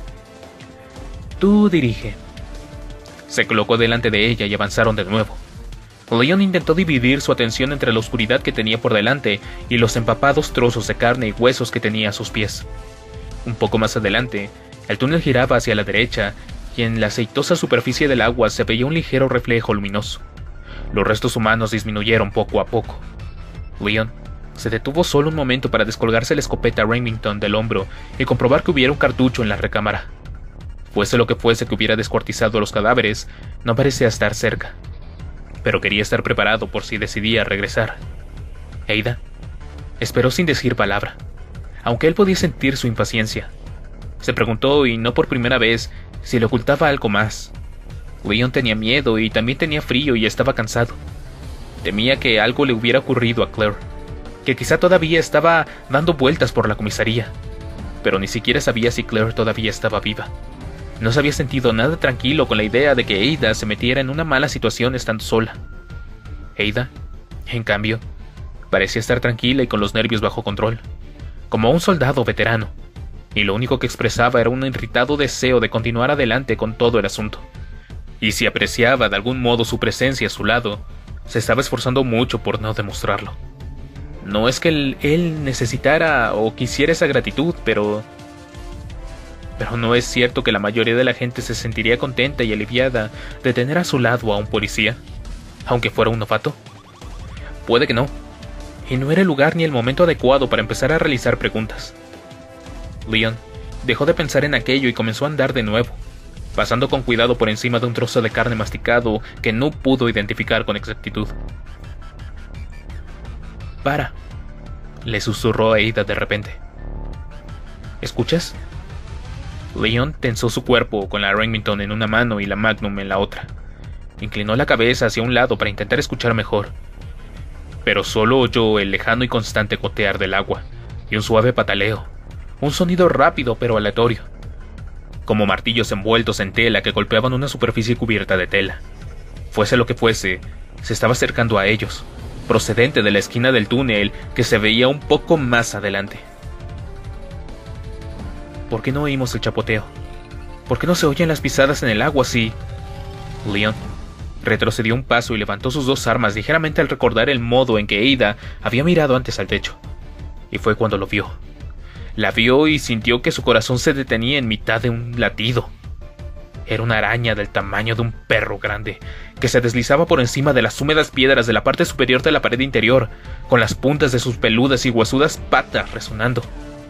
Tú dirige. Se colocó delante de ella y avanzaron de nuevo. Leon intentó dividir su atención entre la oscuridad que tenía por delante y los empapados trozos de carne y huesos que tenía a sus pies. Un poco más adelante, el túnel giraba hacia la derecha y en la aceitosa superficie del agua se veía un ligero reflejo luminoso. Los restos humanos disminuyeron poco a poco. Leon se detuvo solo un momento para descolgarse la escopeta Remington del hombro y comprobar que hubiera un cartucho en la recámara. Fuese lo que fuese que hubiera descuartizado a los cadáveres, no parecía estar cerca, pero quería estar preparado por si decidía regresar. Ada esperó sin decir palabra, aunque él podía sentir su impaciencia. Se preguntó, y no por primera vez, si le ocultaba algo más. Leon tenía miedo y también tenía frío y estaba cansado. Temía que algo le hubiera ocurrido a Claire, que quizá todavía estaba dando vueltas por la comisaría, pero ni siquiera sabía si Claire todavía estaba viva. No se había sentido nada tranquilo con la idea de que Ada se metiera en una mala situación estando sola. Ada, en cambio, parecía estar tranquila y con los nervios bajo control, como un soldado veterano, y lo único que expresaba era un irritado deseo de continuar adelante con todo el asunto. y si apreciaba de algún modo su presencia a su lado, se estaba esforzando mucho por no demostrarlo. No es que él, él necesitara o quisiera esa gratitud, pero... Pero no es cierto que la mayoría de la gente se sentiría contenta y aliviada de tener a su lado a un policía, aunque fuera un novato. Puede que no, y no era el lugar ni el momento adecuado para empezar a realizar preguntas. Leon dejó de pensar en aquello y comenzó a andar de nuevo, pasando con cuidado por encima de un trozo de carne masticado que no pudo identificar con exactitud. «Para», le susurró a Ada de repente. «¿Escuchas?». Leon tensó su cuerpo con la Remington en una mano y la Magnum en la otra. Inclinó la cabeza hacia un lado para intentar escuchar mejor, pero solo oyó el lejano y constante gotear del agua y un suave pataleo, un sonido rápido pero aleatorio, como martillos envueltos en tela que golpeaban una superficie cubierta de tela. Fuese lo que fuese, se estaba acercando a ellos, procedente de la esquina del túnel que se veía un poco más adelante. ¿Por qué no oímos el chapoteo? ¿Por qué no se oyen las pisadas en el agua así? Leon retrocedió un paso y levantó sus dos armas ligeramente al recordar el modo en que Ada había mirado antes al techo. Y fue cuando lo vio. La vio y sintió que su corazón se detenía en mitad de un latido. Era una araña del tamaño de un perro grande, que se deslizaba por encima de las húmedas piedras de la parte superior de la pared interior, con las puntas de sus peludas y huesudas patas resonando.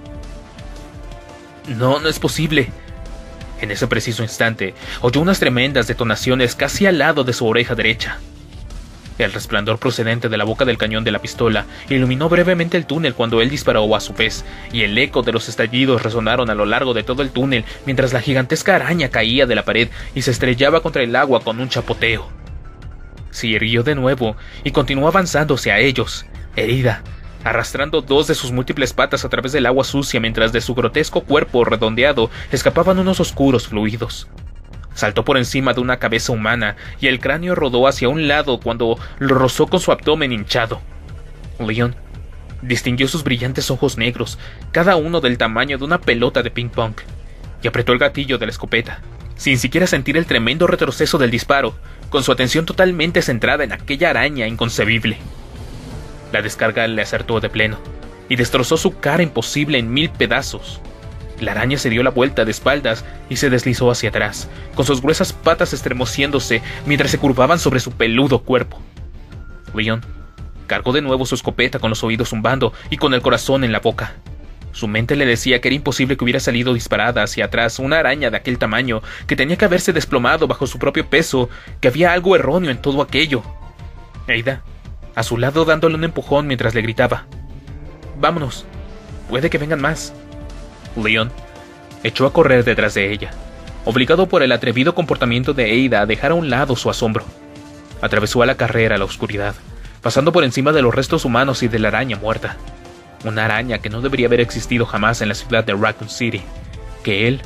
No, no es posible. En ese preciso instante, oyó unas tremendas detonaciones casi al lado de su oreja derecha. El resplandor procedente de la boca del cañón de la pistola iluminó brevemente el túnel cuando él disparó a su vez, y el eco de los estallidos resonaron a lo largo de todo el túnel mientras la gigantesca araña caía de la pared y se estrellaba contra el agua con un chapoteo. Se irguió de nuevo y continuó avanzando hacia ellos, herida, arrastrando dos de sus múltiples patas a través del agua sucia mientras de su grotesco cuerpo redondeado escapaban unos oscuros fluidos. Saltó por encima de una cabeza humana y el cráneo rodó hacia un lado cuando lo rozó con su abdomen hinchado. Leon distinguió sus brillantes ojos negros, cada uno del tamaño de una pelota de ping-pong, y apretó el gatillo de la escopeta, sin siquiera sentir el tremendo retroceso del disparo, con su atención totalmente centrada en aquella araña inconcebible. La descarga le acertó de pleno, y destrozó su cara imposible en mil pedazos. La araña se dio la vuelta de espaldas y se deslizó hacia atrás, con sus gruesas patas estremeciéndose mientras se curvaban sobre su peludo cuerpo. Leon cargó de nuevo su escopeta con los oídos zumbando y con el corazón en la boca. Su mente le decía que era imposible que hubiera salido disparada hacia atrás una araña de aquel tamaño, que tenía que haberse desplomado bajo su propio peso, que había algo erróneo en todo aquello. Ada, a su lado dándole un empujón mientras le gritaba: «Vámonos, puede que vengan más». Leon echó a correr detrás de ella, obligado por el atrevido comportamiento de Ada a dejar a un lado su asombro. Atravesó a la carrera la oscuridad, pasando por encima de los restos humanos y de la araña muerta. Una araña que no debería haber existido jamás en la ciudad de Raccoon City, que él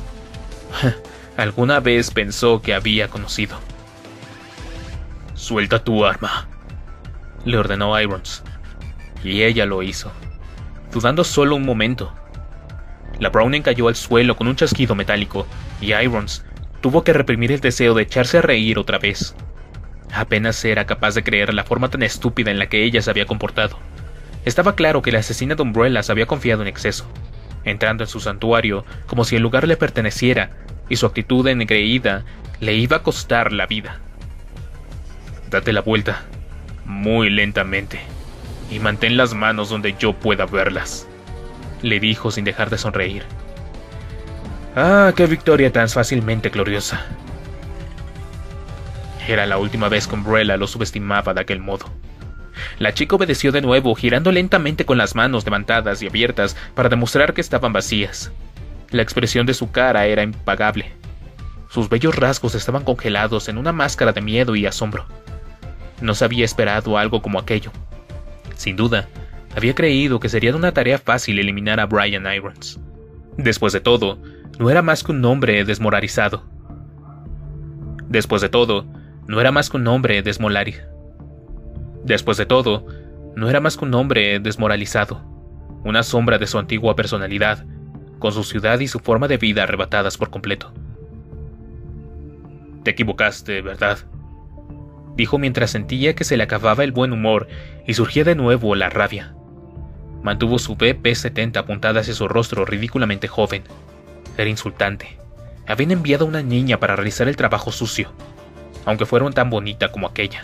alguna vez pensó que había conocido. «Suelta tu arma», le ordenó Irons, y ella lo hizo, dudando solo un momento. La Browning cayó al suelo con un chasquido metálico, y Irons tuvo que reprimir el deseo de echarse a reír otra vez. Apenas era capaz de creer la forma tan estúpida en la que ella se había comportado. Estaba claro que la asesina de Umbrellas había confiado en exceso, entrando en su santuario como si el lugar le perteneciera, y su actitud engreída le iba a costar la vida. «Date la vuelta, muy lentamente, y mantén las manos donde yo pueda verlas», le dijo sin dejar de sonreír. «Ah, qué victoria tan fácilmente gloriosa». Era la última vez que Umbrella lo subestimaba de aquel modo. La chica obedeció de nuevo, girando lentamente con las manos levantadas y abiertas para demostrar que estaban vacías. La expresión de su cara era impagable. Sus bellos rasgos estaban congelados en una máscara de miedo y asombro. No se había esperado algo como aquello. Sin duda, había creído que sería una tarea fácil eliminar a Brian Irons. Después de todo, no era más que un hombre desmoralizado. Después de todo, no era más que un hombre desmolarizado. Después de todo, no era más que un hombre desmoralizado, una sombra de su antigua personalidad, con su ciudad y su forma de vida arrebatadas por completo. Te equivocaste, ¿verdad?, dijo mientras sentía que se le acababa el buen humor y surgía de nuevo la rabia. Mantuvo su B P setenta apuntada hacia su rostro ridículamente joven. Era insultante. Habían enviado a una niña para realizar el trabajo sucio, aunque fuera tan bonita como aquella.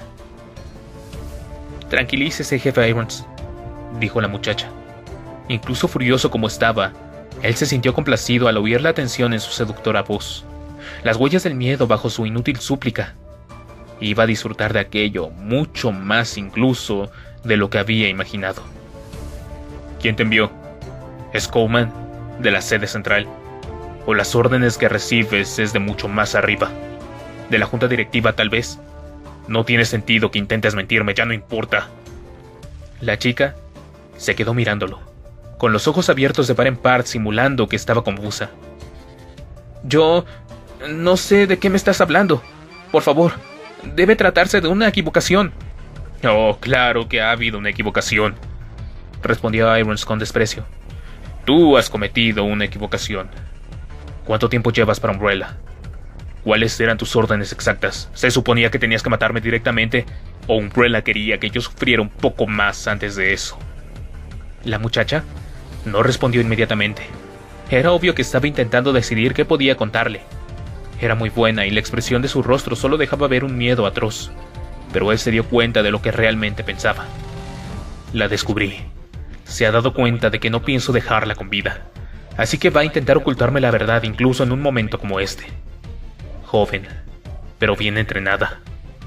Tranquilícese, jefe Irons, dijo la muchacha. Incluso furioso como estaba, él se sintió complacido al oír la tensión en su seductora voz, las huellas del miedo bajo su inútil súplica. Iba a disfrutar de aquello mucho más incluso de lo que había imaginado. ¿Quién te envió? ¿Es Coleman, de la sede central? ¿O las órdenes que recibes es de mucho más arriba? ¿De la junta directiva, tal vez? No tiene sentido que intentes mentirme, ya no importa. La chica se quedó mirándolo, con los ojos abiertos de par en par, simulando que estaba confusa. Yo no sé de qué me estás hablando. Por favor, debe tratarse de una equivocación. Oh, claro que ha habido una equivocación, respondió Irons con desprecio. Tú has cometido una equivocación. ¿Cuánto tiempo llevas para Umbrella? ¿Cuáles eran tus órdenes exactas? ¿Se suponía que tenías que matarme directamente? ¿O Umbrella quería que yo sufriera un poco más antes de eso? La muchacha no respondió inmediatamente. Era obvio que estaba intentando decidir qué podía contarle. Era muy buena y la expresión de su rostro solo dejaba ver un miedo atroz, pero él se dio cuenta de lo que realmente pensaba. La descubrí. Se ha dado cuenta de que no pienso dejarla con vida, así que va a intentar ocultarme la verdad incluso en un momento como este. Joven, pero bien entrenada.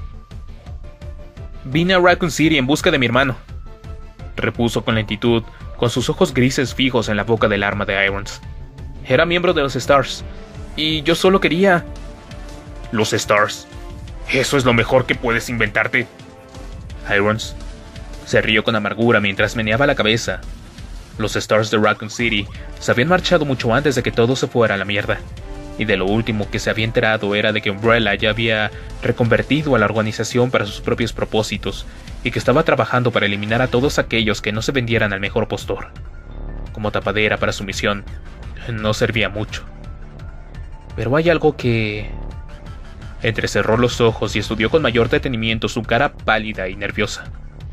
Vine a Raccoon City en busca de mi hermano, repuso con lentitud, con sus ojos grises fijos en la boca del arma de Irons. Era miembro de los Stars, y yo solo quería... ¿Los Stars? ¿Eso es lo mejor que puedes inventarte? Irons se rió con amargura mientras meneaba la cabeza. Los Stars de Raccoon City se habían marchado mucho antes de que todo se fuera a la mierda, y de lo último que se había enterado era de que Umbrella ya había reconvertido a la organización para sus propios propósitos, y que estaba trabajando para eliminar a todos aquellos que no se vendieran al mejor postor. Como tapadera para su misión, no servía mucho. Pero hay algo que... Entrecerró los ojos y estudió con mayor detenimiento su cara pálida y nerviosa.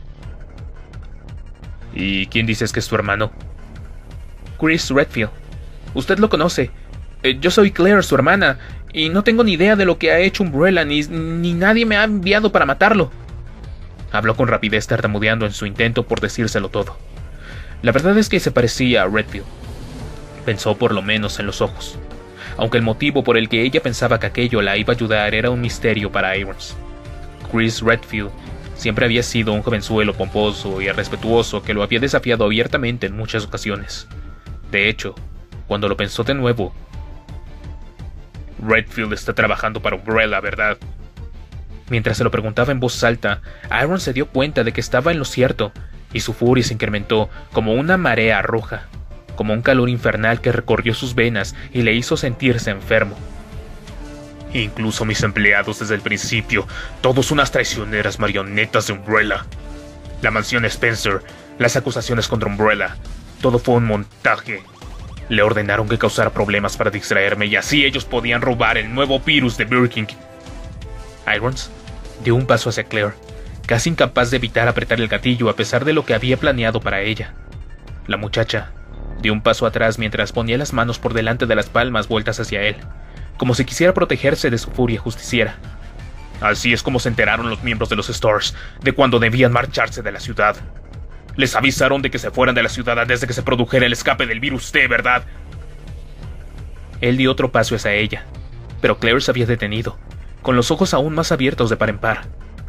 ¿Y quién dices que es tu hermano? Chris Redfield. Usted lo conoce. Eh, yo soy Claire, su hermana, y no tengo ni idea de lo que ha hecho Umbrella, ni, ni nadie me ha enviado para matarlo. Habló con rapidez, tartamudeando en su intento por decírselo todo. La verdad es que se parecía a Redfield. Pensó por lo menos en los ojos, aunque el motivo por el que ella pensaba que aquello la iba a ayudar era un misterio para Irons. Chris Redfield siempre había sido un jovenzuelo pomposo y irrespetuoso que lo había desafiado abiertamente en muchas ocasiones. De hecho, cuando lo pensó de nuevo... Redfield está trabajando para Umbrella, ¿verdad? Mientras se lo preguntaba en voz alta, Irons se dio cuenta de que estaba en lo cierto, y su furia se incrementó como una marea roja, como un calor infernal que recorrió sus venas y le hizo sentirse enfermo. Incluso mis empleados desde el principio, todos unas traicioneras marionetas de Umbrella. La mansión Spencer, las acusaciones contra Umbrella, todo fue un montaje. Le ordenaron que causara problemas para distraerme y así ellos podían robar el nuevo virus de Birkin. Irons dio un paso hacia Claire, casi incapaz de evitar apretar el gatillo a pesar de lo que había planeado para ella. La muchacha dio un paso atrás mientras ponía las manos por delante de las palmas vueltas hacia él, como si quisiera protegerse de su furia justiciera. Así es como se enteraron los miembros de los Stars de cuando debían marcharse de la ciudad. Les avisaron de que se fueran de la ciudad antes de que se produjera el escape del virus T, ¿verdad? Él dio otro paso hacia ella, pero Claire se había detenido, con los ojos aún más abiertos de par en par.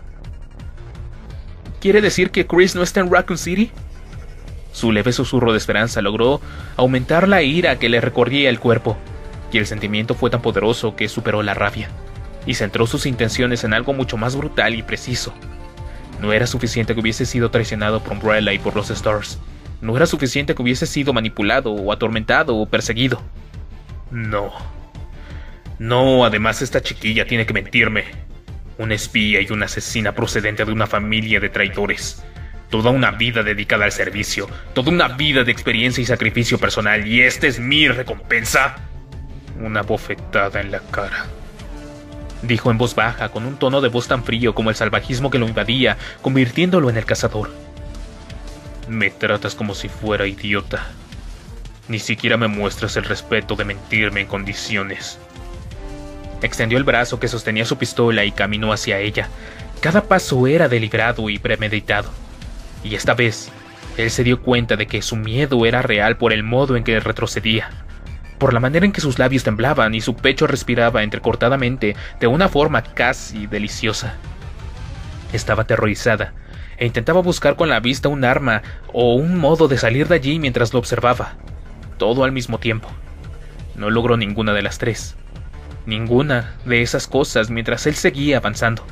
¿Quiere decir que Chris no está en Raccoon City? Su leve susurro de esperanza logró aumentar la ira que le recorría el cuerpo, y el sentimiento fue tan poderoso que superó la rabia, y centró sus intenciones en algo mucho más brutal y preciso. No era suficiente que hubiese sido traicionado por Umbrella y por los Stars. No era suficiente que hubiese sido manipulado o atormentado o perseguido. No. No, además esta chiquilla tiene que mentirme. Una espía y una asesina procedente de una familia de traidores. Toda una vida dedicada al servicio. Toda una vida de experiencia y sacrificio personal. Y esta es mi recompensa. Una bofetada en la cara. dijo en voz baja, con un tono de voz tan frío como el salvajismo que lo invadía, convirtiéndolo en el cazador. Me tratas como si fuera idiota. Ni siquiera me muestras el respeto de mentirme en condiciones. Extendió el brazo que sostenía su pistola y caminó hacia ella. Cada paso era deliberado y premeditado. Y esta vez, él se dio cuenta de que su miedo era real por el modo en que retrocedía, por la manera en que sus labios temblaban y su pecho respiraba entrecortadamente de una forma casi deliciosa. Estaba aterrorizada e intentaba buscar con la vista un arma o un modo de salir de allí mientras lo observaba, todo al mismo tiempo. No logró ninguna de las tres, ninguna de esas cosas mientras él seguía avanzando.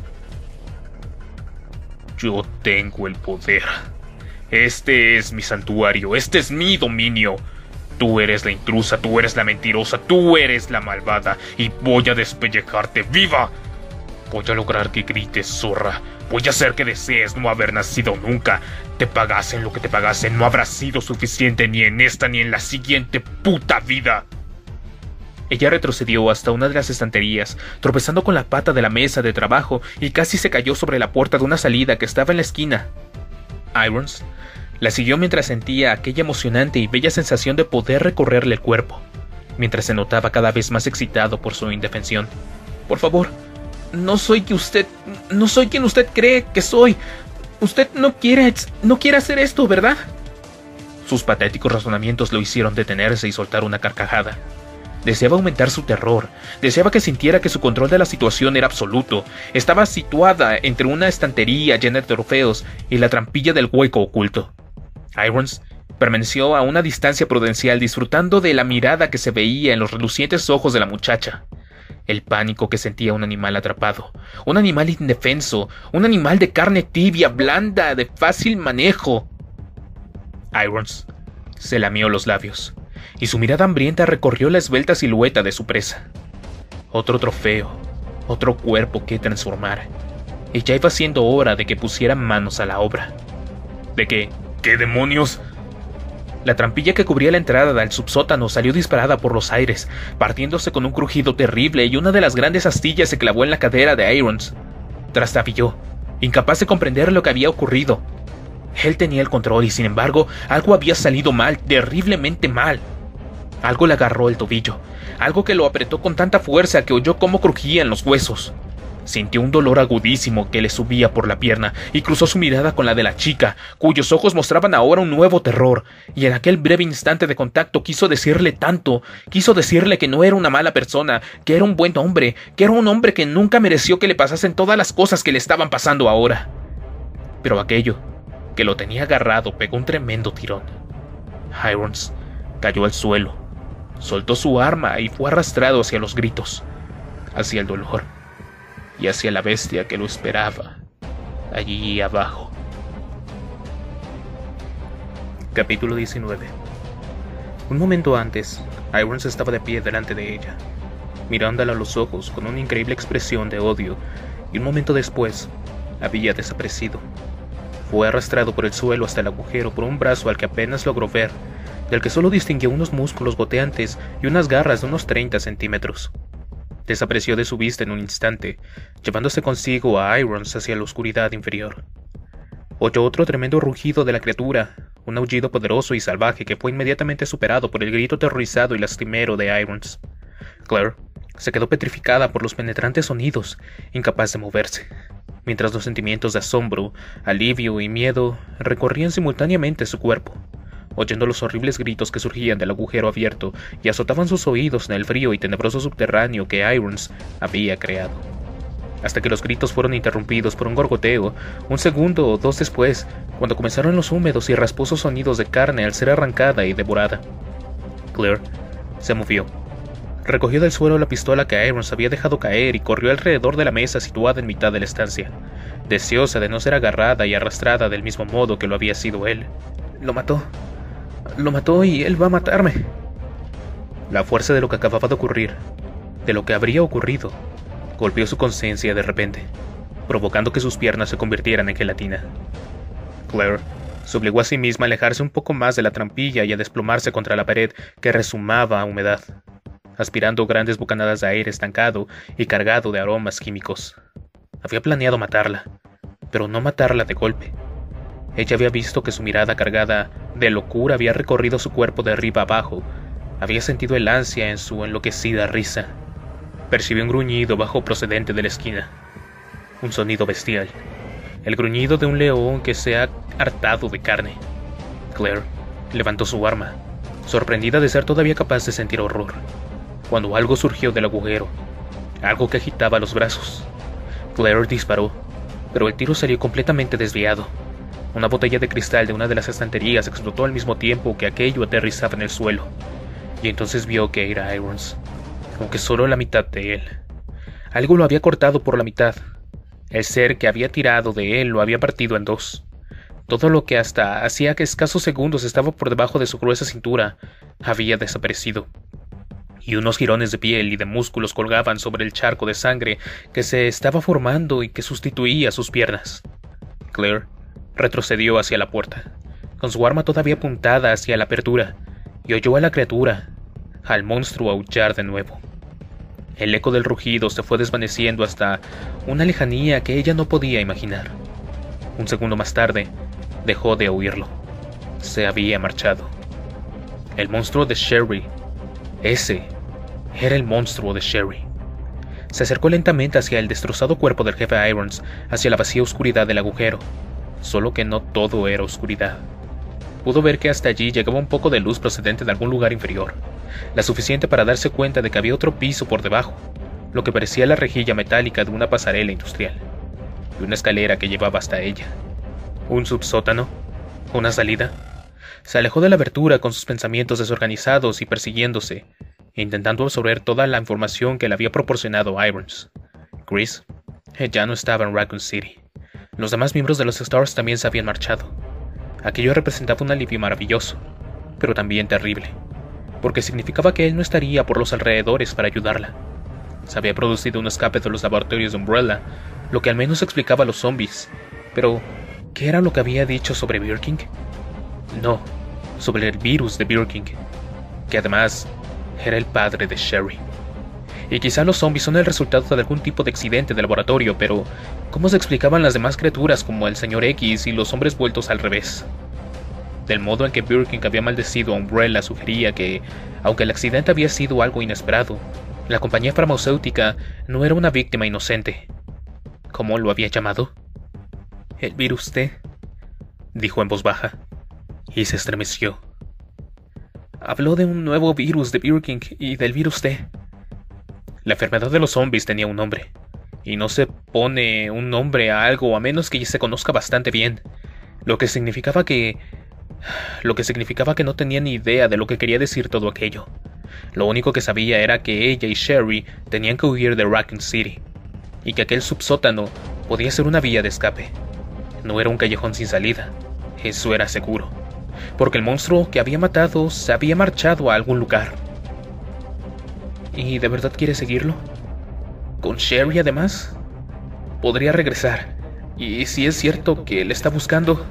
Yo tengo el poder. Este es mi santuario, este es mi dominio. Tú eres la intrusa, tú eres la mentirosa, tú eres la malvada, y voy a despellejarte viva. Voy a lograr que grites, zorra. Voy a hacer que desees no haber nacido nunca. Te pagasen lo que te pagasen, no habrá sido suficiente ni en esta ni en la siguiente puta vida. Ella retrocedió hasta una de las estanterías, tropezando con la pata de la mesa de trabajo y casi se cayó sobre la puerta de una salida que estaba en la esquina. Irons la siguió mientras sentía aquella emocionante y bella sensación de poder recorrerle el cuerpo, mientras se notaba cada vez más excitado por su indefensión. Por favor, no soy que usted... no soy quien usted cree que soy. Usted no quiere... no quiere hacer esto, ¿verdad? Sus patéticos razonamientos lo hicieron detenerse y soltar una carcajada. Deseaba aumentar su terror, deseaba que sintiera que su control de la situación era absoluto. Estaba situada entre una estantería llena de trofeos y la trampilla del hueco oculto. Irons permaneció a una distancia prudencial, disfrutando de la mirada que se veía en los relucientes ojos de la muchacha. El pánico que sentía un animal atrapado, un animal indefenso, un animal de carne tibia, blanda, de fácil manejo. Irons se lamió los labios y su mirada hambrienta recorrió la esbelta silueta de su presa. Otro trofeo, otro cuerpo que transformar, y ya iba siendo hora de que pusiera manos a la obra. ¿De qué? ¿Qué demonios? La trampilla que cubría la entrada del subsótano salió disparada por los aires, partiéndose con un crujido terrible, y una de las grandes astillas se clavó en la cadera de Irons. Trastabilló, incapaz de comprender lo que había ocurrido. Él tenía el control y, sin embargo, algo había salido mal, terriblemente mal. Algo le agarró el tobillo, algo que lo apretó con tanta fuerza que oyó cómo crujían los huesos. Sintió un dolor agudísimo que le subía por la pierna y cruzó su mirada con la de la chica, cuyos ojos mostraban ahora un nuevo terror, y en aquel breve instante de contacto quiso decirle tanto, quiso decirle que no era una mala persona, que era un buen hombre, que era un hombre que nunca mereció que le pasasen todas las cosas que le estaban pasando ahora. Pero aquello que lo tenía agarrado pegó un tremendo tirón. Irons cayó al suelo, soltó su arma y fue arrastrado hacia los gritos, hacia el dolor y hacia la bestia que lo esperaba allí abajo. Capítulo diecinueve. Un momento antes, Irons estaba de pie delante de ella, mirándola a los ojos con una increíble expresión de odio, y un momento después había desaparecido. Fue arrastrado por el suelo hasta el agujero por un brazo al que apenas logró ver, del que solo distinguió unos músculos goteantes y unas garras de unos treinta centímetros. Desapareció de su vista en un instante, llevándose consigo a Irons hacia la oscuridad inferior. Oyó otro tremendo rugido de la criatura, un aullido poderoso y salvaje que fue inmediatamente superado por el grito aterrorizado y lastimero de Irons. Claire se quedó petrificada por los penetrantes sonidos, incapaz de moverse, mientras los sentimientos de asombro, alivio y miedo recorrían simultáneamente su cuerpo, oyendo los horribles gritos que surgían del agujero abierto y azotaban sus oídos en el frío y tenebroso subterráneo que Irons había creado. Hasta que los gritos fueron interrumpidos por un gorgoteo, un segundo o dos después, cuando comenzaron los húmedos y rasposos sonidos de carne al ser arrancada y devorada. Claire se movió. Recogió del suelo la pistola que Irons había dejado caer y corrió alrededor de la mesa situada en mitad de la estancia, deseosa de no ser agarrada y arrastrada del mismo modo que lo había sido él. Lo mató. Lo mató y él va a matarme. La fuerza de lo que acababa de ocurrir, de lo que habría ocurrido, golpeó su conciencia de repente, provocando que sus piernas se convirtieran en gelatina. Claire se obligó a sí misma a alejarse un poco más de la trampilla y a desplomarse contra la pared que rezumaba a humedad. aspirando grandes bocanadas de aire estancado y cargado de aromas químicos. Había planeado matarla, pero no matarla de golpe. Ella había visto que su mirada cargada de locura había recorrido su cuerpo de arriba abajo. Había sentido el ansia en su enloquecida risa. Percibió un gruñido bajo procedente de la esquina. Un sonido bestial. El gruñido de un león que se ha hartado de carne. Claire levantó su arma, sorprendida de ser todavía capaz de sentir horror, cuando algo surgió del agujero, algo que agitaba los brazos. Claire disparó, pero el tiro salió completamente desviado. Una botella de cristal de una de las estanterías explotó al mismo tiempo que aquello aterrizaba en el suelo, y entonces vio que era Irons, aunque solo la mitad de él. Algo lo había cortado por la mitad. El ser que había tirado de él lo había partido en dos. Todo lo que hasta hacía que escasos segundos estaba por debajo de su gruesa cintura había desaparecido, y unos jirones de piel y de músculos colgaban sobre el charco de sangre que se estaba formando y que sustituía sus piernas. Claire retrocedió hacia la puerta, con su arma todavía apuntada hacia la apertura, y oyó a la criatura, al monstruo, aullar de nuevo. El eco del rugido se fue desvaneciendo hasta una lejanía que ella no podía imaginar. Un segundo más tarde, dejó de oírlo. Se había marchado. El monstruo de Sherry. Ese era el monstruo de Sherry. Se acercó lentamente hacia el destrozado cuerpo del jefe Irons, hacia la vacía oscuridad del agujero. Solo que no todo era oscuridad. Pudo ver que hasta allí llegaba un poco de luz procedente de algún lugar inferior, la suficiente para darse cuenta de que había otro piso por debajo, lo que parecía la rejilla metálica de una pasarela industrial, y una escalera que llevaba hasta ella. ¿Un subsótano? ¿Una salida? Se alejó de la abertura con sus pensamientos desorganizados y persiguiéndose, intentando absorber toda la información que le había proporcionado Irons. Chris ya no estaba en Raccoon City. Los demás miembros de los Stars también se habían marchado. Aquello representaba un alivio maravilloso, pero también terrible, porque significaba que él no estaría por los alrededores para ayudarla. Se había producido un escape de los laboratorios de Umbrella, lo que al menos explicaba a los zombies, pero ¿qué era lo que había dicho sobre Birking? No, sobre el virus de Birking, que además era el padre de Sherry. Y quizá los zombies son el resultado de algún tipo de accidente de laboratorio, pero ¿cómo se explicaban las demás criaturas como el señor X y los hombres vueltos al revés? Del modo en que Birking había maldecido a Umbrella sugería que, aunque el accidente había sido algo inesperado, la compañía farmacéutica no era una víctima inocente. ¿Cómo lo había llamado? El virus T, dijo en voz baja, y se estremeció. Habló de un nuevo virus de Birking y del virus T. La enfermedad de los zombies tenía un nombre, y no se pone un nombre a algo a menos que se conozca bastante bien, lo que significaba que... lo que significaba que no tenía ni idea de lo que quería decir todo aquello. Lo único que sabía era que ella y Sherry tenían que huir de Raccoon City, y que aquel subsótano podía ser una vía de escape. No era un callejón sin salida, eso era seguro, porque el monstruo que había matado se había marchado a algún lugar. ¿Y de verdad quiere seguirlo? ¿Con Sherry además? Podría regresar, y si es cierto que le está buscando...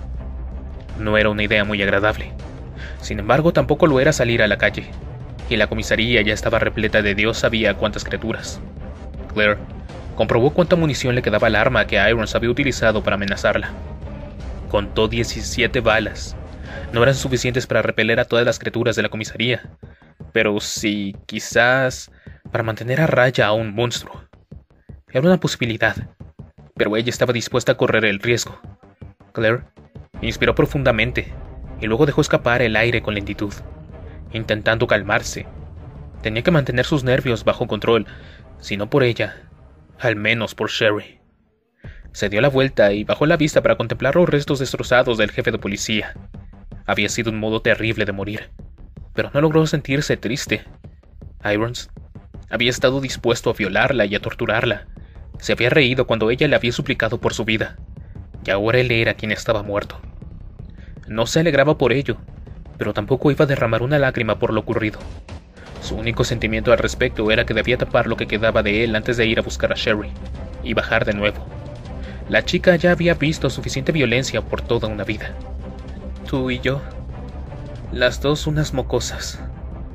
No era una idea muy agradable. Sin embargo, tampoco lo era salir a la calle, y la comisaría ya estaba repleta de Dios sabía cuántas criaturas. Claire comprobó cuánta munición le quedaba al arma que Irons había utilizado para amenazarla. Contó diecisiete balas. No eran suficientes para repeler a todas las criaturas de la comisaría, pero sí, quizás, para mantener a raya a un monstruo. Era una posibilidad, pero ella estaba dispuesta a correr el riesgo. Claire inspiró profundamente y luego dejó escapar el aire con lentitud, intentando calmarse. Tenía que mantener sus nervios bajo control, si no por ella, al menos por Sherry. Se dio la vuelta y bajó la vista para contemplar los restos destrozados del jefe de policía. Había sido un modo terrible de morir, pero no logró sentirse triste. Irons había estado dispuesto a violarla y a torturarla. Se había reído cuando ella le había suplicado por su vida, y ahora él era quien estaba muerto. No se alegraba por ello, pero tampoco iba a derramar una lágrima por lo ocurrido. Su único sentimiento al respecto era que debía tapar lo que quedaba de él antes de ir a buscar a Sherry, y bajar de nuevo. La chica ya había visto suficiente violencia por toda una vida. Tú y yo, las dos unas mocosas.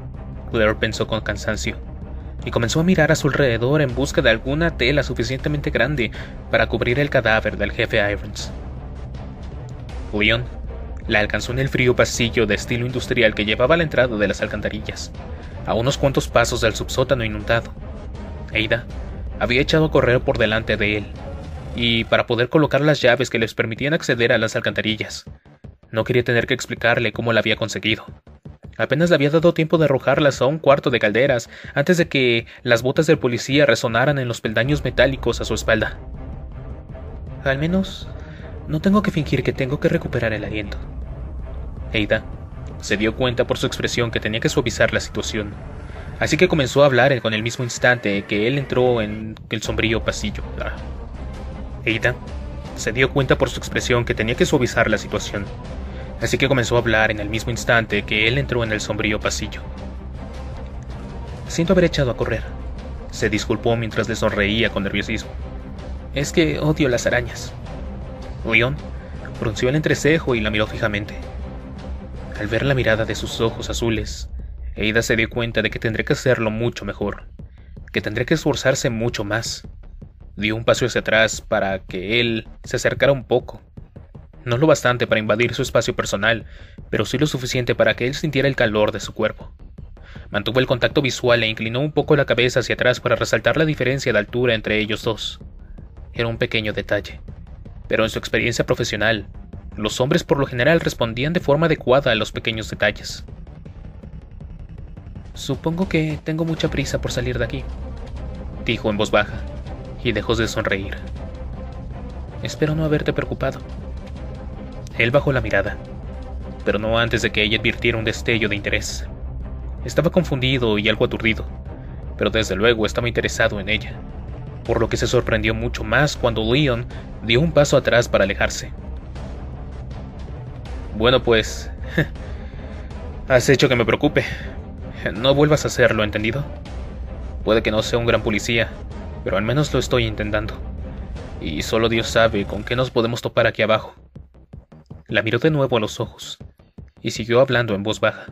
Claire pensó con cansancio, y comenzó a mirar a su alrededor en busca de alguna tela suficientemente grande para cubrir el cadáver del jefe Irons. Leon la alcanzó en el frío pasillo de estilo industrial que llevaba a la entrada de las alcantarillas, a unos cuantos pasos del subsótano inundado. Ada había echado a correr por delante de él, y para poder colocar las llaves que les permitían acceder a las alcantarillas, no quería tener que explicarle cómo la había conseguido. Apenas le había dado tiempo de arrojarlas a un cuarto de calderas antes de que las botas del policía resonaran en los peldaños metálicos a su espalda. Al menos, no tengo que fingir que tengo que recuperar el aliento. Ada se dio cuenta por su expresión que tenía que suavizar la situación, así que comenzó a hablar con el mismo instante que él entró en el sombrío pasillo. Ada se dio cuenta por su expresión que tenía que suavizar la situación, así que comenzó a hablar en el mismo instante que él entró en el sombrío pasillo. Siento haber echado a correr, se disculpó mientras le sonreía con nerviosismo. Es que odio las arañas. Leon frunció el entrecejo y la miró fijamente. Al ver la mirada de sus ojos azules, Ada se dio cuenta de que tendría que hacerlo mucho mejor, que tendría que esforzarse mucho más. Dio un paso hacia atrás para que él se acercara un poco. No lo bastante para invadir su espacio personal, pero sí lo suficiente para que él sintiera el calor de su cuerpo. Mantuvo el contacto visual e inclinó un poco la cabeza hacia atrás para resaltar la diferencia de altura entre ellos dos. Era un pequeño detalle, pero en su experiencia profesional, los hombres por lo general respondían de forma adecuada a los pequeños detalles. Supongo que tengo mucha prisa por salir de aquí, dijo en voz baja, y dejó de sonreír. Espero no haberte preocupado. Él bajó la mirada, pero no antes de que ella advirtiera un destello de interés. Estaba confundido y algo aturdido, pero desde luego estaba interesado en ella, por lo que se sorprendió mucho más cuando Leon dio un paso atrás para alejarse. Bueno pues, has hecho que me preocupe. No vuelvas a hacerlo, ¿entendido? Puede que no sea un gran policía, pero al menos lo estoy intentando. Y solo Dios sabe con qué nos podemos topar aquí abajo. La miró de nuevo a los ojos, y siguió hablando en voz baja.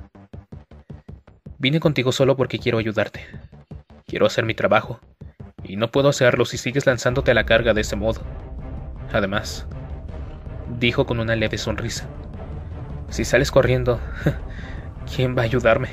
Vine contigo solo porque quiero ayudarte. Quiero hacer mi trabajo, y no puedo hacerlo si sigues lanzándote a la carga de ese modo. Además, dijo con una leve sonrisa, si sales corriendo, ¿quién va a ayudarme?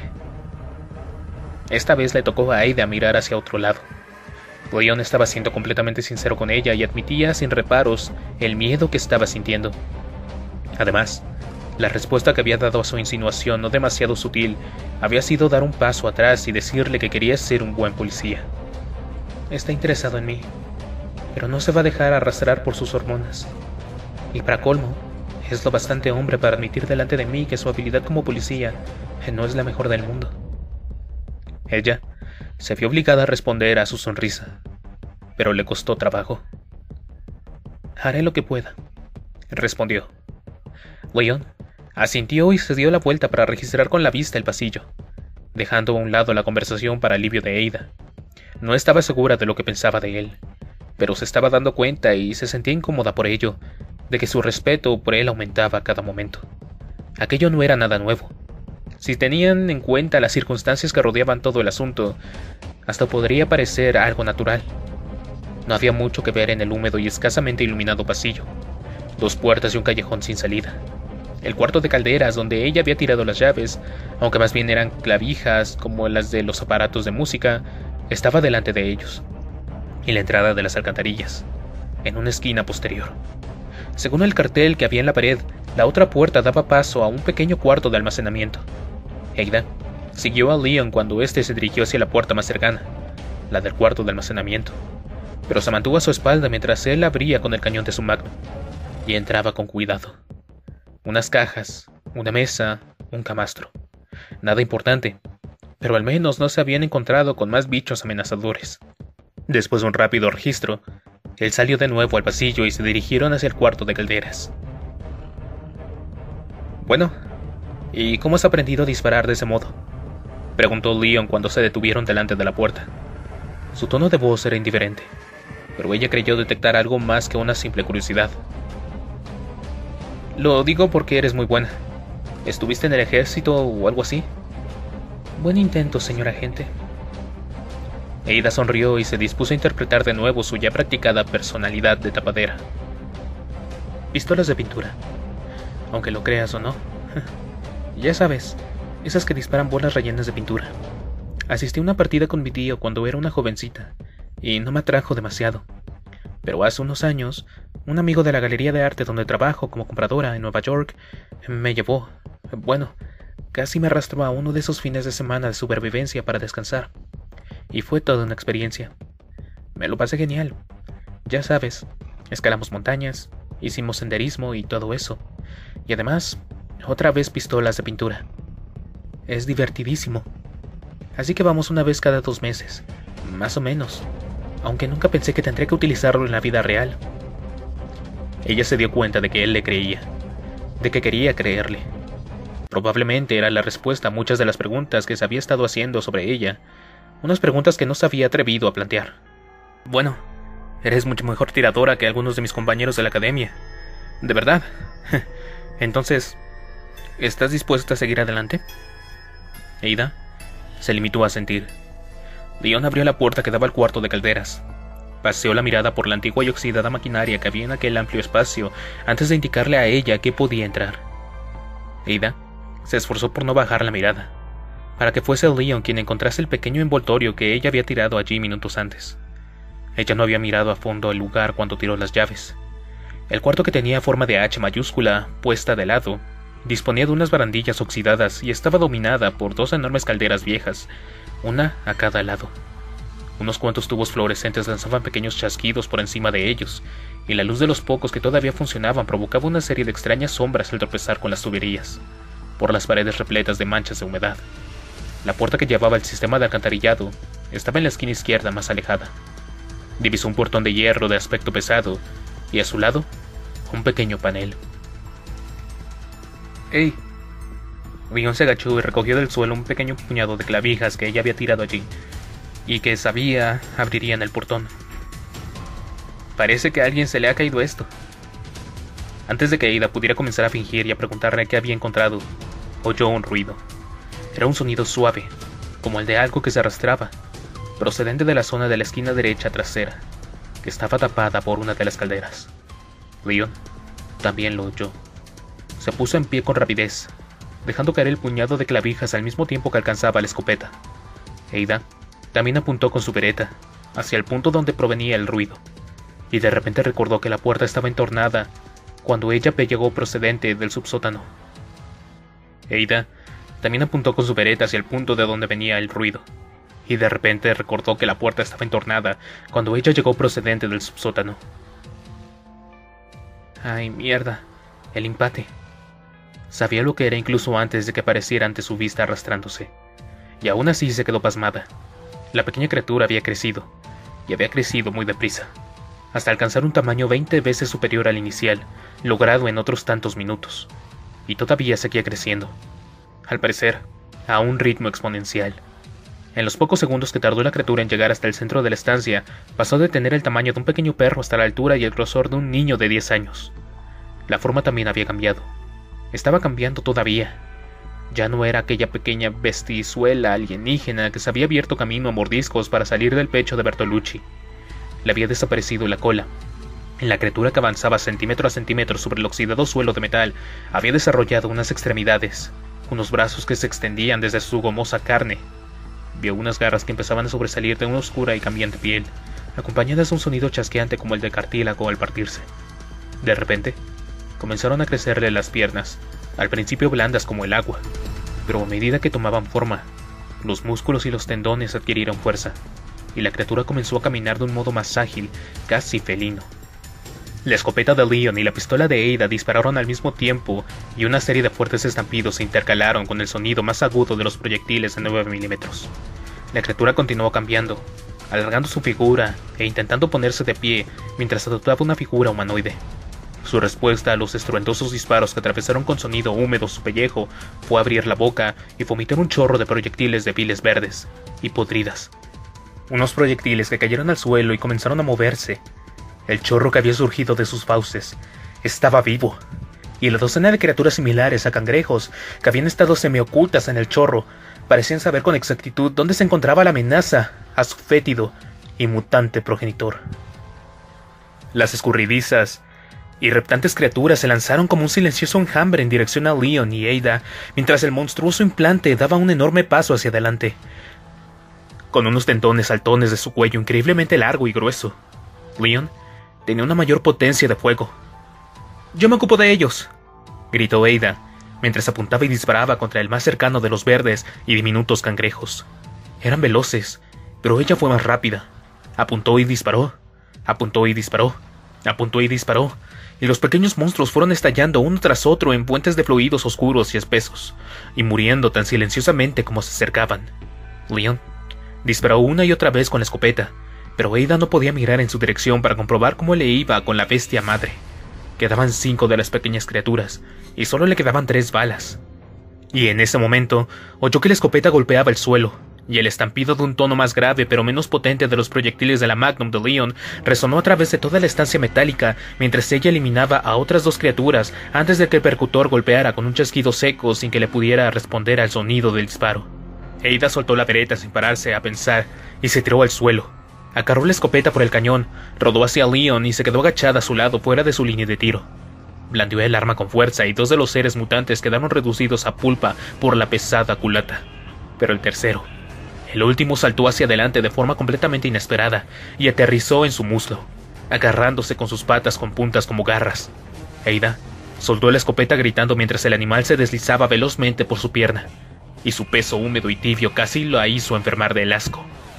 Esta vez le tocó a Ada mirar hacia otro lado. Leon estaba siendo completamente sincero con ella y admitía sin reparos el miedo que estaba sintiendo. Además, la respuesta que había dado a su insinuación, no demasiado sutil, había sido dar un paso atrás y decirle que quería ser un buen policía. Está interesado en mí, pero no se va a dejar arrastrar por sus hormonas. Y para colmo, es lo bastante hombre para admitir delante de mí que su habilidad como policía no es la mejor del mundo. Ella se vio obligada a responder a su sonrisa, pero le costó trabajo. Haré lo que pueda, respondió. Leon asintió y se dio la vuelta para registrar con la vista el pasillo, dejando a un lado la conversación para alivio de Ada. No estaba segura de lo que pensaba de él, pero se estaba dando cuenta y se sentía incómoda por ello, de que su respeto por él aumentaba a cada momento. Aquello no era nada nuevo. Si tenían en cuenta las circunstancias que rodeaban todo el asunto, hasta podría parecer algo natural. No había mucho que ver en el húmedo y escasamente iluminado pasillo. Dos puertas y un callejón sin salida. El cuarto de calderas donde ella había tirado las llaves, aunque más bien eran clavijas como las de los aparatos de música, estaba delante de ellos. Y la entrada de las alcantarillas, en una esquina posterior. Según el cartel que había en la pared, la otra puerta daba paso a un pequeño cuarto de almacenamiento. Ada siguió a Leon cuando éste se dirigió hacia la puerta más cercana, la del cuarto de almacenamiento, pero se mantuvo a su espalda mientras él abría con el cañón de su Magnum, y entraba con cuidado. Unas cajas, una mesa, un camastro. Nada importante, pero al menos no se habían encontrado con más bichos amenazadores. Después de un rápido registro, él salió de nuevo al pasillo y se dirigieron hacia el cuarto de calderas. Bueno, ¿y cómo has aprendido a disparar de ese modo?, preguntó Leon cuando se detuvieron delante de la puerta. Su tono de voz era indiferente, pero ella creyó detectar algo más que una simple curiosidad. Lo digo porque eres muy buena. ¿Estuviste en el ejército o algo así? Buen intento, señor agente. Ada sonrió y se dispuso a interpretar de nuevo su ya practicada personalidad de tapadera. Pistolas de pintura. Aunque lo creas o no. Ya sabes, esas que disparan bolas rellenas de pintura. Asistí a una partida con mi tío cuando era una jovencita, y no me atrajo demasiado. Pero hace unos años, un amigo de la galería de arte donde trabajo como compradora en Nueva York me llevó, bueno, casi me arrastró a uno de esos fines de semana de supervivencia para descansar. Y fue toda una experiencia. Me lo pasé genial. Ya sabes, escalamos montañas, hicimos senderismo y todo eso. Y además, otra vez pistolas de pintura. Es divertidísimo. Así que vamos una vez cada dos meses, más o menos, aunque nunca pensé que tendría que utilizarlo en la vida real. Ella se dio cuenta de que él le creía, de que quería creerle. Probablemente era la respuesta a muchas de las preguntas que se había estado haciendo sobre ella, unas preguntas que no se había atrevido a plantear. Bueno, eres mucho mejor tiradora que algunos de mis compañeros de la academia. ¿De verdad? Entonces, ¿estás dispuesta a seguir adelante? Ada se limitó a sentir. Leon abrió la puerta que daba al cuarto de calderas. Paseó la mirada por la antigua y oxidada maquinaria que había en aquel amplio espacio antes de indicarle a ella que podía entrar. Ada se esforzó por no bajar la mirada, para que fuese Leon quien encontrase el pequeño envoltorio que ella había tirado allí minutos antes. Ella no había mirado a fondo el lugar cuando tiró las llaves. El cuarto, que tenía forma de H mayúscula puesta de lado, disponía de unas barandillas oxidadas y estaba dominada por dos enormes calderas viejas, una a cada lado. Unos cuantos tubos fluorescentes lanzaban pequeños chasquidos por encima de ellos, y la luz de los pocos que todavía funcionaban provocaba una serie de extrañas sombras al tropezar con las tuberías, por las paredes repletas de manchas de humedad. La puerta que llevaba al sistema de alcantarillado estaba en la esquina izquierda más alejada. Divisó un portón de hierro de aspecto pesado, y a su lado, un pequeño panel. ¡Ey! Leon se agachó y recogió del suelo un pequeño puñado de clavijas que ella había tirado allí, y que sabía abrirían el portón. Parece que a alguien se le ha caído esto. Antes de que Ada pudiera comenzar a fingir y a preguntarle qué había encontrado, oyó un ruido. Era un sonido suave, como el de algo que se arrastraba, procedente de la zona de la esquina derecha trasera, que estaba tapada por una de las calderas. Leon también lo oyó. Se puso en pie con rapidez, dejando caer el puñado de clavijas al mismo tiempo que alcanzaba la escopeta. Ada también apuntó con su beretta hacia el punto donde provenía el ruido, y de repente recordó que la puerta estaba entornada cuando ella llegó procedente del subsótano. Ada también apuntó con su beretta hacia el punto de donde venía el ruido, y de repente recordó que la puerta estaba entornada cuando ella llegó procedente del subsótano. ¡Ay, mierda! El empate. Sabía lo que era incluso antes de que apareciera ante su vista arrastrándose, y aún así se quedó pasmada. La pequeña criatura había crecido, y había crecido muy deprisa, hasta alcanzar un tamaño veinte veces superior al inicial, logrado en otros tantos minutos, y todavía seguía creciendo, al parecer, a un ritmo exponencial. En los pocos segundos que tardó la criatura en llegar hasta el centro de la estancia, pasó de tener el tamaño de un pequeño perro hasta la altura y el grosor de un niño de diez años. La forma también había cambiado. Estaba cambiando todavía. Ya no era aquella pequeña bestizuela alienígena que se había abierto camino a mordiscos para salir del pecho de Bertolucci. Le había desaparecido la cola. La criatura, que avanzaba centímetro a centímetro sobre el oxidado suelo de metal, había desarrollado unas extremidades, unos brazos que se extendían desde su gomosa carne. Vio unas garras que empezaban a sobresalir de una oscura y cambiante piel, acompañadas de un sonido chasqueante como el del cartílago al partirse. De repente, comenzaron a crecerle las piernas, al principio blandas como el agua, pero a medida que tomaban forma, los músculos y los tendones adquirieron fuerza, y la criatura comenzó a caminar de un modo más ágil, casi felino. La escopeta de Leon y la pistola de Ada dispararon al mismo tiempo, y una serie de fuertes estampidos se intercalaron con el sonido más agudo de los proyectiles de nueve milímetros. La criatura continuó cambiando, alargando su figura e intentando ponerse de pie mientras adoptaba una figura humanoide. Su respuesta a los estruendosos disparos que atravesaron con sonido húmedo su pellejo fue abrir la boca y vomitar un chorro de proyectiles de piles verdes y podridas. Unos proyectiles que cayeron al suelo y comenzaron a moverse. El chorro que había surgido de sus fauces estaba vivo, y la docena de criaturas similares a cangrejos que habían estado semiocultas en el chorro parecían saber con exactitud dónde se encontraba la amenaza a su fétido y mutante progenitor. Las escurridizas y reptantes criaturas se lanzaron como un silencioso enjambre en dirección a Leon y Ada, mientras el monstruoso implante daba un enorme paso hacia adelante, con unos tendones saltones de su cuello increíblemente largo y grueso. Leon tenía una mayor potencia de fuego. «Yo me ocupo de ellos», gritó Ada, mientras apuntaba y disparaba contra el más cercano de los verdes y diminutos cangrejos. Eran veloces, pero ella fue más rápida. Apuntó y disparó, apuntó y disparó, apuntó y disparó, y los pequeños monstruos fueron estallando uno tras otro en puentes de fluidos oscuros y espesos, y muriendo tan silenciosamente como se acercaban. Leon disparó una y otra vez con la escopeta, pero Ada no podía mirar en su dirección para comprobar cómo le iba con la bestia madre. Quedaban cinco de las pequeñas criaturas, y solo le quedaban tres balas. Y en ese momento, oyó que la escopeta golpeaba el suelo, y el estampido de un tono más grave pero menos potente de los proyectiles de la Magnum de Leon resonó a través de toda la estancia metálica mientras ella eliminaba a otras dos criaturas antes de que el percutor golpeara con un chasquido seco sin que le pudiera responder al sonido del disparo. Ada soltó la bereta sin pararse a pensar y se tiró al suelo. Agarró la escopeta por el cañón, rodó hacia Leon y se quedó agachada a su lado fuera de su línea de tiro. Blandió el arma con fuerza y dos de los seres mutantes quedaron reducidos a pulpa por la pesada culata. Pero el tercero, el último, saltó hacia adelante de forma completamente inesperada y aterrizó en su muslo, agarrándose con sus patas con puntas como garras. Ada soltó la escopeta gritando mientras el animal se deslizaba velozmente por su pierna, y su peso húmedo y tibio casi la hizo enfermar del asco.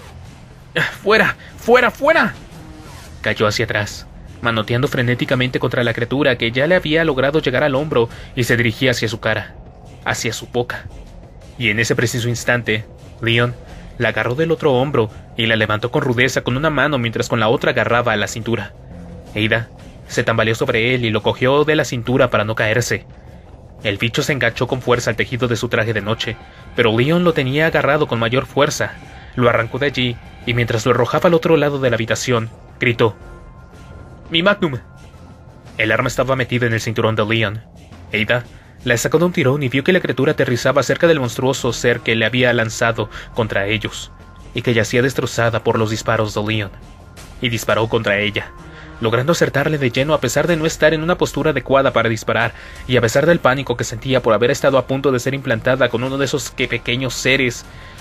¡Fuera! ¡Fuera! ¡Fuera! Cayó hacia atrás, manoteando frenéticamente contra la criatura que ya le había logrado llegar al hombro y se dirigía hacia su cara, hacia su boca. Y en ese preciso instante, Leon la agarró del otro hombro y la levantó con rudeza con una mano mientras con la otra agarraba a la cintura. Ada se tambaleó sobre él y lo cogió de la cintura para no caerse. El bicho se enganchó con fuerza al tejido de su traje de noche, pero Leon lo tenía agarrado con mayor fuerza. Lo arrancó de allí y mientras lo arrojaba al otro lado de la habitación, gritó: «¡Mi Magnum!». El arma estaba metida en el cinturón de Leon. Ada la sacó de un tirón y vio que la criatura aterrizaba cerca del monstruoso ser que le había lanzado contra ellos, y que yacía destrozada por los disparos de Leon. Y disparó contra ella, logrando acertarle de lleno a pesar de no estar en una postura adecuada para disparar, y a pesar del pánico que sentía por haber estado a punto de ser implantada con uno de esos que pequeños seres.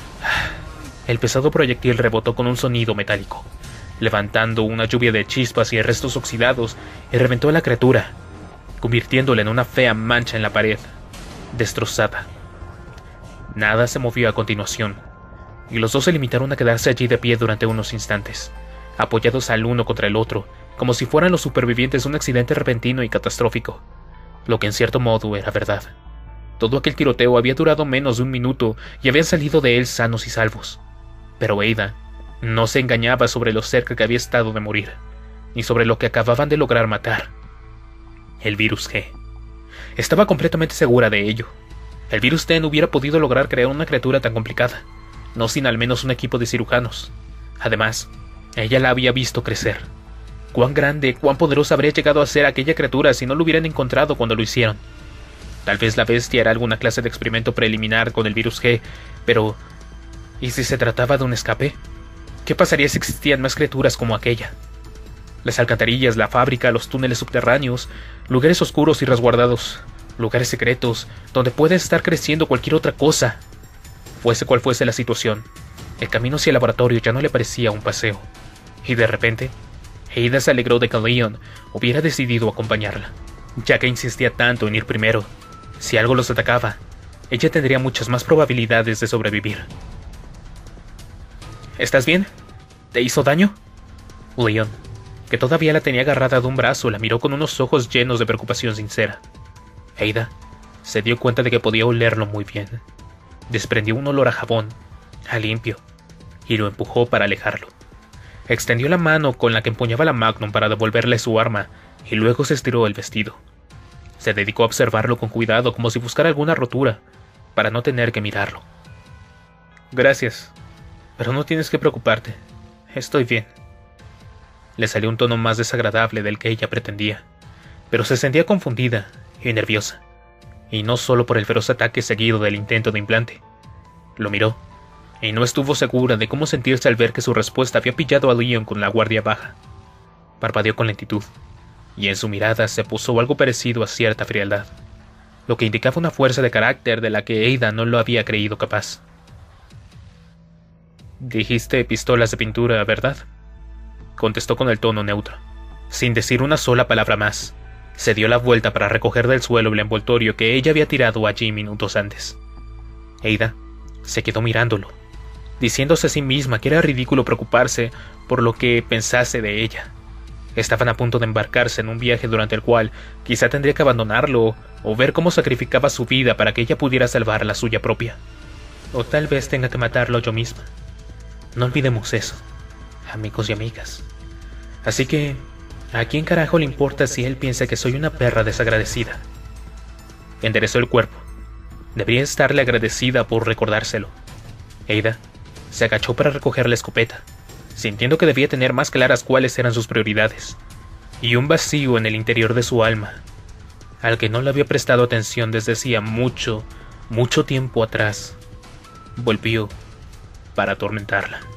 El pesado proyectil rebotó con un sonido metálico, levantando una lluvia de chispas y restos oxidados, y reventó a la criatura, convirtiéndola en una fea mancha en la pared, destrozada. Nada se movió a continuación, y los dos se limitaron a quedarse allí de pie durante unos instantes, apoyados al uno contra el otro, como si fueran los supervivientes de un accidente repentino y catastrófico, lo que en cierto modo era verdad. Todo aquel tiroteo había durado menos de un minuto y habían salido de él sanos y salvos. Pero Ada no se engañaba sobre lo cerca que había estado de morir, ni sobre lo que acababan de lograr matar. El virus G. Estaba completamente segura de ello. El virus T no hubiera podido lograr crear una criatura tan complicada, no sin al menos un equipo de cirujanos. Además, ella la había visto crecer. Cuán grande, cuán poderosa habría llegado a ser aquella criatura si no lo hubieran encontrado cuando lo hicieron. Tal vez la bestia era alguna clase de experimento preliminar con el virus G, pero ¿y si se trataba de un escape? ¿Qué pasaría si existían más criaturas como aquella? Las alcantarillas, la fábrica, los túneles subterráneos, lugares oscuros y resguardados, lugares secretos, donde puede estar creciendo cualquier otra cosa. Fuese cual fuese la situación, el camino hacia el laboratorio ya no le parecía un paseo. Y de repente, Ada se alegró de que Leon hubiera decidido acompañarla, ya que insistía tanto en ir primero. Si algo los atacaba, ella tendría muchas más probabilidades de sobrevivir. ¿Estás bien? ¿Te hizo daño? Leon, que todavía la tenía agarrada de un brazo, la miró con unos ojos llenos de preocupación sincera. Ada se dio cuenta de que podía olerlo muy bien. Desprendió un olor a jabón, a limpio, y lo empujó para alejarlo. Extendió la mano con la que empuñaba la Magnum para devolverle su arma, y luego se estiró el vestido. Se dedicó a observarlo con cuidado como si buscara alguna rotura, para no tener que mirarlo. Gracias, pero no tienes que preocuparte. Estoy bien. Le salió un tono más desagradable del que ella pretendía, pero se sentía confundida y nerviosa, y no solo por el feroz ataque seguido del intento de implante. Lo miró, y no estuvo segura de cómo sentirse al ver que su respuesta había pillado a Leon con la guardia baja. Parpadeó con lentitud, y en su mirada se posó algo parecido a cierta frialdad, lo que indicaba una fuerza de carácter de la que Ada no lo había creído capaz. «Dijiste pistolas de pintura, ¿verdad?», contestó con el tono neutro. Sin decir una sola palabra más, se dio la vuelta para recoger del suelo el envoltorio que ella había tirado allí minutos antes. Ada se quedó mirándolo, diciéndose a sí misma que era ridículo preocuparse por lo que pensase de ella. Estaban a punto de embarcarse en un viaje durante el cual quizá tendría que abandonarlo o ver cómo sacrificaba su vida para que ella pudiera salvar la suya propia. O tal vez tenga que matarlo yo misma. No olvidemos eso, amigos y amigas. Así que, ¿a quién carajo le importa si él piensa que soy una perra desagradecida? Enderezó el cuerpo. Debería estarle agradecida por recordárselo. Ada se agachó para recoger la escopeta, sintiendo que debía tener más claras cuáles eran sus prioridades, y un vacío en el interior de su alma, al que no le había prestado atención desde hacía mucho, mucho tiempo atrás, volvió para atormentarla.